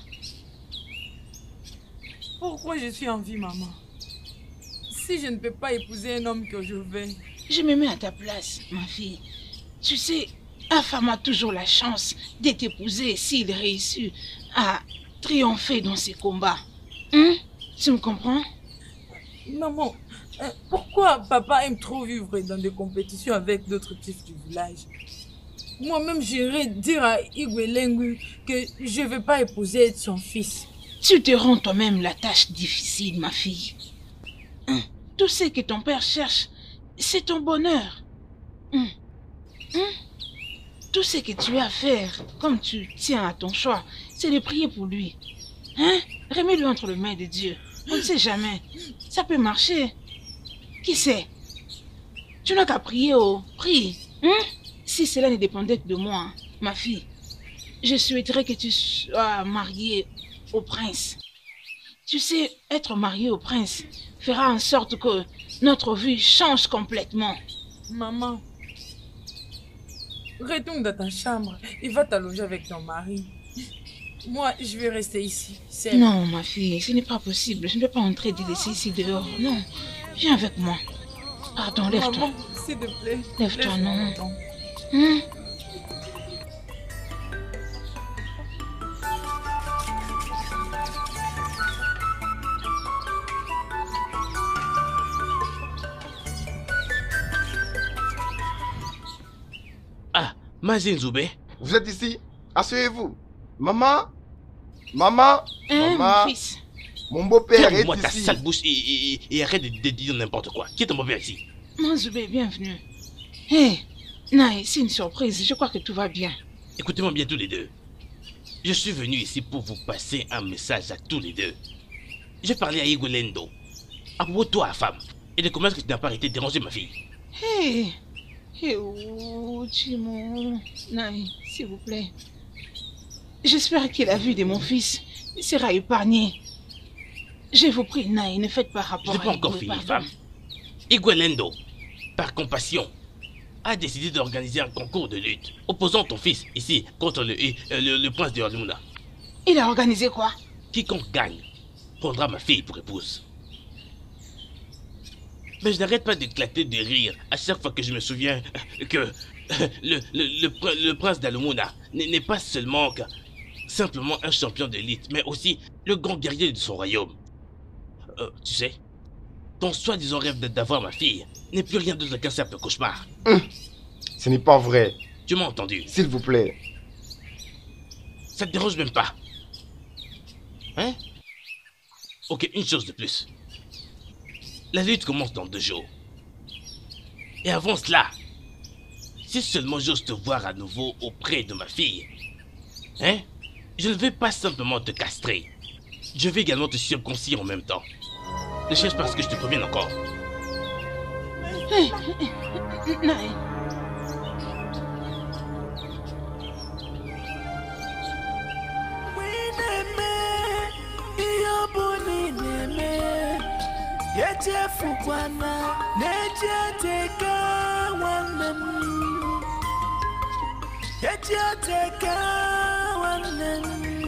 Pourquoi je suis en vie, maman? Si je ne peux pas épouser un homme que je veux. Je me mets à ta place, ma fille. Tu sais, un femme a toujours la chance de t'épouser s'il réussit à triompher dans ses combats. Hein? Tu me comprends? Maman, euh, pourquoi papa aime trop vivre dans des compétitions avec d'autres petits du village? Moi-même, j'irais dire à Igwelengu que je ne veux pas épouser son fils. Tu te rends toi-même la tâche difficile, ma fille. Hein? Tout ce que ton père cherche, c'est ton bonheur. Hein? Hein? Tout ce que tu as à faire, comme tu tiens à ton choix, c'est de prier pour lui. Hein? Remets-le entre les mains de Dieu. On ne sait jamais. Ça peut marcher. Qui sait? Tu n'as qu'à prier, oh. Prie. Hein? Si cela ne dépendait que de moi, ma fille, je souhaiterais que tu sois mariée au prince. Tu sais, être mariée au prince fera en sorte que notre vie change complètement. Maman, retourne dans ta chambre et va t'allonger avec ton mari. Moi, je vais rester ici. seule. Non, ma fille, ce n'est pas possible. Je ne peux pas entrer et te laisser ici dehors. Non, viens avec moi. Pardon, lève-toi. Maman, s'il te plaît. Lève-toi, laisse-moi non. longtemps. Hein? Ah, Mazin Zoubé. Vous êtes ici? Asseyez-vous. Maman? Maman? Hein, Maman? mon fils? Mon beau-père est Ferme-moi ta ici. sale bouche et, et- et- et arrête de, de dire n'importe quoi. Qui est ton beau-père ici? Manzoubé, bienvenue. Hé, Naï, c'est une surprise. Je crois que tout va bien. Écoutez-moi bien tous les deux. Je suis venu ici pour vous passer un message à tous les deux. J'ai parlé à Igolendo, à propos de toi, femme, et de comment est-ce que tu n'as pas arrêté de déranger ma fille. Hé, hé, oh, Chimo. Naï, s'il vous plaît. J'espère que la vie de mon fils sera épargnée. Je vous prie, Naï, ne faites pas Je rapport n'ai pas à encore Igwe, fini, pardon. femme. Igolendo, par compassion, a décidé d'organiser un concours de lutte opposant ton fils ici contre le, euh, le, le prince de Orlumuna. Il a organisé quoi? Quiconque gagne prendra ma fille pour épouse. Mais je n'arrête pas d'éclater de rire à chaque fois que je me souviens que le, le, le, pr- le prince d'Alumuna n'est pas seulement que simplement un champion d'élite, mais aussi le grand guerrier de son royaume. Euh, tu sais, ton soi-disant rêve d'avoir ma fille n'est plus rien d'autre qu'un simple cauchemar. Hum, ce n'est pas vrai. Tu m'as entendu? S'il vous plaît. Ça te dérange même pas? Hein? Ok, une chose de plus. La lutte commence dans deux jours. Et avant cela, si seulement j'ose te voir à nouveau auprès de ma fille, hein? Je ne vais pas simplement te castrer. Je vais également te circoncire en même temps. Ne cherche pas à ce que je te prévienne encore. Naï. Yechefukwana necheteka wanem Yecheteka wanem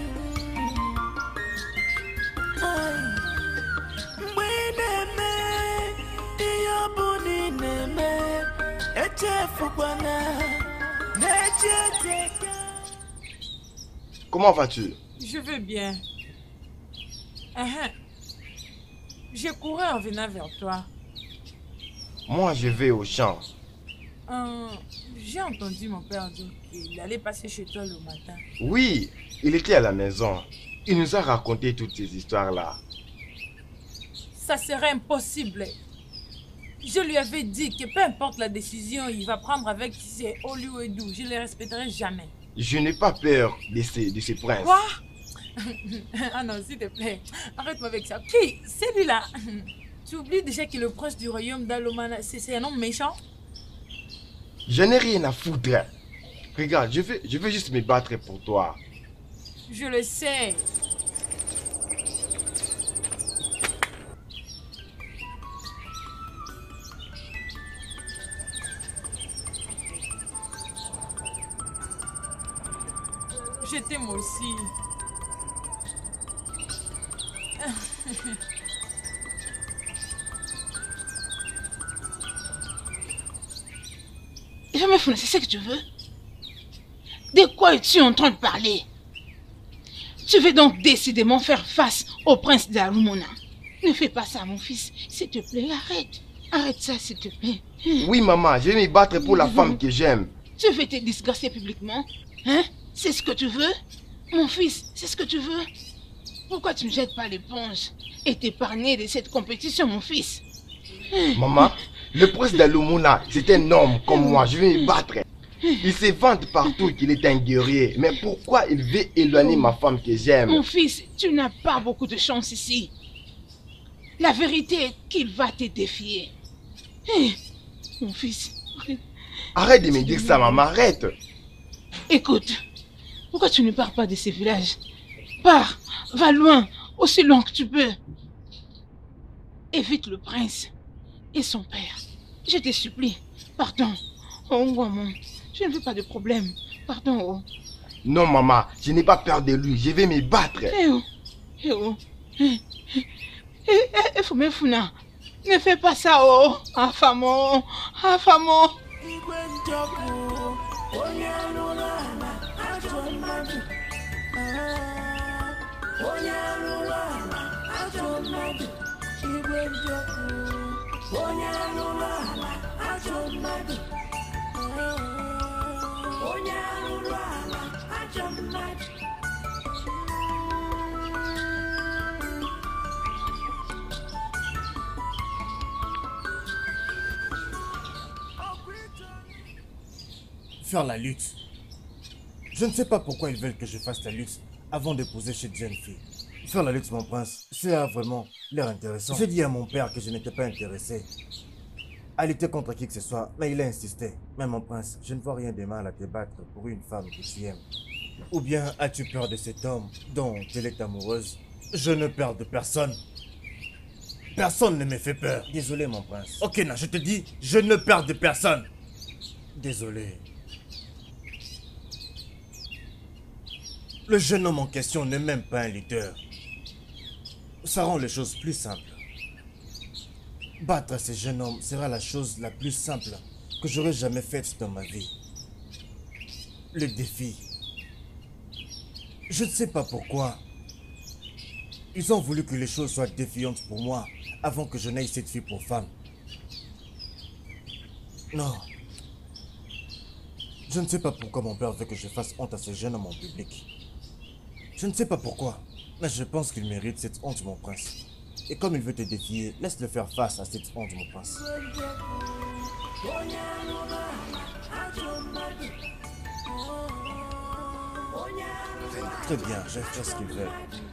Ai Mwineme Iyobuni neme Yechefukwana necheteka. Comment vas-tu? Je vais bien. Uh-huh. Je courais en venant vers toi. Moi, je vais au champ. Euh, J'ai entendu mon père dire qu'il allait passer chez toi le matin. Oui, il était à la maison. Il nous a raconté toutes ces histoires-là. Ça serait impossible. Je lui avais dit que peu importe la décision il va prendre avec ses Oluwedu, je ne les respecterai jamais. Je n'ai pas peur de ces, de ces princes. Quoi? Ah non, s'il te plaît, arrête-moi avec ça. Qui? Celui-là. Tu oublies déjà que le prince du royaume d'Alumana, c'est un homme méchant? Je n'ai rien à foutre. Regarde, je veux, je veux juste me battre pour toi. Je le sais. Je t'aime aussi. Jamais Funa, c'est ce que tu veux? De quoi es-tu en train de parler? Tu veux donc décidément faire face au prince d'Alumona? Ne fais pas ça, mon fils. S'il te plaît, arrête. Arrête ça, s'il te plaît. Oui, maman, je vais me battre pour la femme que j'aime. Tu veux te disgracier publiquement? Hein? C'est ce que tu veux? Mon fils, c'est ce que tu veux? Pourquoi tu ne jettes pas l'éponge et t'épargner de cette compétition, mon fils? Maman, le prince d'Alumuna, c'est un homme comme moi. Je vais me battre. Il se vante partout qu'il est un guerrier. Mais pourquoi il veut éloigner ma femme que j'aime? Mon fils, tu n'as pas beaucoup de chance ici. La vérité est qu'il va te défier. Hey, mon fils, arrête. Arrête de me dire ça, maman, arrête. Écoute, pourquoi tu ne pars pas de ces villages? Pars, va loin, aussi loin que tu peux. Évite le prince et son père. Je te supplie, pardon. Oh, maman, je ne veux pas de problème. Pardon, oh. Non, maman, je n'ai pas peur de lui. Je vais me battre. Eh oh, eh oh. Eh, eh, eh, Fumé Funa, ne fais pas ça, oh. Afamo, afamo. Faire la lutte. Je ne sais pas pourquoi ils veulent que je fasse la lutte avant de poser chez jeune fille. Faire la lutte, mon prince, c'est vraiment l'air intéressant. J'ai dit à mon père que je n'étais pas intéressé à lutter contre qui que ce soit, mais il a insisté. Mais mon prince, je ne vois rien de mal à te battre pour une femme que tu aimes. Ou bien as-tu peur de cet homme dont elle est amoureuse? Je ne perds de personne. Personne ne me fait peur. Désolé, mon prince. Ok, non, je te dis, je ne perds de personne. Désolé. Le jeune homme en question n'est même pas un leader. Ça rend les choses plus simples. Battre ces jeunes hommes sera la chose la plus simple que j'aurais jamais faite dans ma vie. Le défi. Je ne sais pas pourquoi. Ils ont voulu que les choses soient défiantes pour moi avant que je n'aille cette fille pour femme. Non. Je ne sais pas pourquoi mon père veut que je fasse honte à ces jeunes hommes en public. Je ne sais pas pourquoi, mais je pense qu'il mérite cette honte, mon prince. Et comme il veut te défier, laisse-le faire face à cette honte, mon prince. Très bien, je ferai ce qu'il veut.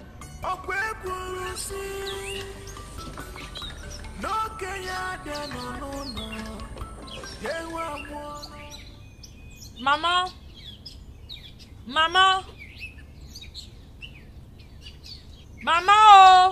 Maman. Maman. Maman oh.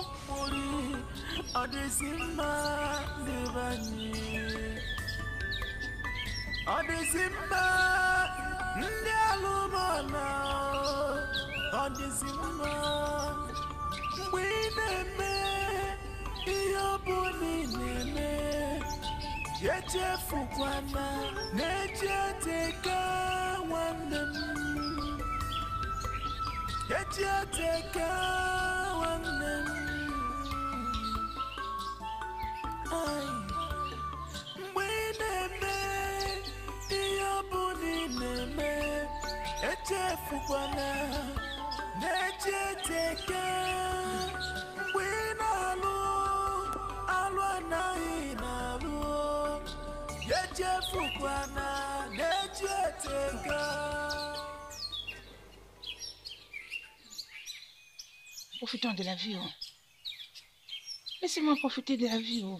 Profitons de la vie. Oh. Laissez-moi profiter de la vie. Oh.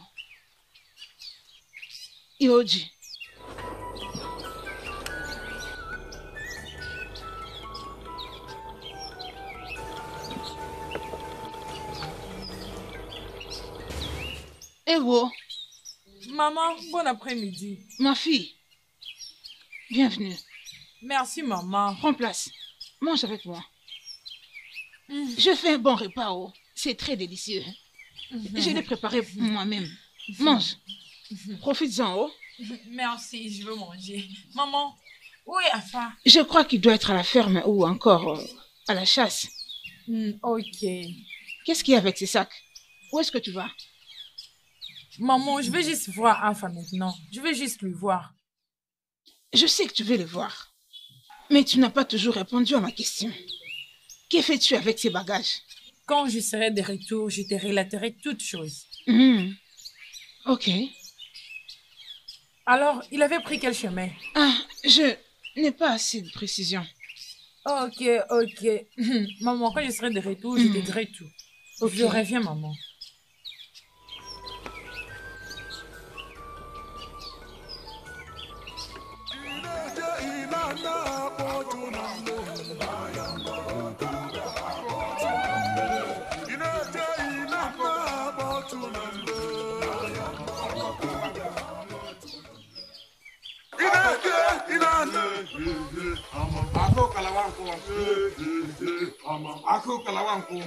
Yoji. Ewo. Maman, bon après-midi. Ma fille, bienvenue. Merci, maman. Prends place. Mange avec moi. Mm. Je fais un bon repas. Oh. C'est très délicieux. Mm-hmm. Je l'ai préparé moi-même. Mm-hmm. Mange. Mm-hmm. Profites-en. Oh. Merci, je veux manger. Maman, où est Afa? Je crois qu'il doit être à la ferme ou encore euh, à la chasse. Mm, ok. Qu'est-ce qu'il y a avec ces sacs? Où est-ce que tu vas? Maman, je veux juste voir Afa maintenant. Je veux juste lui voir. Je sais que tu veux le voir. Mais tu n'as pas toujours répondu à ma question. Que fais-tu avec ces bagages? Quand je serai de retour, je te relaterai toutes choses. Mmh. Ok. Alors, il avait pris quel chemin? Ah, je n'ai pas assez de précision. Ok, ok. Maman, quand je serai de retour, je mmh. te dirai tout. Okay. Je reviens, maman. Ako kalawanko, ako kalawanko,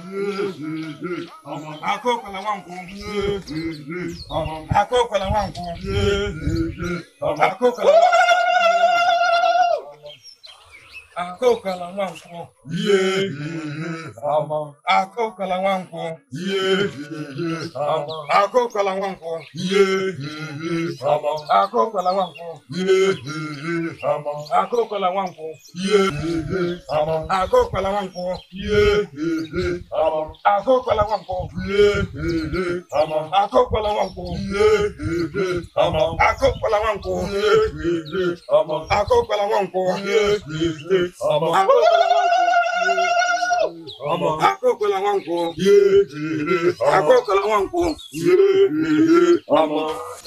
ako kalawanko, ako kalawanko, ako kalawanko. Ako kalawanko, yeah, ama. Ako kalawanko, yeah, ama. Ako kalawanko, yeah, ama. Ako kalawanko, yeah, ama. Ako kalawanko, yeah, ama. Ako kalawanko, yeah, ama. Ako kalawanko, yeah, ama. Ako kalawanko, yeah, ama. Ako kalawanko, yeah, ama. Ako kalawanko, yeah. Ama ako kala wanko ye ako kala wanko ye ama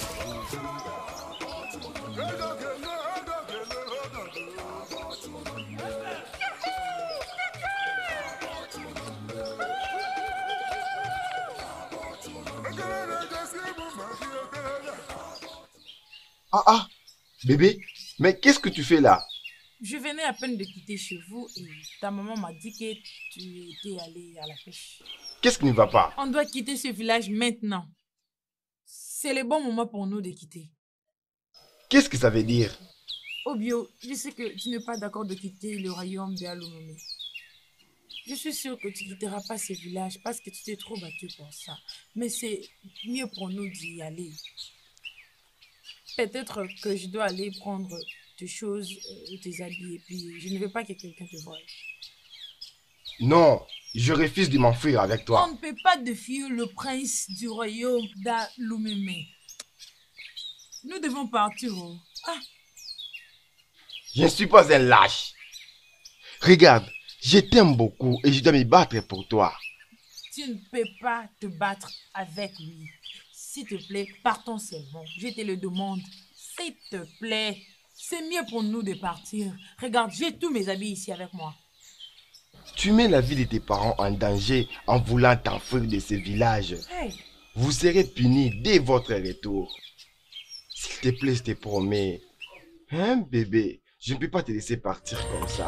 Ah ah, bébé, mais qu'est-ce que tu fais là? Je venais à peine de quitter chez vous et ta maman m'a dit que tu étais allé à la pêche. Qu'est-ce qui ne va pas? On doit quitter ce village maintenant. c'est le bon moment pour nous de quitter. Qu'est-ce que ça veut dire? Obio, je sais que tu n'es pas d'accord de quitter le royaume de Alomome. Je suis sûre que tu ne quitteras pas ce village parce que tu t'es trop battu pour ça. Mais c'est mieux pour nous d'y aller. Peut-être que je dois aller prendre tes choses, euh, tes habits, et puis je ne veux pas que quelqu'un te voie. Non, je refuse de m'enfuir avec toi. On ne peut pas défier le prince du royaume d'Alomeme. Nous devons partir. Oh. Ah. Je ne suis pas un lâche. Regarde, je t'aime beaucoup et je dois me battre pour toi. Tu ne peux pas te battre avec lui. S'il te plaît, partons seulement. Je te le demande. S'il te plaît, c'est mieux pour nous de partir. Regarde, j'ai tous mes habits ici avec moi. Tu mets la vie de tes parents en danger en voulant t'enfuir de ce village. Hey. Vous serez punis dès votre retour. S'il te plaît, je te promets. Hein, bébé? Je ne peux pas te laisser partir comme ça.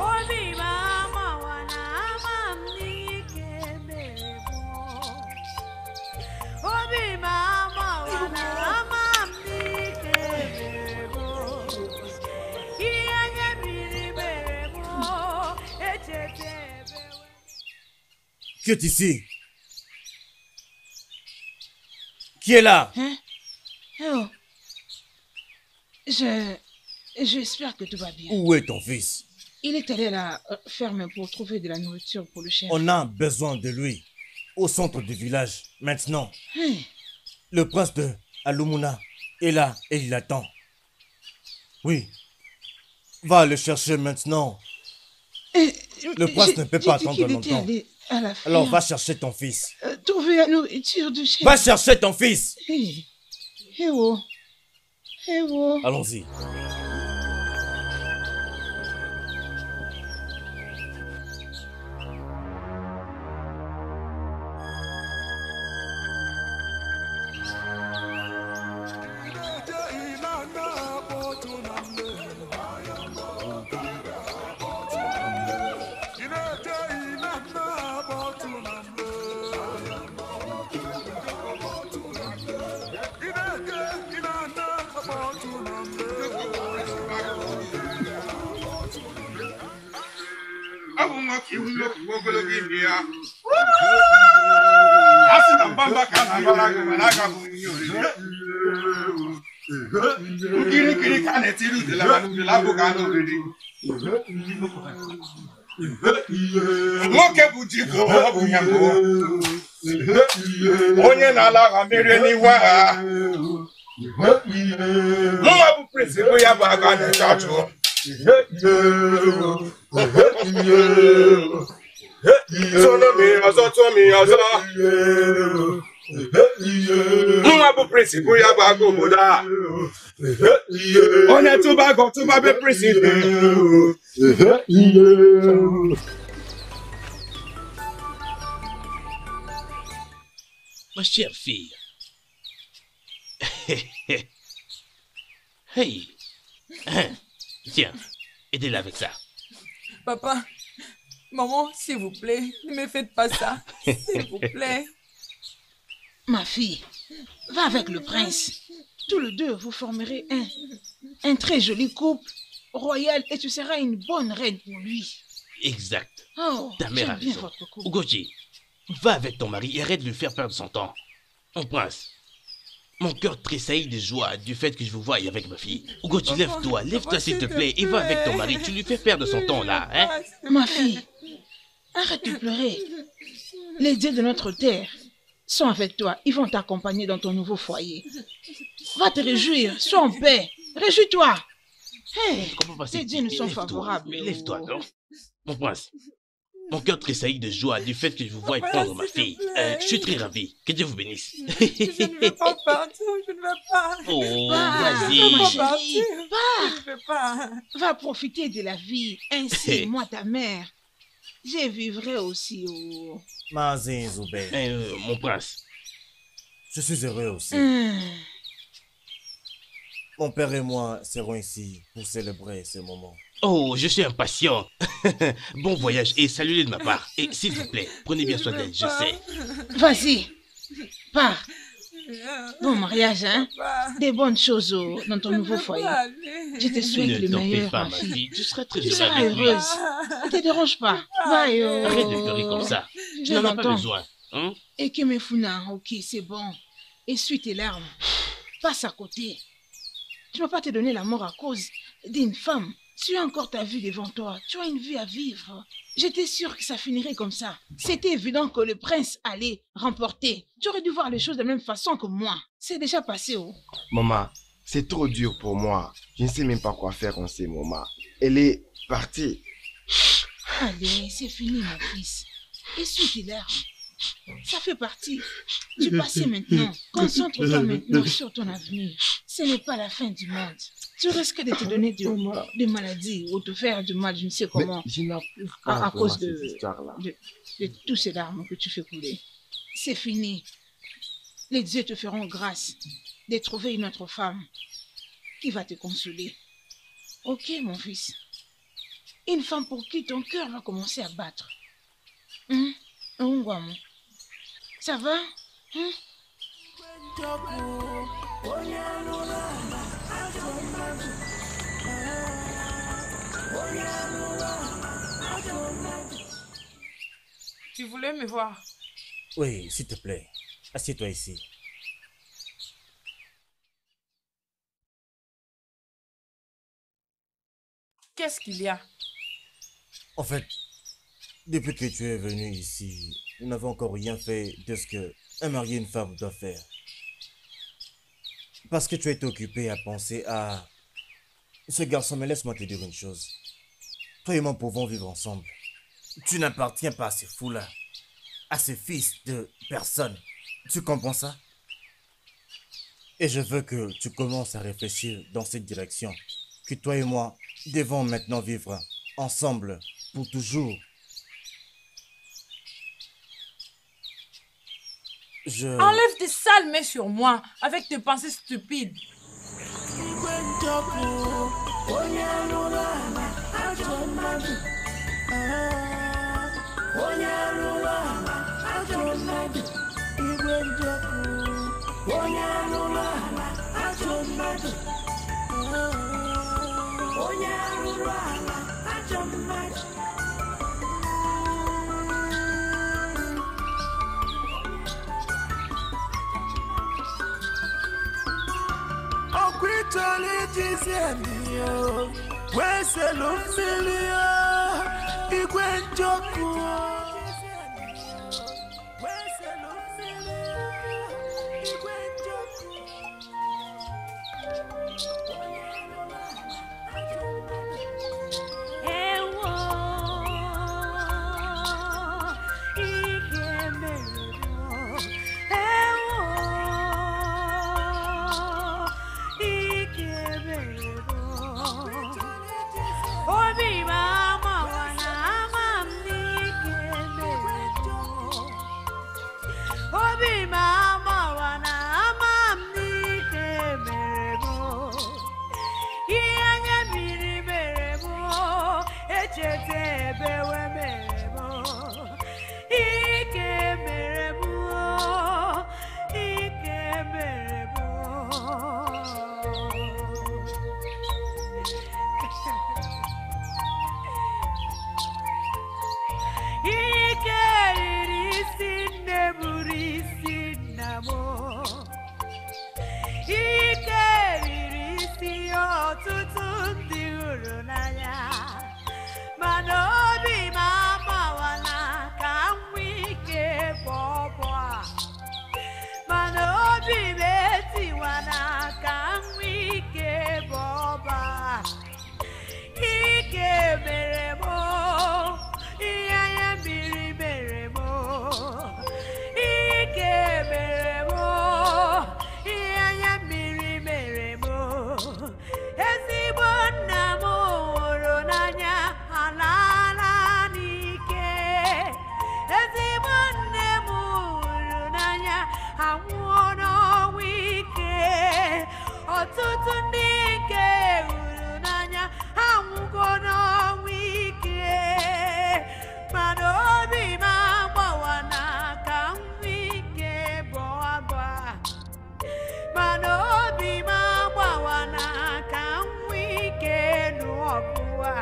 Qui est ici? Qui est là? Hein? Oh. Je... J'espère que tout va bien. Où est ton fils? Il est allé à la ferme pour trouver de la nourriture pour le chien. On a besoin de lui. Au centre du village. Maintenant. Hein? Le prince de Alomuna est là et il attend. Oui. Va le chercher maintenant. Et, le prince ne peut pas attendre longtemps. À la Alors va chercher ton fils. Euh, trouver la nourriture du chien. Va chercher ton fils. Hé. Hé oh. Hé oh. Allons-y. Nwoke bụ diko ọ bụ ya mbụ onye na-ala mere n'iwe ha nwa bụ prince bụ ya bụ aga na chọọchị sono mi ọzọ tụọ mi ọzọ nwa bụ prince bụ ya bụ aga obodo a onye tụba agọ tụba be prince Ma chère fille. Hey. Tiens, aidez-la avec ça. Papa, maman, s'il vous plaît, ne me faites pas ça. S'il vous plaît. Ma fille, va avec le prince. Tous les deux, vous formerez un, un très joli couple royal et tu seras une bonne reine pour lui. Exact. Oh, ta mère a bien raison. votre couple. Ugochi, va avec ton mari et arrête de lui faire perdre son temps. Mon prince, mon cœur tressaillit de joie du fait que je vous voie avec ma fille. Ugochi, lève-toi, lève-toi s'il te plaît et va avec ton mari. Tu lui fais perdre son temps là, hein? Ma fille, arrête de pleurer. Les dieux de notre terre sont avec toi. Ils vont t'accompagner dans ton nouveau foyer. Va te réjouir, sois en paix. Réjouis-toi. Hey, tes dieux nous sont favorables. Mais lève-toi, non? Mon prince, mon cœur tressaillit de joie du fait que je vous voie prendre ma fille. Euh, je suis très ravi. Que Dieu vous bénisse. Je ne veux pas partir, je ne veux pas. Oh, Va, vas-y. ma chérie, va. Je ne veux pas. Va profiter de la vie. Ainsi, moi, ta mère, je vivrai aussi. Oh. Mazin Zoubé. Euh, mon prince. Je suis heureux aussi. Hum. Mon père et moi serons ici pour célébrer ce moment. Oh, je suis impatient. Bon voyage et saluez de ma part. Et s'il vous plaît, prenez bien soin d'elle, je sais. Vas-y, pars. Bon mariage, hein? Des bonnes choses oh, dans ton nouveau foyer. Je te souhaite Ne le t'en fais meilleur, pas, ma ma fille. fille. Tu seras très Tu heureuse seras avec lui. heureuse. Ne te dérange pas. Va, oh. Arrête de pleurer comme ça. Tu n'en as pas l'entends. besoin. Hein? Et que mes founards, ok, c'est bon. Essuie tes larmes. Passe à côté. Tu ne vas pas te donner la mort à cause d'une femme. Tu as encore ta vie devant toi. Tu as une vie à vivre. J'étais sûre que ça finirait comme ça. C'était évident que le prince allait remporter. Tu aurais dû voir les choses de la même façon que moi. C'est déjà passé, oh. Maman, c'est trop dur pour moi. Je ne sais même pas quoi faire en ces moments. Elle est partie. Allez, c'est fini, mon fils. Essuie tes larmes. Ça fait partie du passé maintenant. Concentre-toi maintenant sur ton avenir. Ce n'est pas la fin du monde. Tu risques de te donner de- des maladies ou te faire du mal, je ne sais Mais comment, je n'approuve pas à, à vraiment cause de, cette histoire-là. de, de tous ces larmes que tu fais couler. C'est fini. Les dieux te feront grâce de trouver une autre femme qui va te consoler. Ok, mon fils. Une femme pour qui ton cœur va commencer à battre. Hum? Ongwamo. Ça va? Hum? Tu voulais me voir? Oui, s'il te plaît. Assieds-toi ici. Qu'est-ce qu'il y a? En fait, depuis que tu es venu ici, nous n'avons encore rien fait de ce que un mari et une femme doivent faire. Parce que tu as été occupé à penser à ce garçon, mais laisse-moi te dire une chose. Toi et moi pouvons vivre ensemble. Tu n'appartiens pas à ces fous-là, à ces fils de personne. Tu comprends ça? Et je veux que tu commences à réfléchir dans cette direction. Que toi et moi devons maintenant vivre ensemble pour toujours. Je... Enlève tes sales mains sur moi avec tes pensées stupides.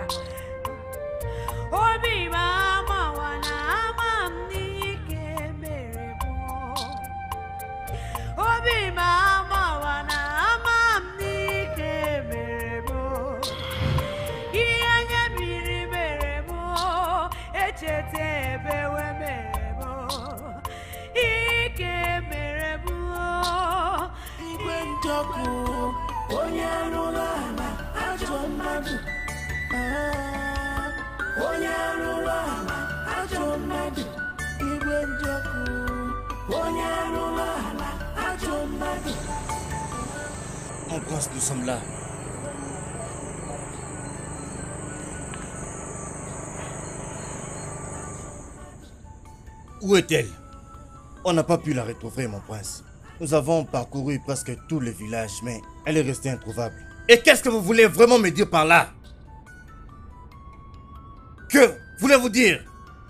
Obi mama wana mamni ke mere mo. Obi mama wana mamni ke mere mo. Iyanya biri mere mo. Echete bewe mere mo. Ike mere mo. Igwentoku onyarulana ajomadu. Onyarulana ajomadu. Igwentoku onyarulana ajomadu. Mon prince, nous sommes là. Où est-elle? On n'a pas pu la retrouver, mon prince. Nous avons parcouru presque tout le village, mais elle est restée introuvable. Et qu'est-ce que vous voulez vraiment me dire par là? Que voulez-vous dire?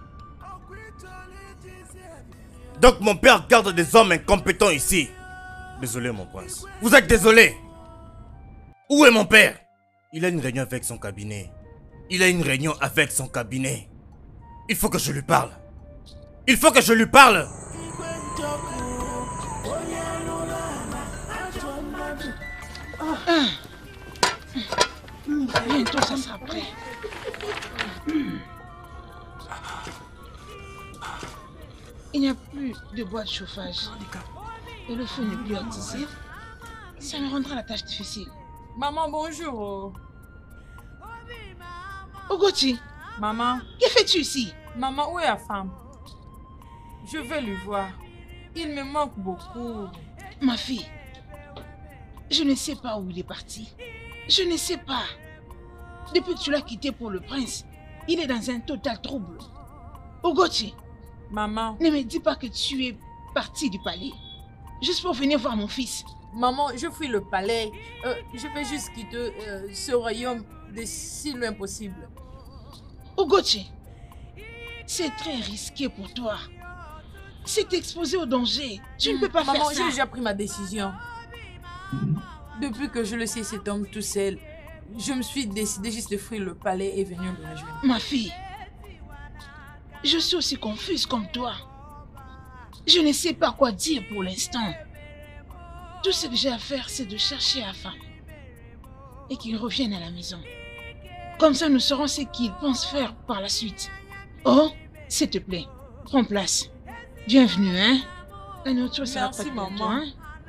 Donc mon père garde des hommes incompétents ici. Désolé, mon prince. Vous êtes désolé? Où est mon père? Il a une réunion avec son cabinet. Il a une réunion avec son cabinet. Il faut que je lui parle. Il faut que je lui parle. Ah. Bientôt ça sera prêt. Il n'y a plus de bois de chauffage. Et le feu n'est plus attisé. Ça me rendra la tâche difficile. Maman, bonjour. Ogoti, Maman, que fais-tu ici? maman, où est la femme? Je vais lui voir. Il me manque beaucoup. Ma fille, je ne sais pas où il est parti. Je ne sais pas. Depuis que tu l'as quitté pour le prince, il est dans un total trouble. Ogoti, Maman, ne me dis pas que tu es parti du palais. Juste pour venir voir mon fils. maman, je fuis le palais. Euh, je vais juste quitter euh, ce royaume de si loin possible. Ogoti, c'est très risqué pour toi. C'est exposé au danger. Tu ne peux pas Maman, faire j'ai ça. déjà pris ma décision. Depuis que je le sais cet homme tout seul, je me suis décidé juste de fuir le palais et venir le rejoindre. Ma fille, je suis aussi confuse comme toi. Je ne sais pas quoi dire pour l'instant. Tout ce que j'ai à faire, c'est de chercher la femme et qu'il revienne à la maison. Comme ça, nous saurons ce qu'il pense faire par la suite. Oh, s'il te plaît, prends place. Bienvenue, hein? La nourriture sera Merci, prête pour maman. toi, hein?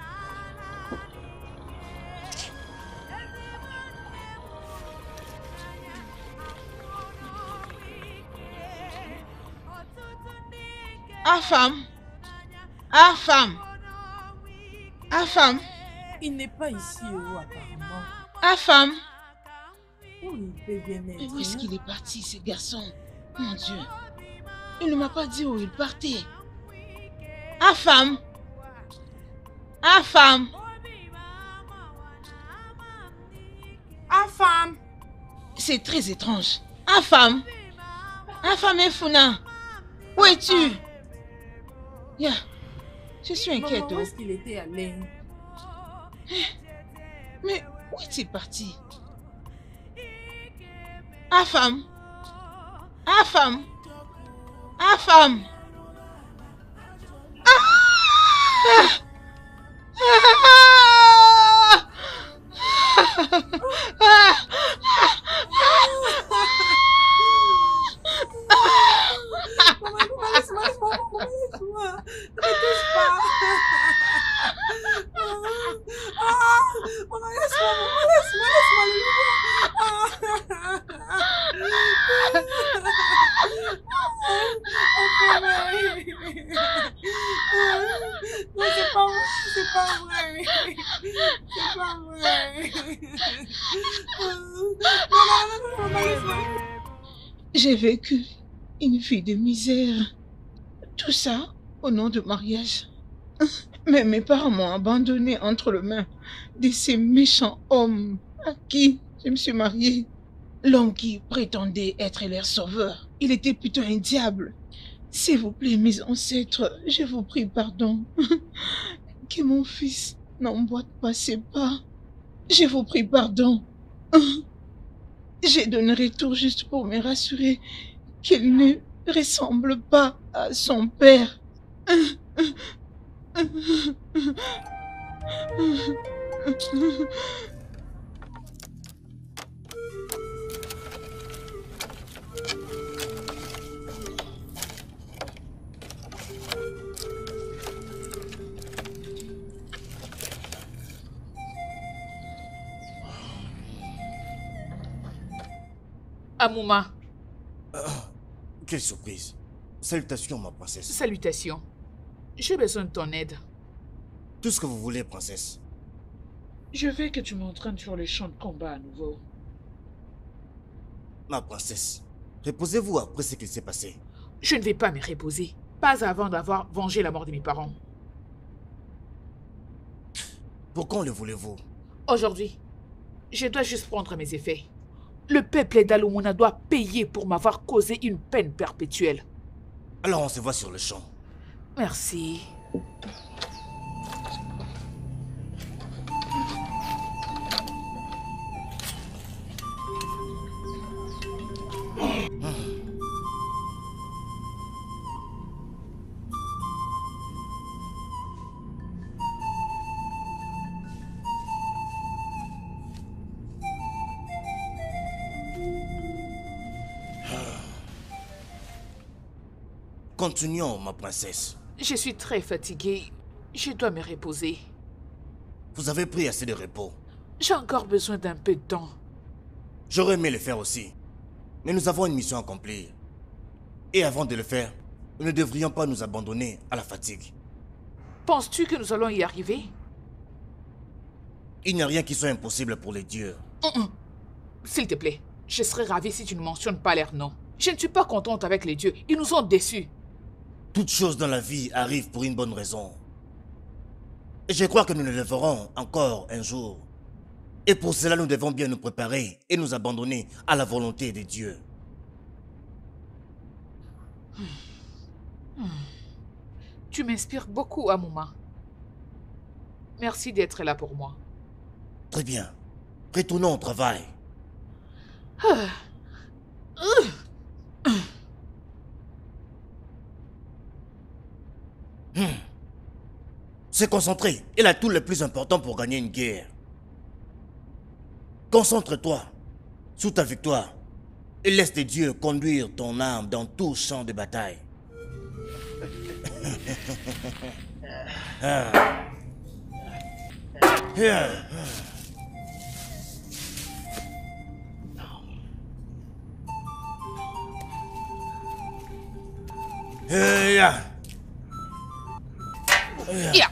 Ah, femme! Ah, femme! Ah, femme! Il n'est pas ici, oh, apparemment. Ah, femme! Où il peut bien être? Mais où est-ce qu'il est parti, ce garçon? Mon Dieu! Il ne m'a pas dit où il partait. Ah, femme! Ah, femme! Ah, femme! C'est très étrange. Ah, femme! Ah, femme Efuna! Où es-tu? Ya, je suis inquiète. Maman, où Oh. est-ce qu'il était allé? Mais où est-il parti? Ah, femme! Ah, femme! Ah, femme! Ah! Ah! Maman, maman, laisse-moi, laisse-moi, maman, laisse-moi. Ne me touche pas. Ah, maman, laisse-moi, maman, laisse-moi, laisse-moi le Non, c'est pas vrai, c'est pas vrai. C'est pas vrai. Non, non, non, non, maman, laisse-moi. J'ai vécu une vie de misère. Tout ça au nom de mariage. Mais mes parents m'ont abandonné entre les mains de ces méchants hommes à qui je me suis mariée. L'homme qui prétendait être leur sauveur, il était plutôt un diable. S'il vous plaît, mes ancêtres, je vous prie pardon. Que mon fils n'emboîte pas ses pas. Je vous prie pardon. J'ai donné retour juste pour me rassurer qu'il ne ressemble pas à son père. Amouma. Ah, quelle surprise. Salutations, ma princesse. Salutations. J'ai besoin de ton aide. Tout ce que vous voulez, princesse. Je veux que tu m'entraînes sur le champ de combat à nouveau. Ma princesse, reposez-vous après ce qu'il s'est passé. Je ne vais pas me reposer. Pas avant d'avoir vengé la mort de mes parents. Pour quand le voulez-vous? Aujourd'hui, je dois juste prendre mes effets. Le peuple d'Alumuna doit payer pour m'avoir causé une peine perpétuelle. Alors on se voit sur le champ. Merci. Continuons, ma princesse. Je suis très fatiguée. Je dois me reposer. Vous avez pris assez de repos. J'ai encore besoin d'un peu de temps. J'aurais aimé le faire aussi. Mais nous avons une mission à accomplir. Et avant de le faire, nous ne devrions pas nous abandonner à la fatigue. Penses-tu que nous allons y arriver? Il n'y a rien qui soit impossible pour les dieux. Mm-mm. S'il te plaît, je serais ravie si tu ne mentionnes pas leur nom. Je ne suis pas contente avec les dieux. Ils nous ont déçus. Toute chose dans la vie arrive pour une bonne raison. Et je crois que nous le verrons encore un jour. Et pour cela, nous devons bien nous préparer et nous abandonner à la volonté des dieux. Tu m'inspires beaucoup, Amouma. Merci d'être là pour moi. Très bien. Retournons au travail. Ah. Uh. Hmm. Se concentrer est l'atout le plus important pour gagner une guerre. Concentre-toi sur ta victoire et laisse les dieux conduire ton âme dans tout champ de bataille. ah. Ah. Hey, yeah. Yeah.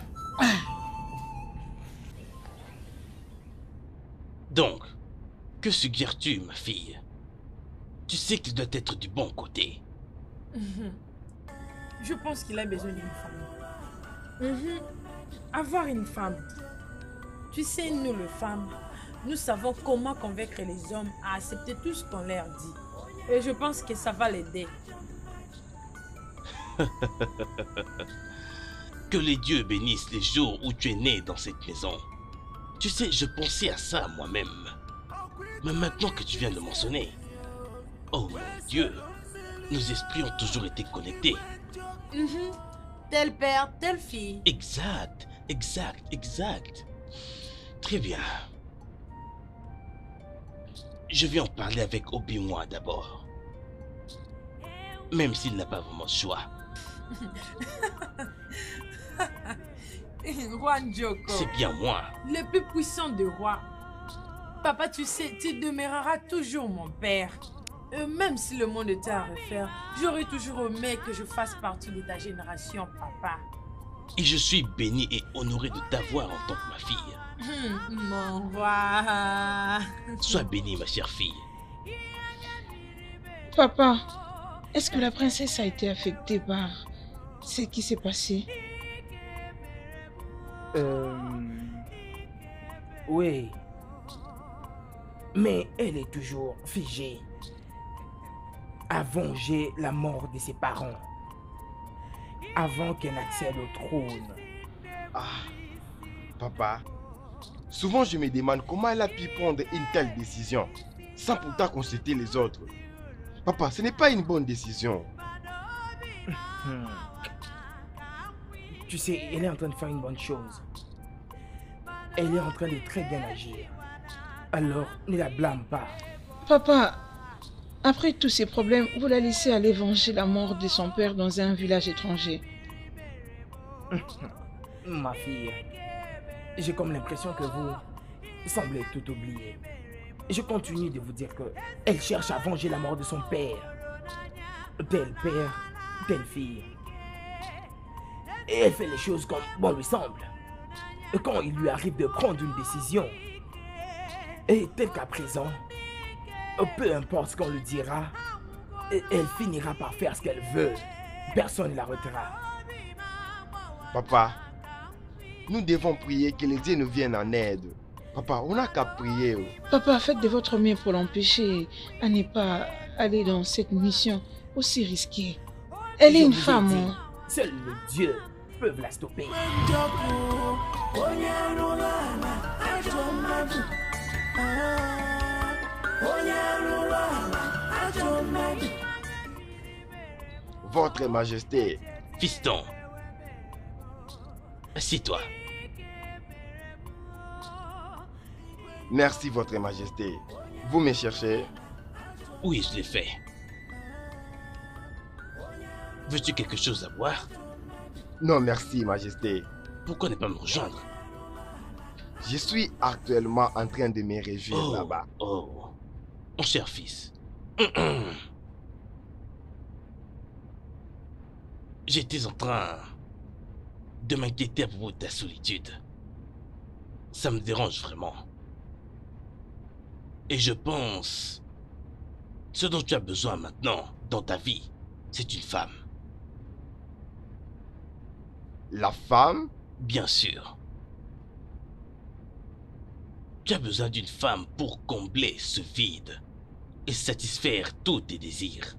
Donc, que suggères-tu, ma fille? Tu sais qu'il doit être du bon côté. Mm-hmm. Je pense qu'il a besoin d'une femme. Mm-hmm. Avoir une femme. Tu sais, nous, les femmes, nous savons comment convaincre les hommes à accepter tout ce qu'on leur dit. Et je pense que ça va l'aider. Que les dieux bénissent les jours où tu es né dans cette maison. Tu sais, je pensais à ça moi-même. Mais maintenant que tu viens de le mentionner, oh mon Dieu, nos esprits ont toujours été connectés. Mm-hmm. Tel père, telle fille. Exact, exact, exact. Très bien. Je vais en parler avec Obi-Wan d'abord. Même s'il n'a pas vraiment de choix. Roi Njoko. C'est bien moi. Le plus puissant des rois. Papa, tu sais, tu demeureras toujours mon père. Et même si le monde était à refaire, j'aurais toujours aimé que je fasse partie de ta génération, papa. Et je suis béni et honoré de t'avoir en tant que ma fille. Mmh, mon roi. Sois bénie, ma chère fille. Papa, est-ce que la princesse a été affectée par ce qui s'est passé? Euh... Oui. Mais elle est toujours figée. À venger la mort de ses parents. Avant qu'elle n'accède au trône. Ah, papa. Souvent je me demande comment elle a pu prendre une telle décision. sans pourtant consulter les autres. Papa, ce n'est pas une bonne décision. Hmm. Tu sais, elle est en train de faire une bonne chose. Elle est en train de très bien agir. Alors, ne la blâme pas. Papa, après tous ces problèmes, vous la laissez aller venger la mort de son père dans un village étranger. Ma fille, j'ai comme l'impression que vous semblez tout oublier. Je continue de vous dire que elle cherche à venger la mort de son père. Tel père, telle fille. Et elle fait les choses comme bon lui semble. Quand il lui arrive de prendre une décision, et tel qu'à présent, peu importe ce qu'on lui dira, elle finira par faire ce qu'elle veut. Personne ne l'arrêtera. Papa, nous devons prier que les dieux nous viennent en aide. Papa, on n'a qu'à prier. Papa, faites de votre mieux pour l'empêcher à ne pas aller dans cette mission aussi risquée. Elle est une femme. Hein. Seul le Dieu peut la stopper. Votre Majesté. Fiston, assieds-toi. Merci, Votre Majesté. Vous me cherchez? Oui, je l'ai fait. Veux-tu quelque chose à boire? Non, merci, Majesté. Pourquoi ne pas me rejoindre? Je suis actuellement en train de me réjouir oh, là-bas. Oh, mon cher fils. J'étais en train de m'inquiéter à propos de ta solitude. Ça me dérange vraiment. Et je pense, ce dont tu as besoin maintenant dans ta vie, c'est une femme. La femme? Bien sûr. Tu as besoin d'une femme pour combler ce vide et satisfaire tous tes désirs.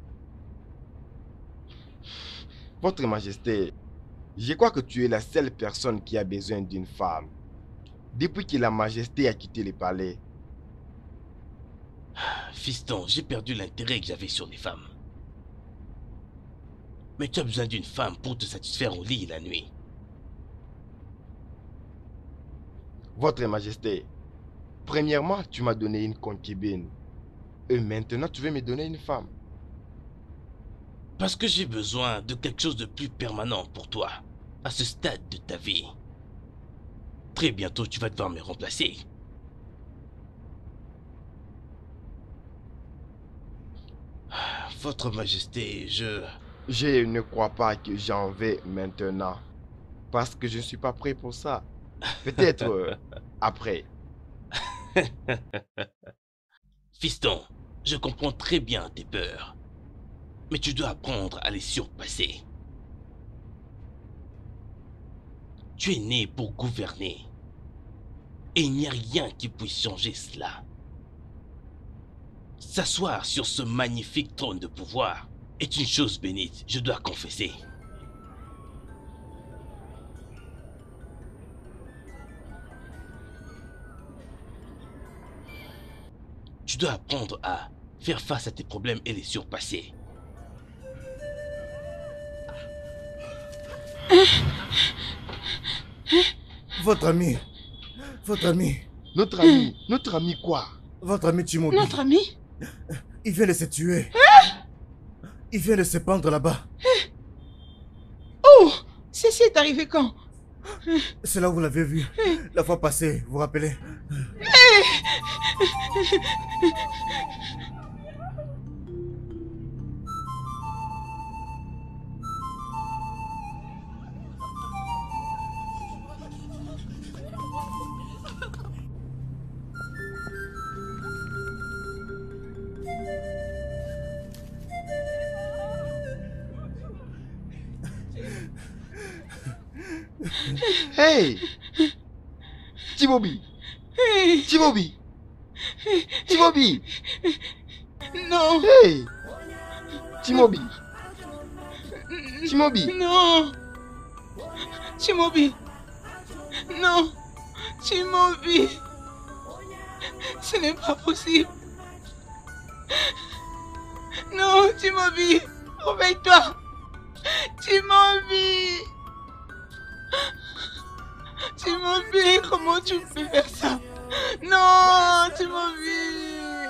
Votre Majesté, je crois que tu es la seule personne qui a besoin d'une femme. Depuis que la Majesté a quitté le palais. Fiston, j'ai perdu l'intérêt que j'avais sur les femmes. Mais tu as besoin d'une femme pour te satisfaire au lit la nuit. Votre Majesté, premièrement, tu m'as donné une concubine. Et maintenant, tu veux me donner une femme. Parce que j'ai besoin de quelque chose de plus permanent pour toi, à ce stade de ta vie. Très bientôt, tu vas devoir me remplacer. Votre Majesté, je... Je ne crois pas que j'en vais maintenant. Parce que je ne suis pas prêt pour ça. Peut-être euh, après. Fiston, je comprends très bien tes peurs. Mais tu dois apprendre à les surpasser. Tu es né pour gouverner. Et il n'y a rien qui puisse changer cela. S'asseoir sur ce magnifique trône de pouvoir est une chose bénite, je dois confesser. Tu dois apprendre à faire face à tes problèmes et les surpasser. Votre ami, votre ami. Notre ami, notre ami quoi? Votre ami Timobi. Notre ami? Il vient de se tuer. Il vient de se pendre là-bas. Oh, ceci est arrivé quand? C'est là où vous l'avez vu, la fois passée, vous vous rappelez? Hey! Timobi! Timobi! Timobi! Non! Hey! Timobi! Timobi! Non! Timobi! Non! Timobi! Ce n'est pas possible! Non, Timobi, réveille-toi. Timobi. Timobi, comment tu peux faire ça? Non, Timobi.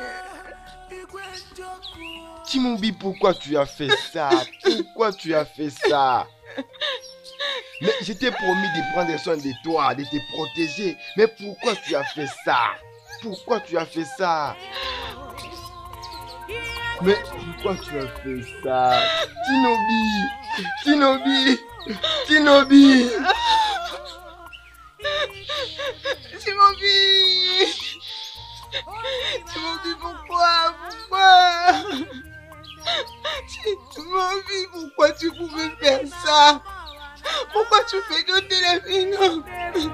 Timobi, pourquoi tu as fait ça? Pourquoi tu as fait ça? Mais je t'ai promis de prendre soin de toi, de te protéger. Mais pourquoi tu as fait ça? Pourquoi tu as fait ça? Mais pourquoi tu as fait ça? Tinobi! Tinobi! Tinobi! Timobi! Timobi, pourquoi? Pourquoi? Timobi, pourquoi tu pouvais faire ça? Pourquoi tu fais que téléphone?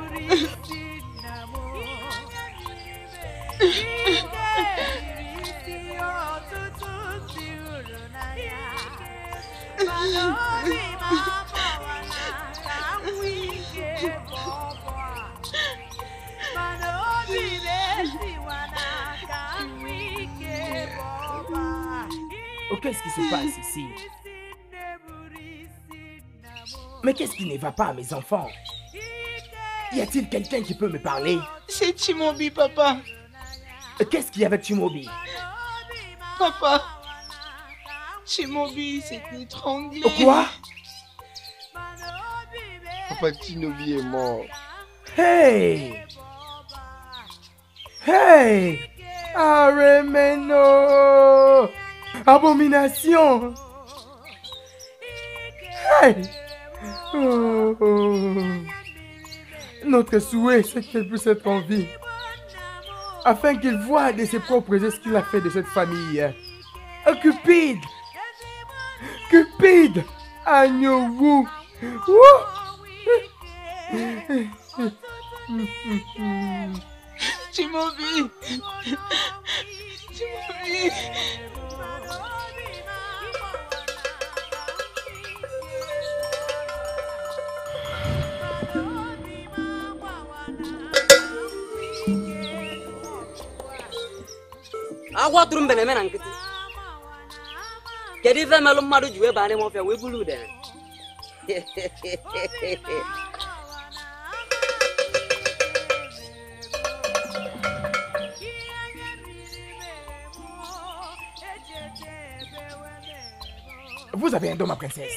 Oh, qu'est-ce qui se passe ici? Mais qu'est-ce qui ne va pas, mes enfants? Y a-t-il quelqu'un qui peut me parler? C'est Timobi, papa. Qu'est-ce qu'il y a avec Timobi? Papa, Timobi s'est étranglé. Quoi? Papa, Tinobi est mort. Hey! Hey! Arremeno! Abomination! Hey! Oh, oh. Notre souhait, c'est qu'elle puisse être en vie, afin qu'il voie de ses propres yeux ce qu'il a fait de cette famille. Oh, Cupide! Cupide! Agneau! Timobi! Timobi! Agwa tụrụ mbe na-eme na nkịtị. Kedu ife melụ mmadụ ji wee baa n'ime ọfịa wee bulu udene? Vous avez un don, ma princesse?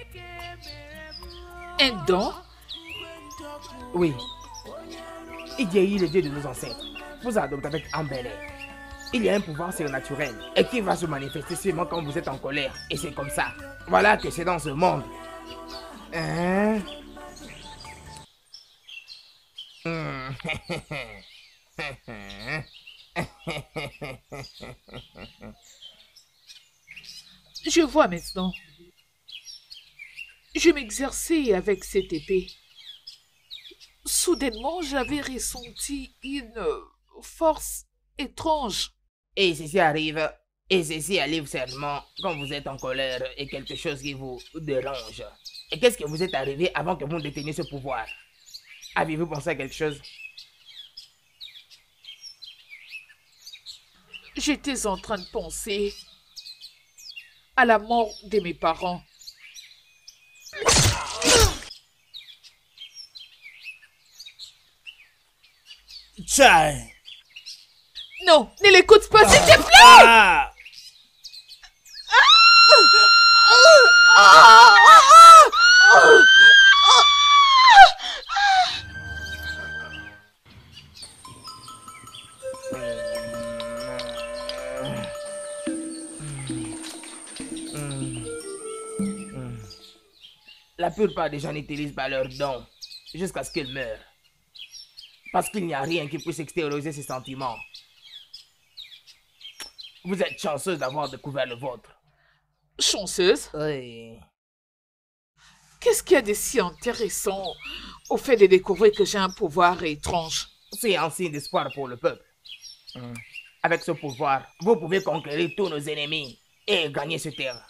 Un don? Oui. Il guérit les dieux de nos ancêtres. Vous adoptez avec Ambele. Il y a un pouvoir surnaturel et qui va se manifester seulement quand vous êtes en colère. Et c'est comme ça. Voilà que c'est dans ce monde. Hein? Je vois maintenant. Je m'exerçais avec cette épée. Soudainement, j'avais ressenti une force étrange. Et ceci arrive, et ceci arrive seulement quand vous êtes en colère et quelque chose qui vous dérange. Et qu'est-ce que vous êtes arrivé avant que vous déteniez ce pouvoir? Avez-vous pensé à quelque chose? J'étais en train de penser à la mort de mes parents. Tchai! Non, ne l'écoute pas, s'il te plaît! Ah! La plupart des gens n'utilisent pas leurs dons jusqu'à ce qu'ils meurent. Parce qu'il n'y a rien qui puisse extérioriser ces sentiments. Vous êtes chanceuse d'avoir découvert le vôtre. Chanceuse? Oui. Qu'est-ce qu'il y a de si intéressant au fait de découvrir que j'ai un pouvoir étrange? C'est un signe d'espoir pour le peuple. Mm. Avec ce pouvoir, vous pouvez conquérir tous nos ennemis et gagner ce terre.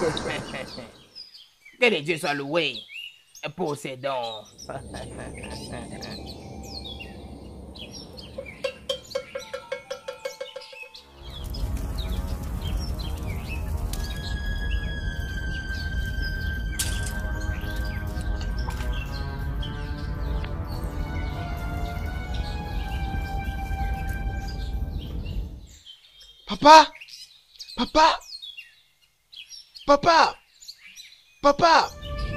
Que les dieux soient loués. Possédons. Papa! Papa! Papa! Papa!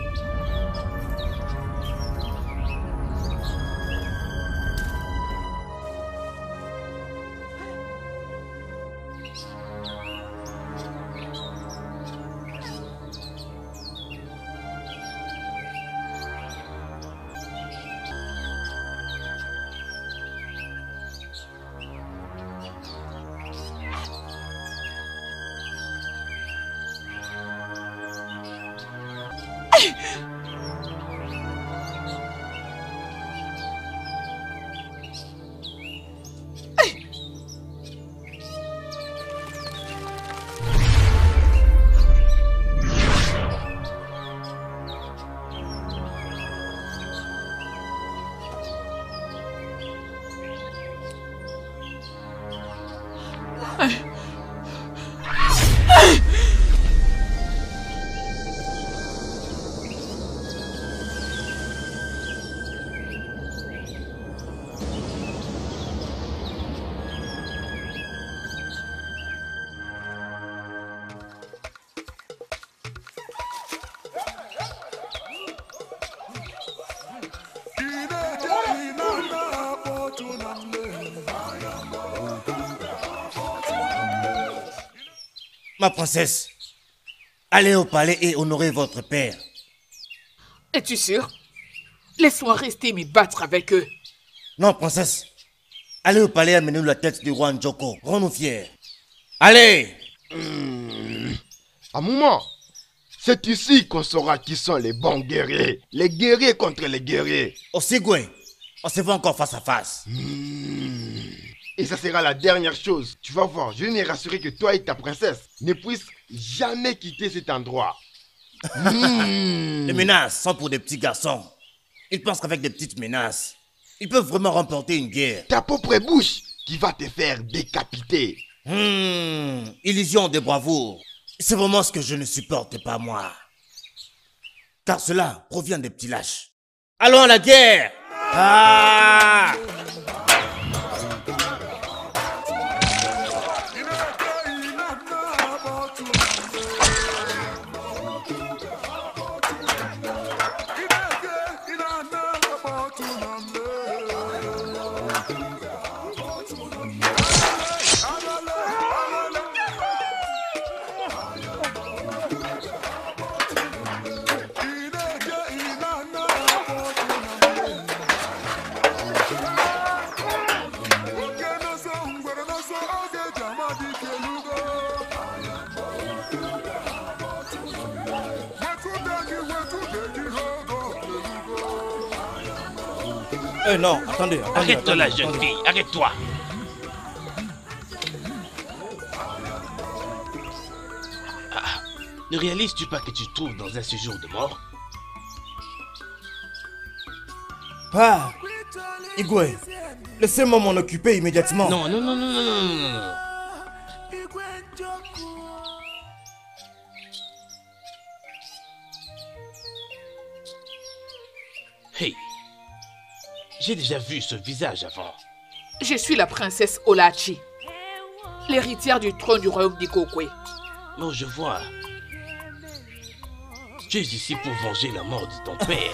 Ma princesse, allez au palais et honorez votre père. Es-tu sûr? Laisse-moi rester me battre avec eux. Non, princesse. Allez au palais et amenez-nous la tête du roi Njoko. Rends-nous fiers. Allez! Mmh. Un moment. C'est ici qu'on saura qui sont les bons guerriers. Les guerriers contre les guerriers. Au Sigouin, on se voit encore face à face. Mmh. Et ça sera la dernière chose. Tu vas voir, je vais rassurer que toi et ta princesse ne puissent jamais quitter cet endroit. Mmh. Les menaces sont pour des petits garçons. Ils pensent qu'avec des petites menaces, ils peuvent vraiment remporter une guerre. Ta propre bouche qui va te faire décapiter. Mmh. Illusion de bravoure. C'est vraiment ce que je ne supporte pas, moi. Car cela provient des petits lâches. Allons à la guerre! Ah! Euh, non, attendez. attendez Arrête-toi là, jeune attendez. fille, arrête-toi. Ah, ne réalises-tu pas que tu te trouves dans un séjour de mort? Ah, Igwe, laissez-moi m'en occuper immédiatement. Non, non, non, non, non, non, non, non. Hey, j'ai déjà vu ce visage avant. Je suis la princesse Olachi, l'héritière du trône du royaume d'Ikokwe. Non, je vois. Tu es ici pour venger la mort de ton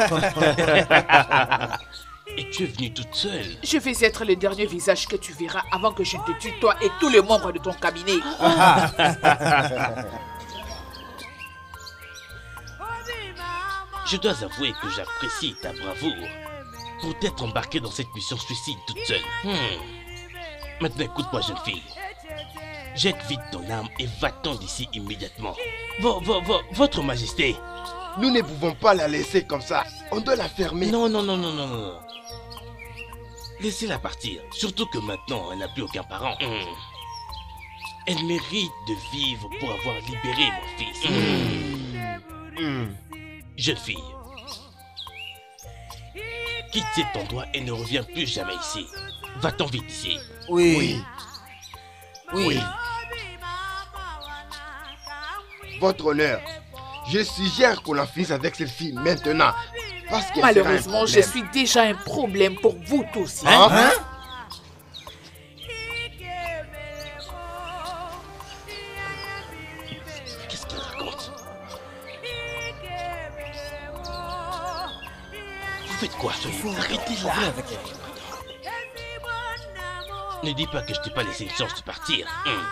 père. Et tu es venue toute seule. Je vais être le dernier visage que tu verras avant que je te tue, toi et tous les membres de ton cabinet. Je dois avouer que j'apprécie ta bravoure pour t'être embarquée dans cette mission suicide toute seule. Hmm. Maintenant, écoute-moi, jeune fille. Jette vite ton arme et va-t'en d'ici immédiatement. Vo, vo, vo, votre Majesté. Nous ne pouvons pas la laisser comme ça. On doit la fermer. Non, non, non, non, non, non. Laissez-la partir. Surtout que maintenant, elle n'a plus aucun parent. Hmm. Elle mérite de vivre pour avoir libéré mon fils. Mmh. Mmh. Jeune fille, quitte cet endroit et ne reviens plus jamais ici. Va-t'en vite ici. Oui. Oui. Oui. Oui. Votre honneur, je suggère qu'on en finisse avec cette fille maintenant. Parce qu'elle sera un Malheureusement, je problème. suis déjà un problème pour vous tous. Hein? Hein? Qu'est-ce qu'elle raconte? Vous faites quoi? Arrêtez là. Avec elle. Ne dis pas que je t'ai pas laissé une chance de partir. Hum.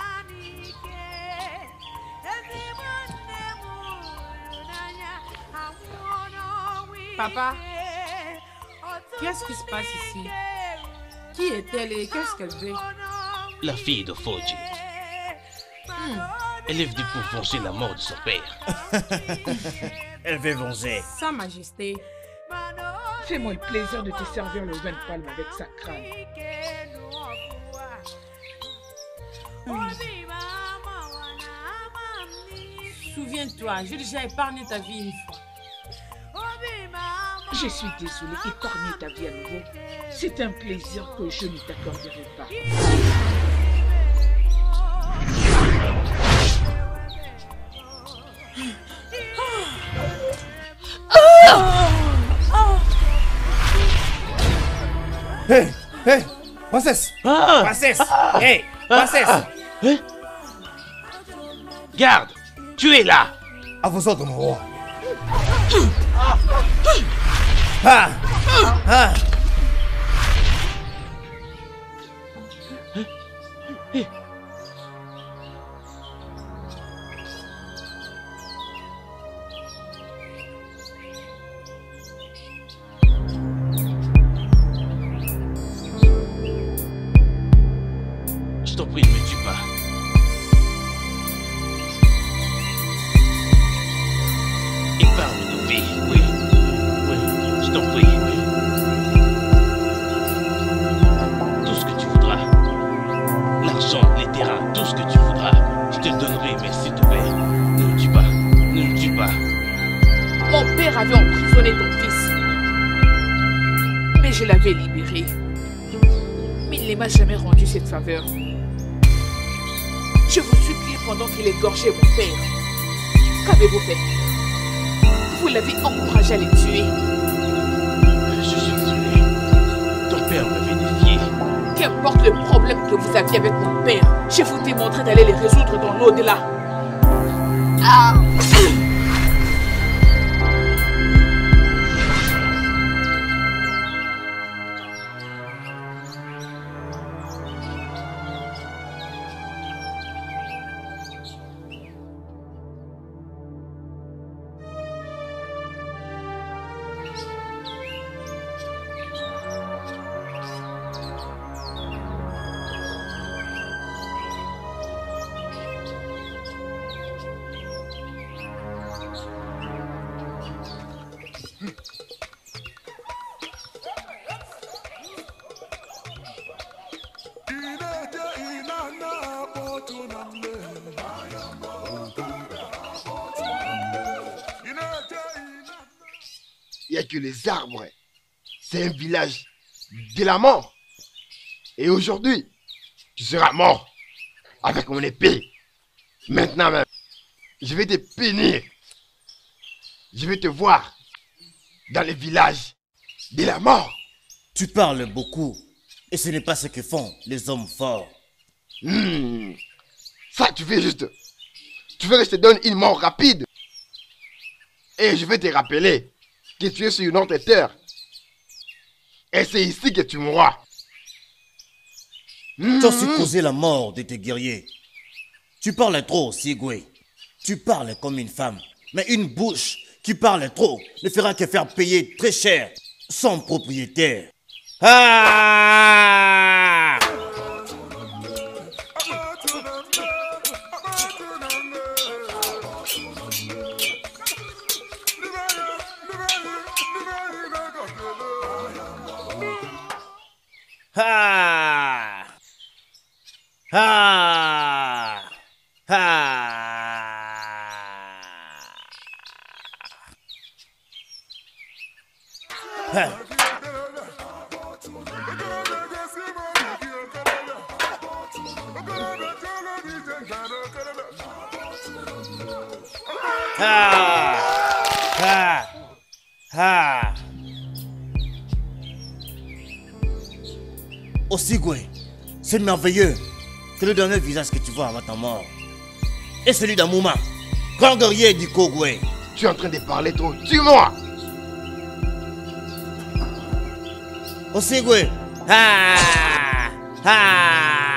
Papa, qu'est-ce qui se passe ici? Qui est-elle et qu'est-ce qu'elle veut? La fille de Foji. Hmm. Elle est venue pour venger la mort de son père. Elle veut venger. Sa Majesté. Fais-moi le plaisir de te servir le vin de palme avec sa crâne. Souviens-toi, j'ai déjà épargné ta vie une fois. Je suis désolée, épargner ta vie à nouveau. C'est un plaisir que je ne t'accorderai pas. Hé, hé, princesse. Ah! Princesse. Hé, princesse. Hein? Garde! Tu es là! À vos ordres, mon roi. Ah! Ah! Je t'en prie, ne me tue pas. Épargne nos vies, oui. Oui, je t'en prie, oui. Tout ce que tu voudras. L'argent, les terrains, tout ce que tu voudras. Je te le donnerai, mais s'il te plaît, ne me tue pas. Ne me tue pas. Mon père avait emprisonné ton fils. Mais je l'avais libéré. Mais il ne m'a jamais rendu cette faveur. Je vous supplie pendant qu'il égorgeait mon père. Qu'avez-vous fait? Vous l'avez encouragé à les tuer. Je suis désolé. Ton père m'avait défié. Qu'importe le problème que vous aviez avec mon père, je vous démontrerai d'aller les résoudre dans l'au-delà. Ah! Il n'y a que les arbres. C'est un village de la mort. Et aujourd'hui, tu seras mort avec mon épée. Maintenant même, je vais te punir. Je vais te voir dans le village de la mort. Tu parles beaucoup. Et ce n'est pas ce que font les hommes forts. Hmm. Ça, tu veux juste... Tu veux que je te donne une mort rapide. Et je vais te rappeler que tu es sur une autre terre. Et c'est ici que tu mourras. Tu as supposé la mort de tes guerriers. Tu parles trop, Sigwe. Tu parles comme une femme. Mais une bouche qui parle trop ne fera que faire payer très cher son propriétaire. Ah! Ah! Ah! Ah. Ah. Ah. Ah. Ah. Osigwe, c'est merveilleux. C'est le dernier visage que tu vois avant ta mort. Et celui d'Amouma, grand guerrier du Kogwe. Tu es en train de parler trop. Tue-moi! Osigwe. Ah. Ah.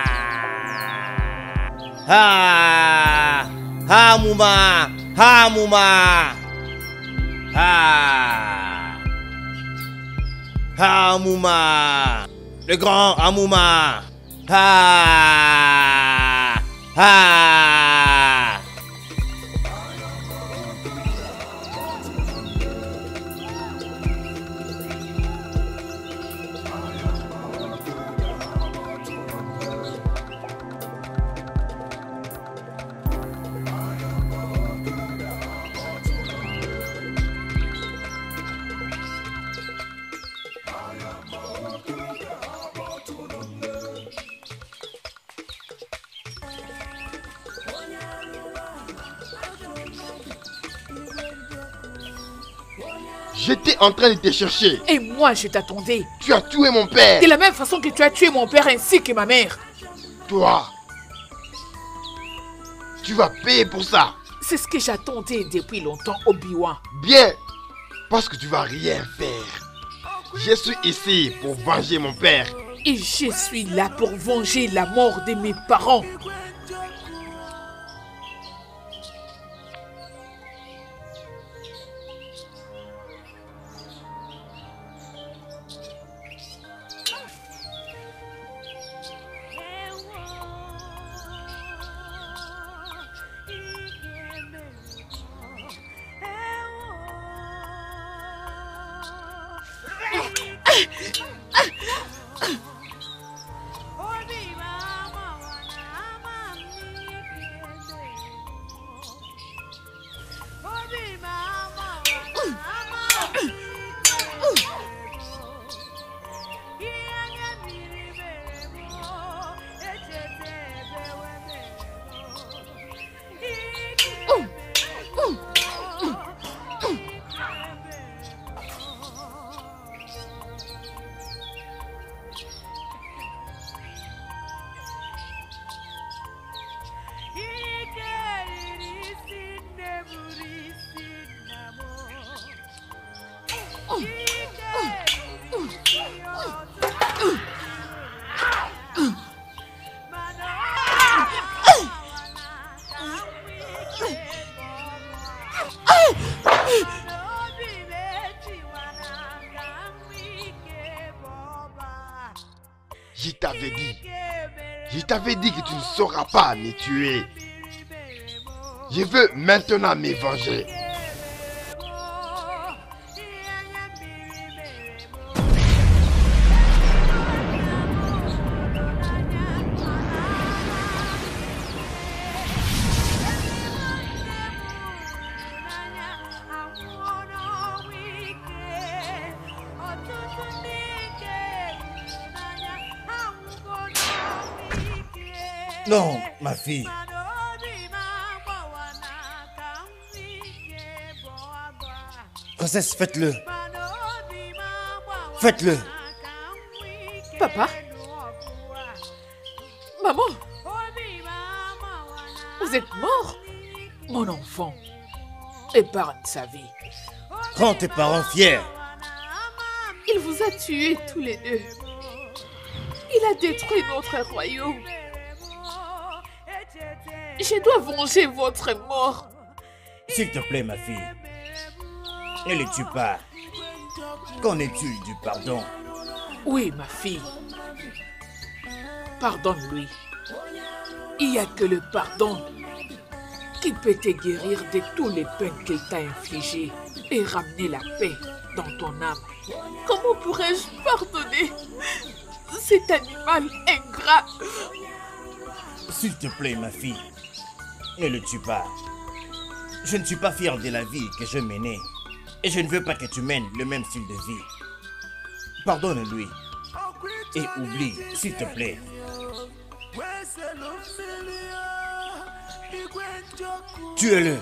Ah. Amouma. Amouma. Ah. Amouma. Le grand Amouma. Ah. Ah. J'étais en train de te chercher. Et moi, je t'attendais. Tu as tué mon père. De la même façon que tu as tué mon père ainsi que ma mère. Toi, tu vas payer pour ça. C'est ce que j'attendais depuis longtemps, Obi-Wan. Bien, parce que tu vas rien faire. Je suis ici pour venger mon père. Et je suis là pour venger la mort de mes parents. Je t'avais dit. Je t'avais dit que tu ne sauras pas me tuer. Je veux maintenant me venger. Non, ma fille. Princesse, faites-le. Faites-le. Papa? Maman? Vous êtes mort? Mon enfant, épargne sa vie. Rends tes parents fiers. Il vous a tués tous les deux. Il a détruit notre royaume. Je dois venger votre mort. S'il te plaît, ma fille. Ne les tue pas. Qu'en est-il du pardon? Oui, ma fille. Pardonne-lui. Il n'y a que le pardon qui peut te guérir de tous les peines qu'il t'a infligées et ramener la paix dans ton âme. Comment pourrais-je pardonner cet animal ingrat? S'il te plaît, ma fille. Ne le tue pas. Je ne suis pas fier de la vie que je menais. Et je ne veux pas que tu mènes le même style de vie. Pardonne-lui. Et oublie, s'il te plaît. Tue-le.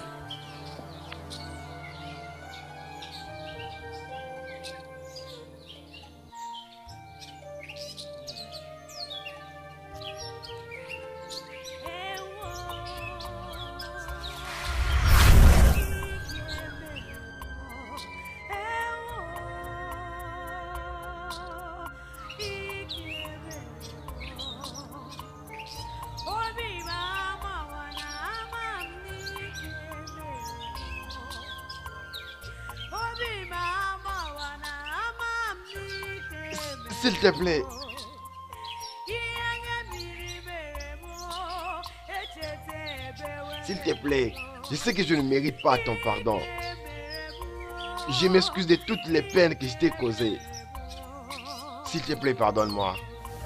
S'il te plaît. S'il te plaît, je sais que je ne mérite pas ton pardon. Je m'excuse de toutes les peines que je t'ai causées. S'il te plaît, pardonne-moi.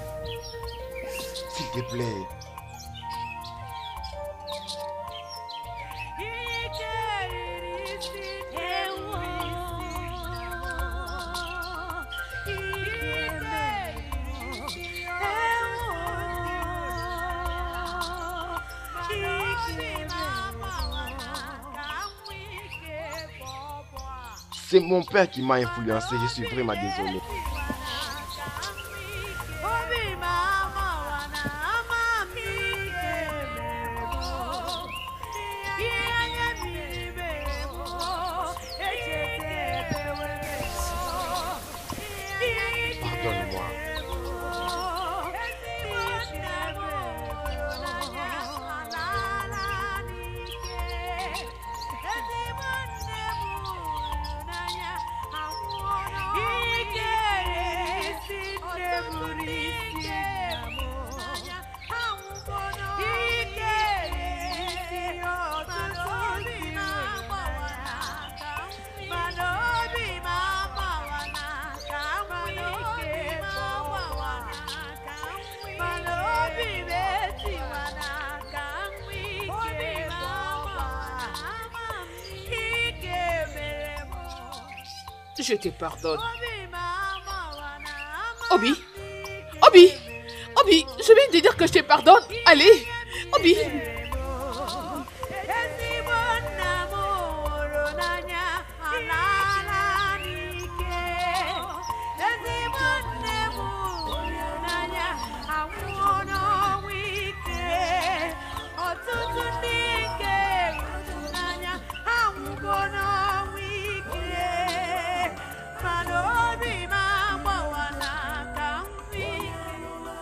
S'il te plaît. C'est mon père qui m'a influencé, je suis vraiment désolé. Pardonne-moi. Je te pardonne. Obi, Obi, Obi, je viens de dire que je te pardonne. Allez, Obi.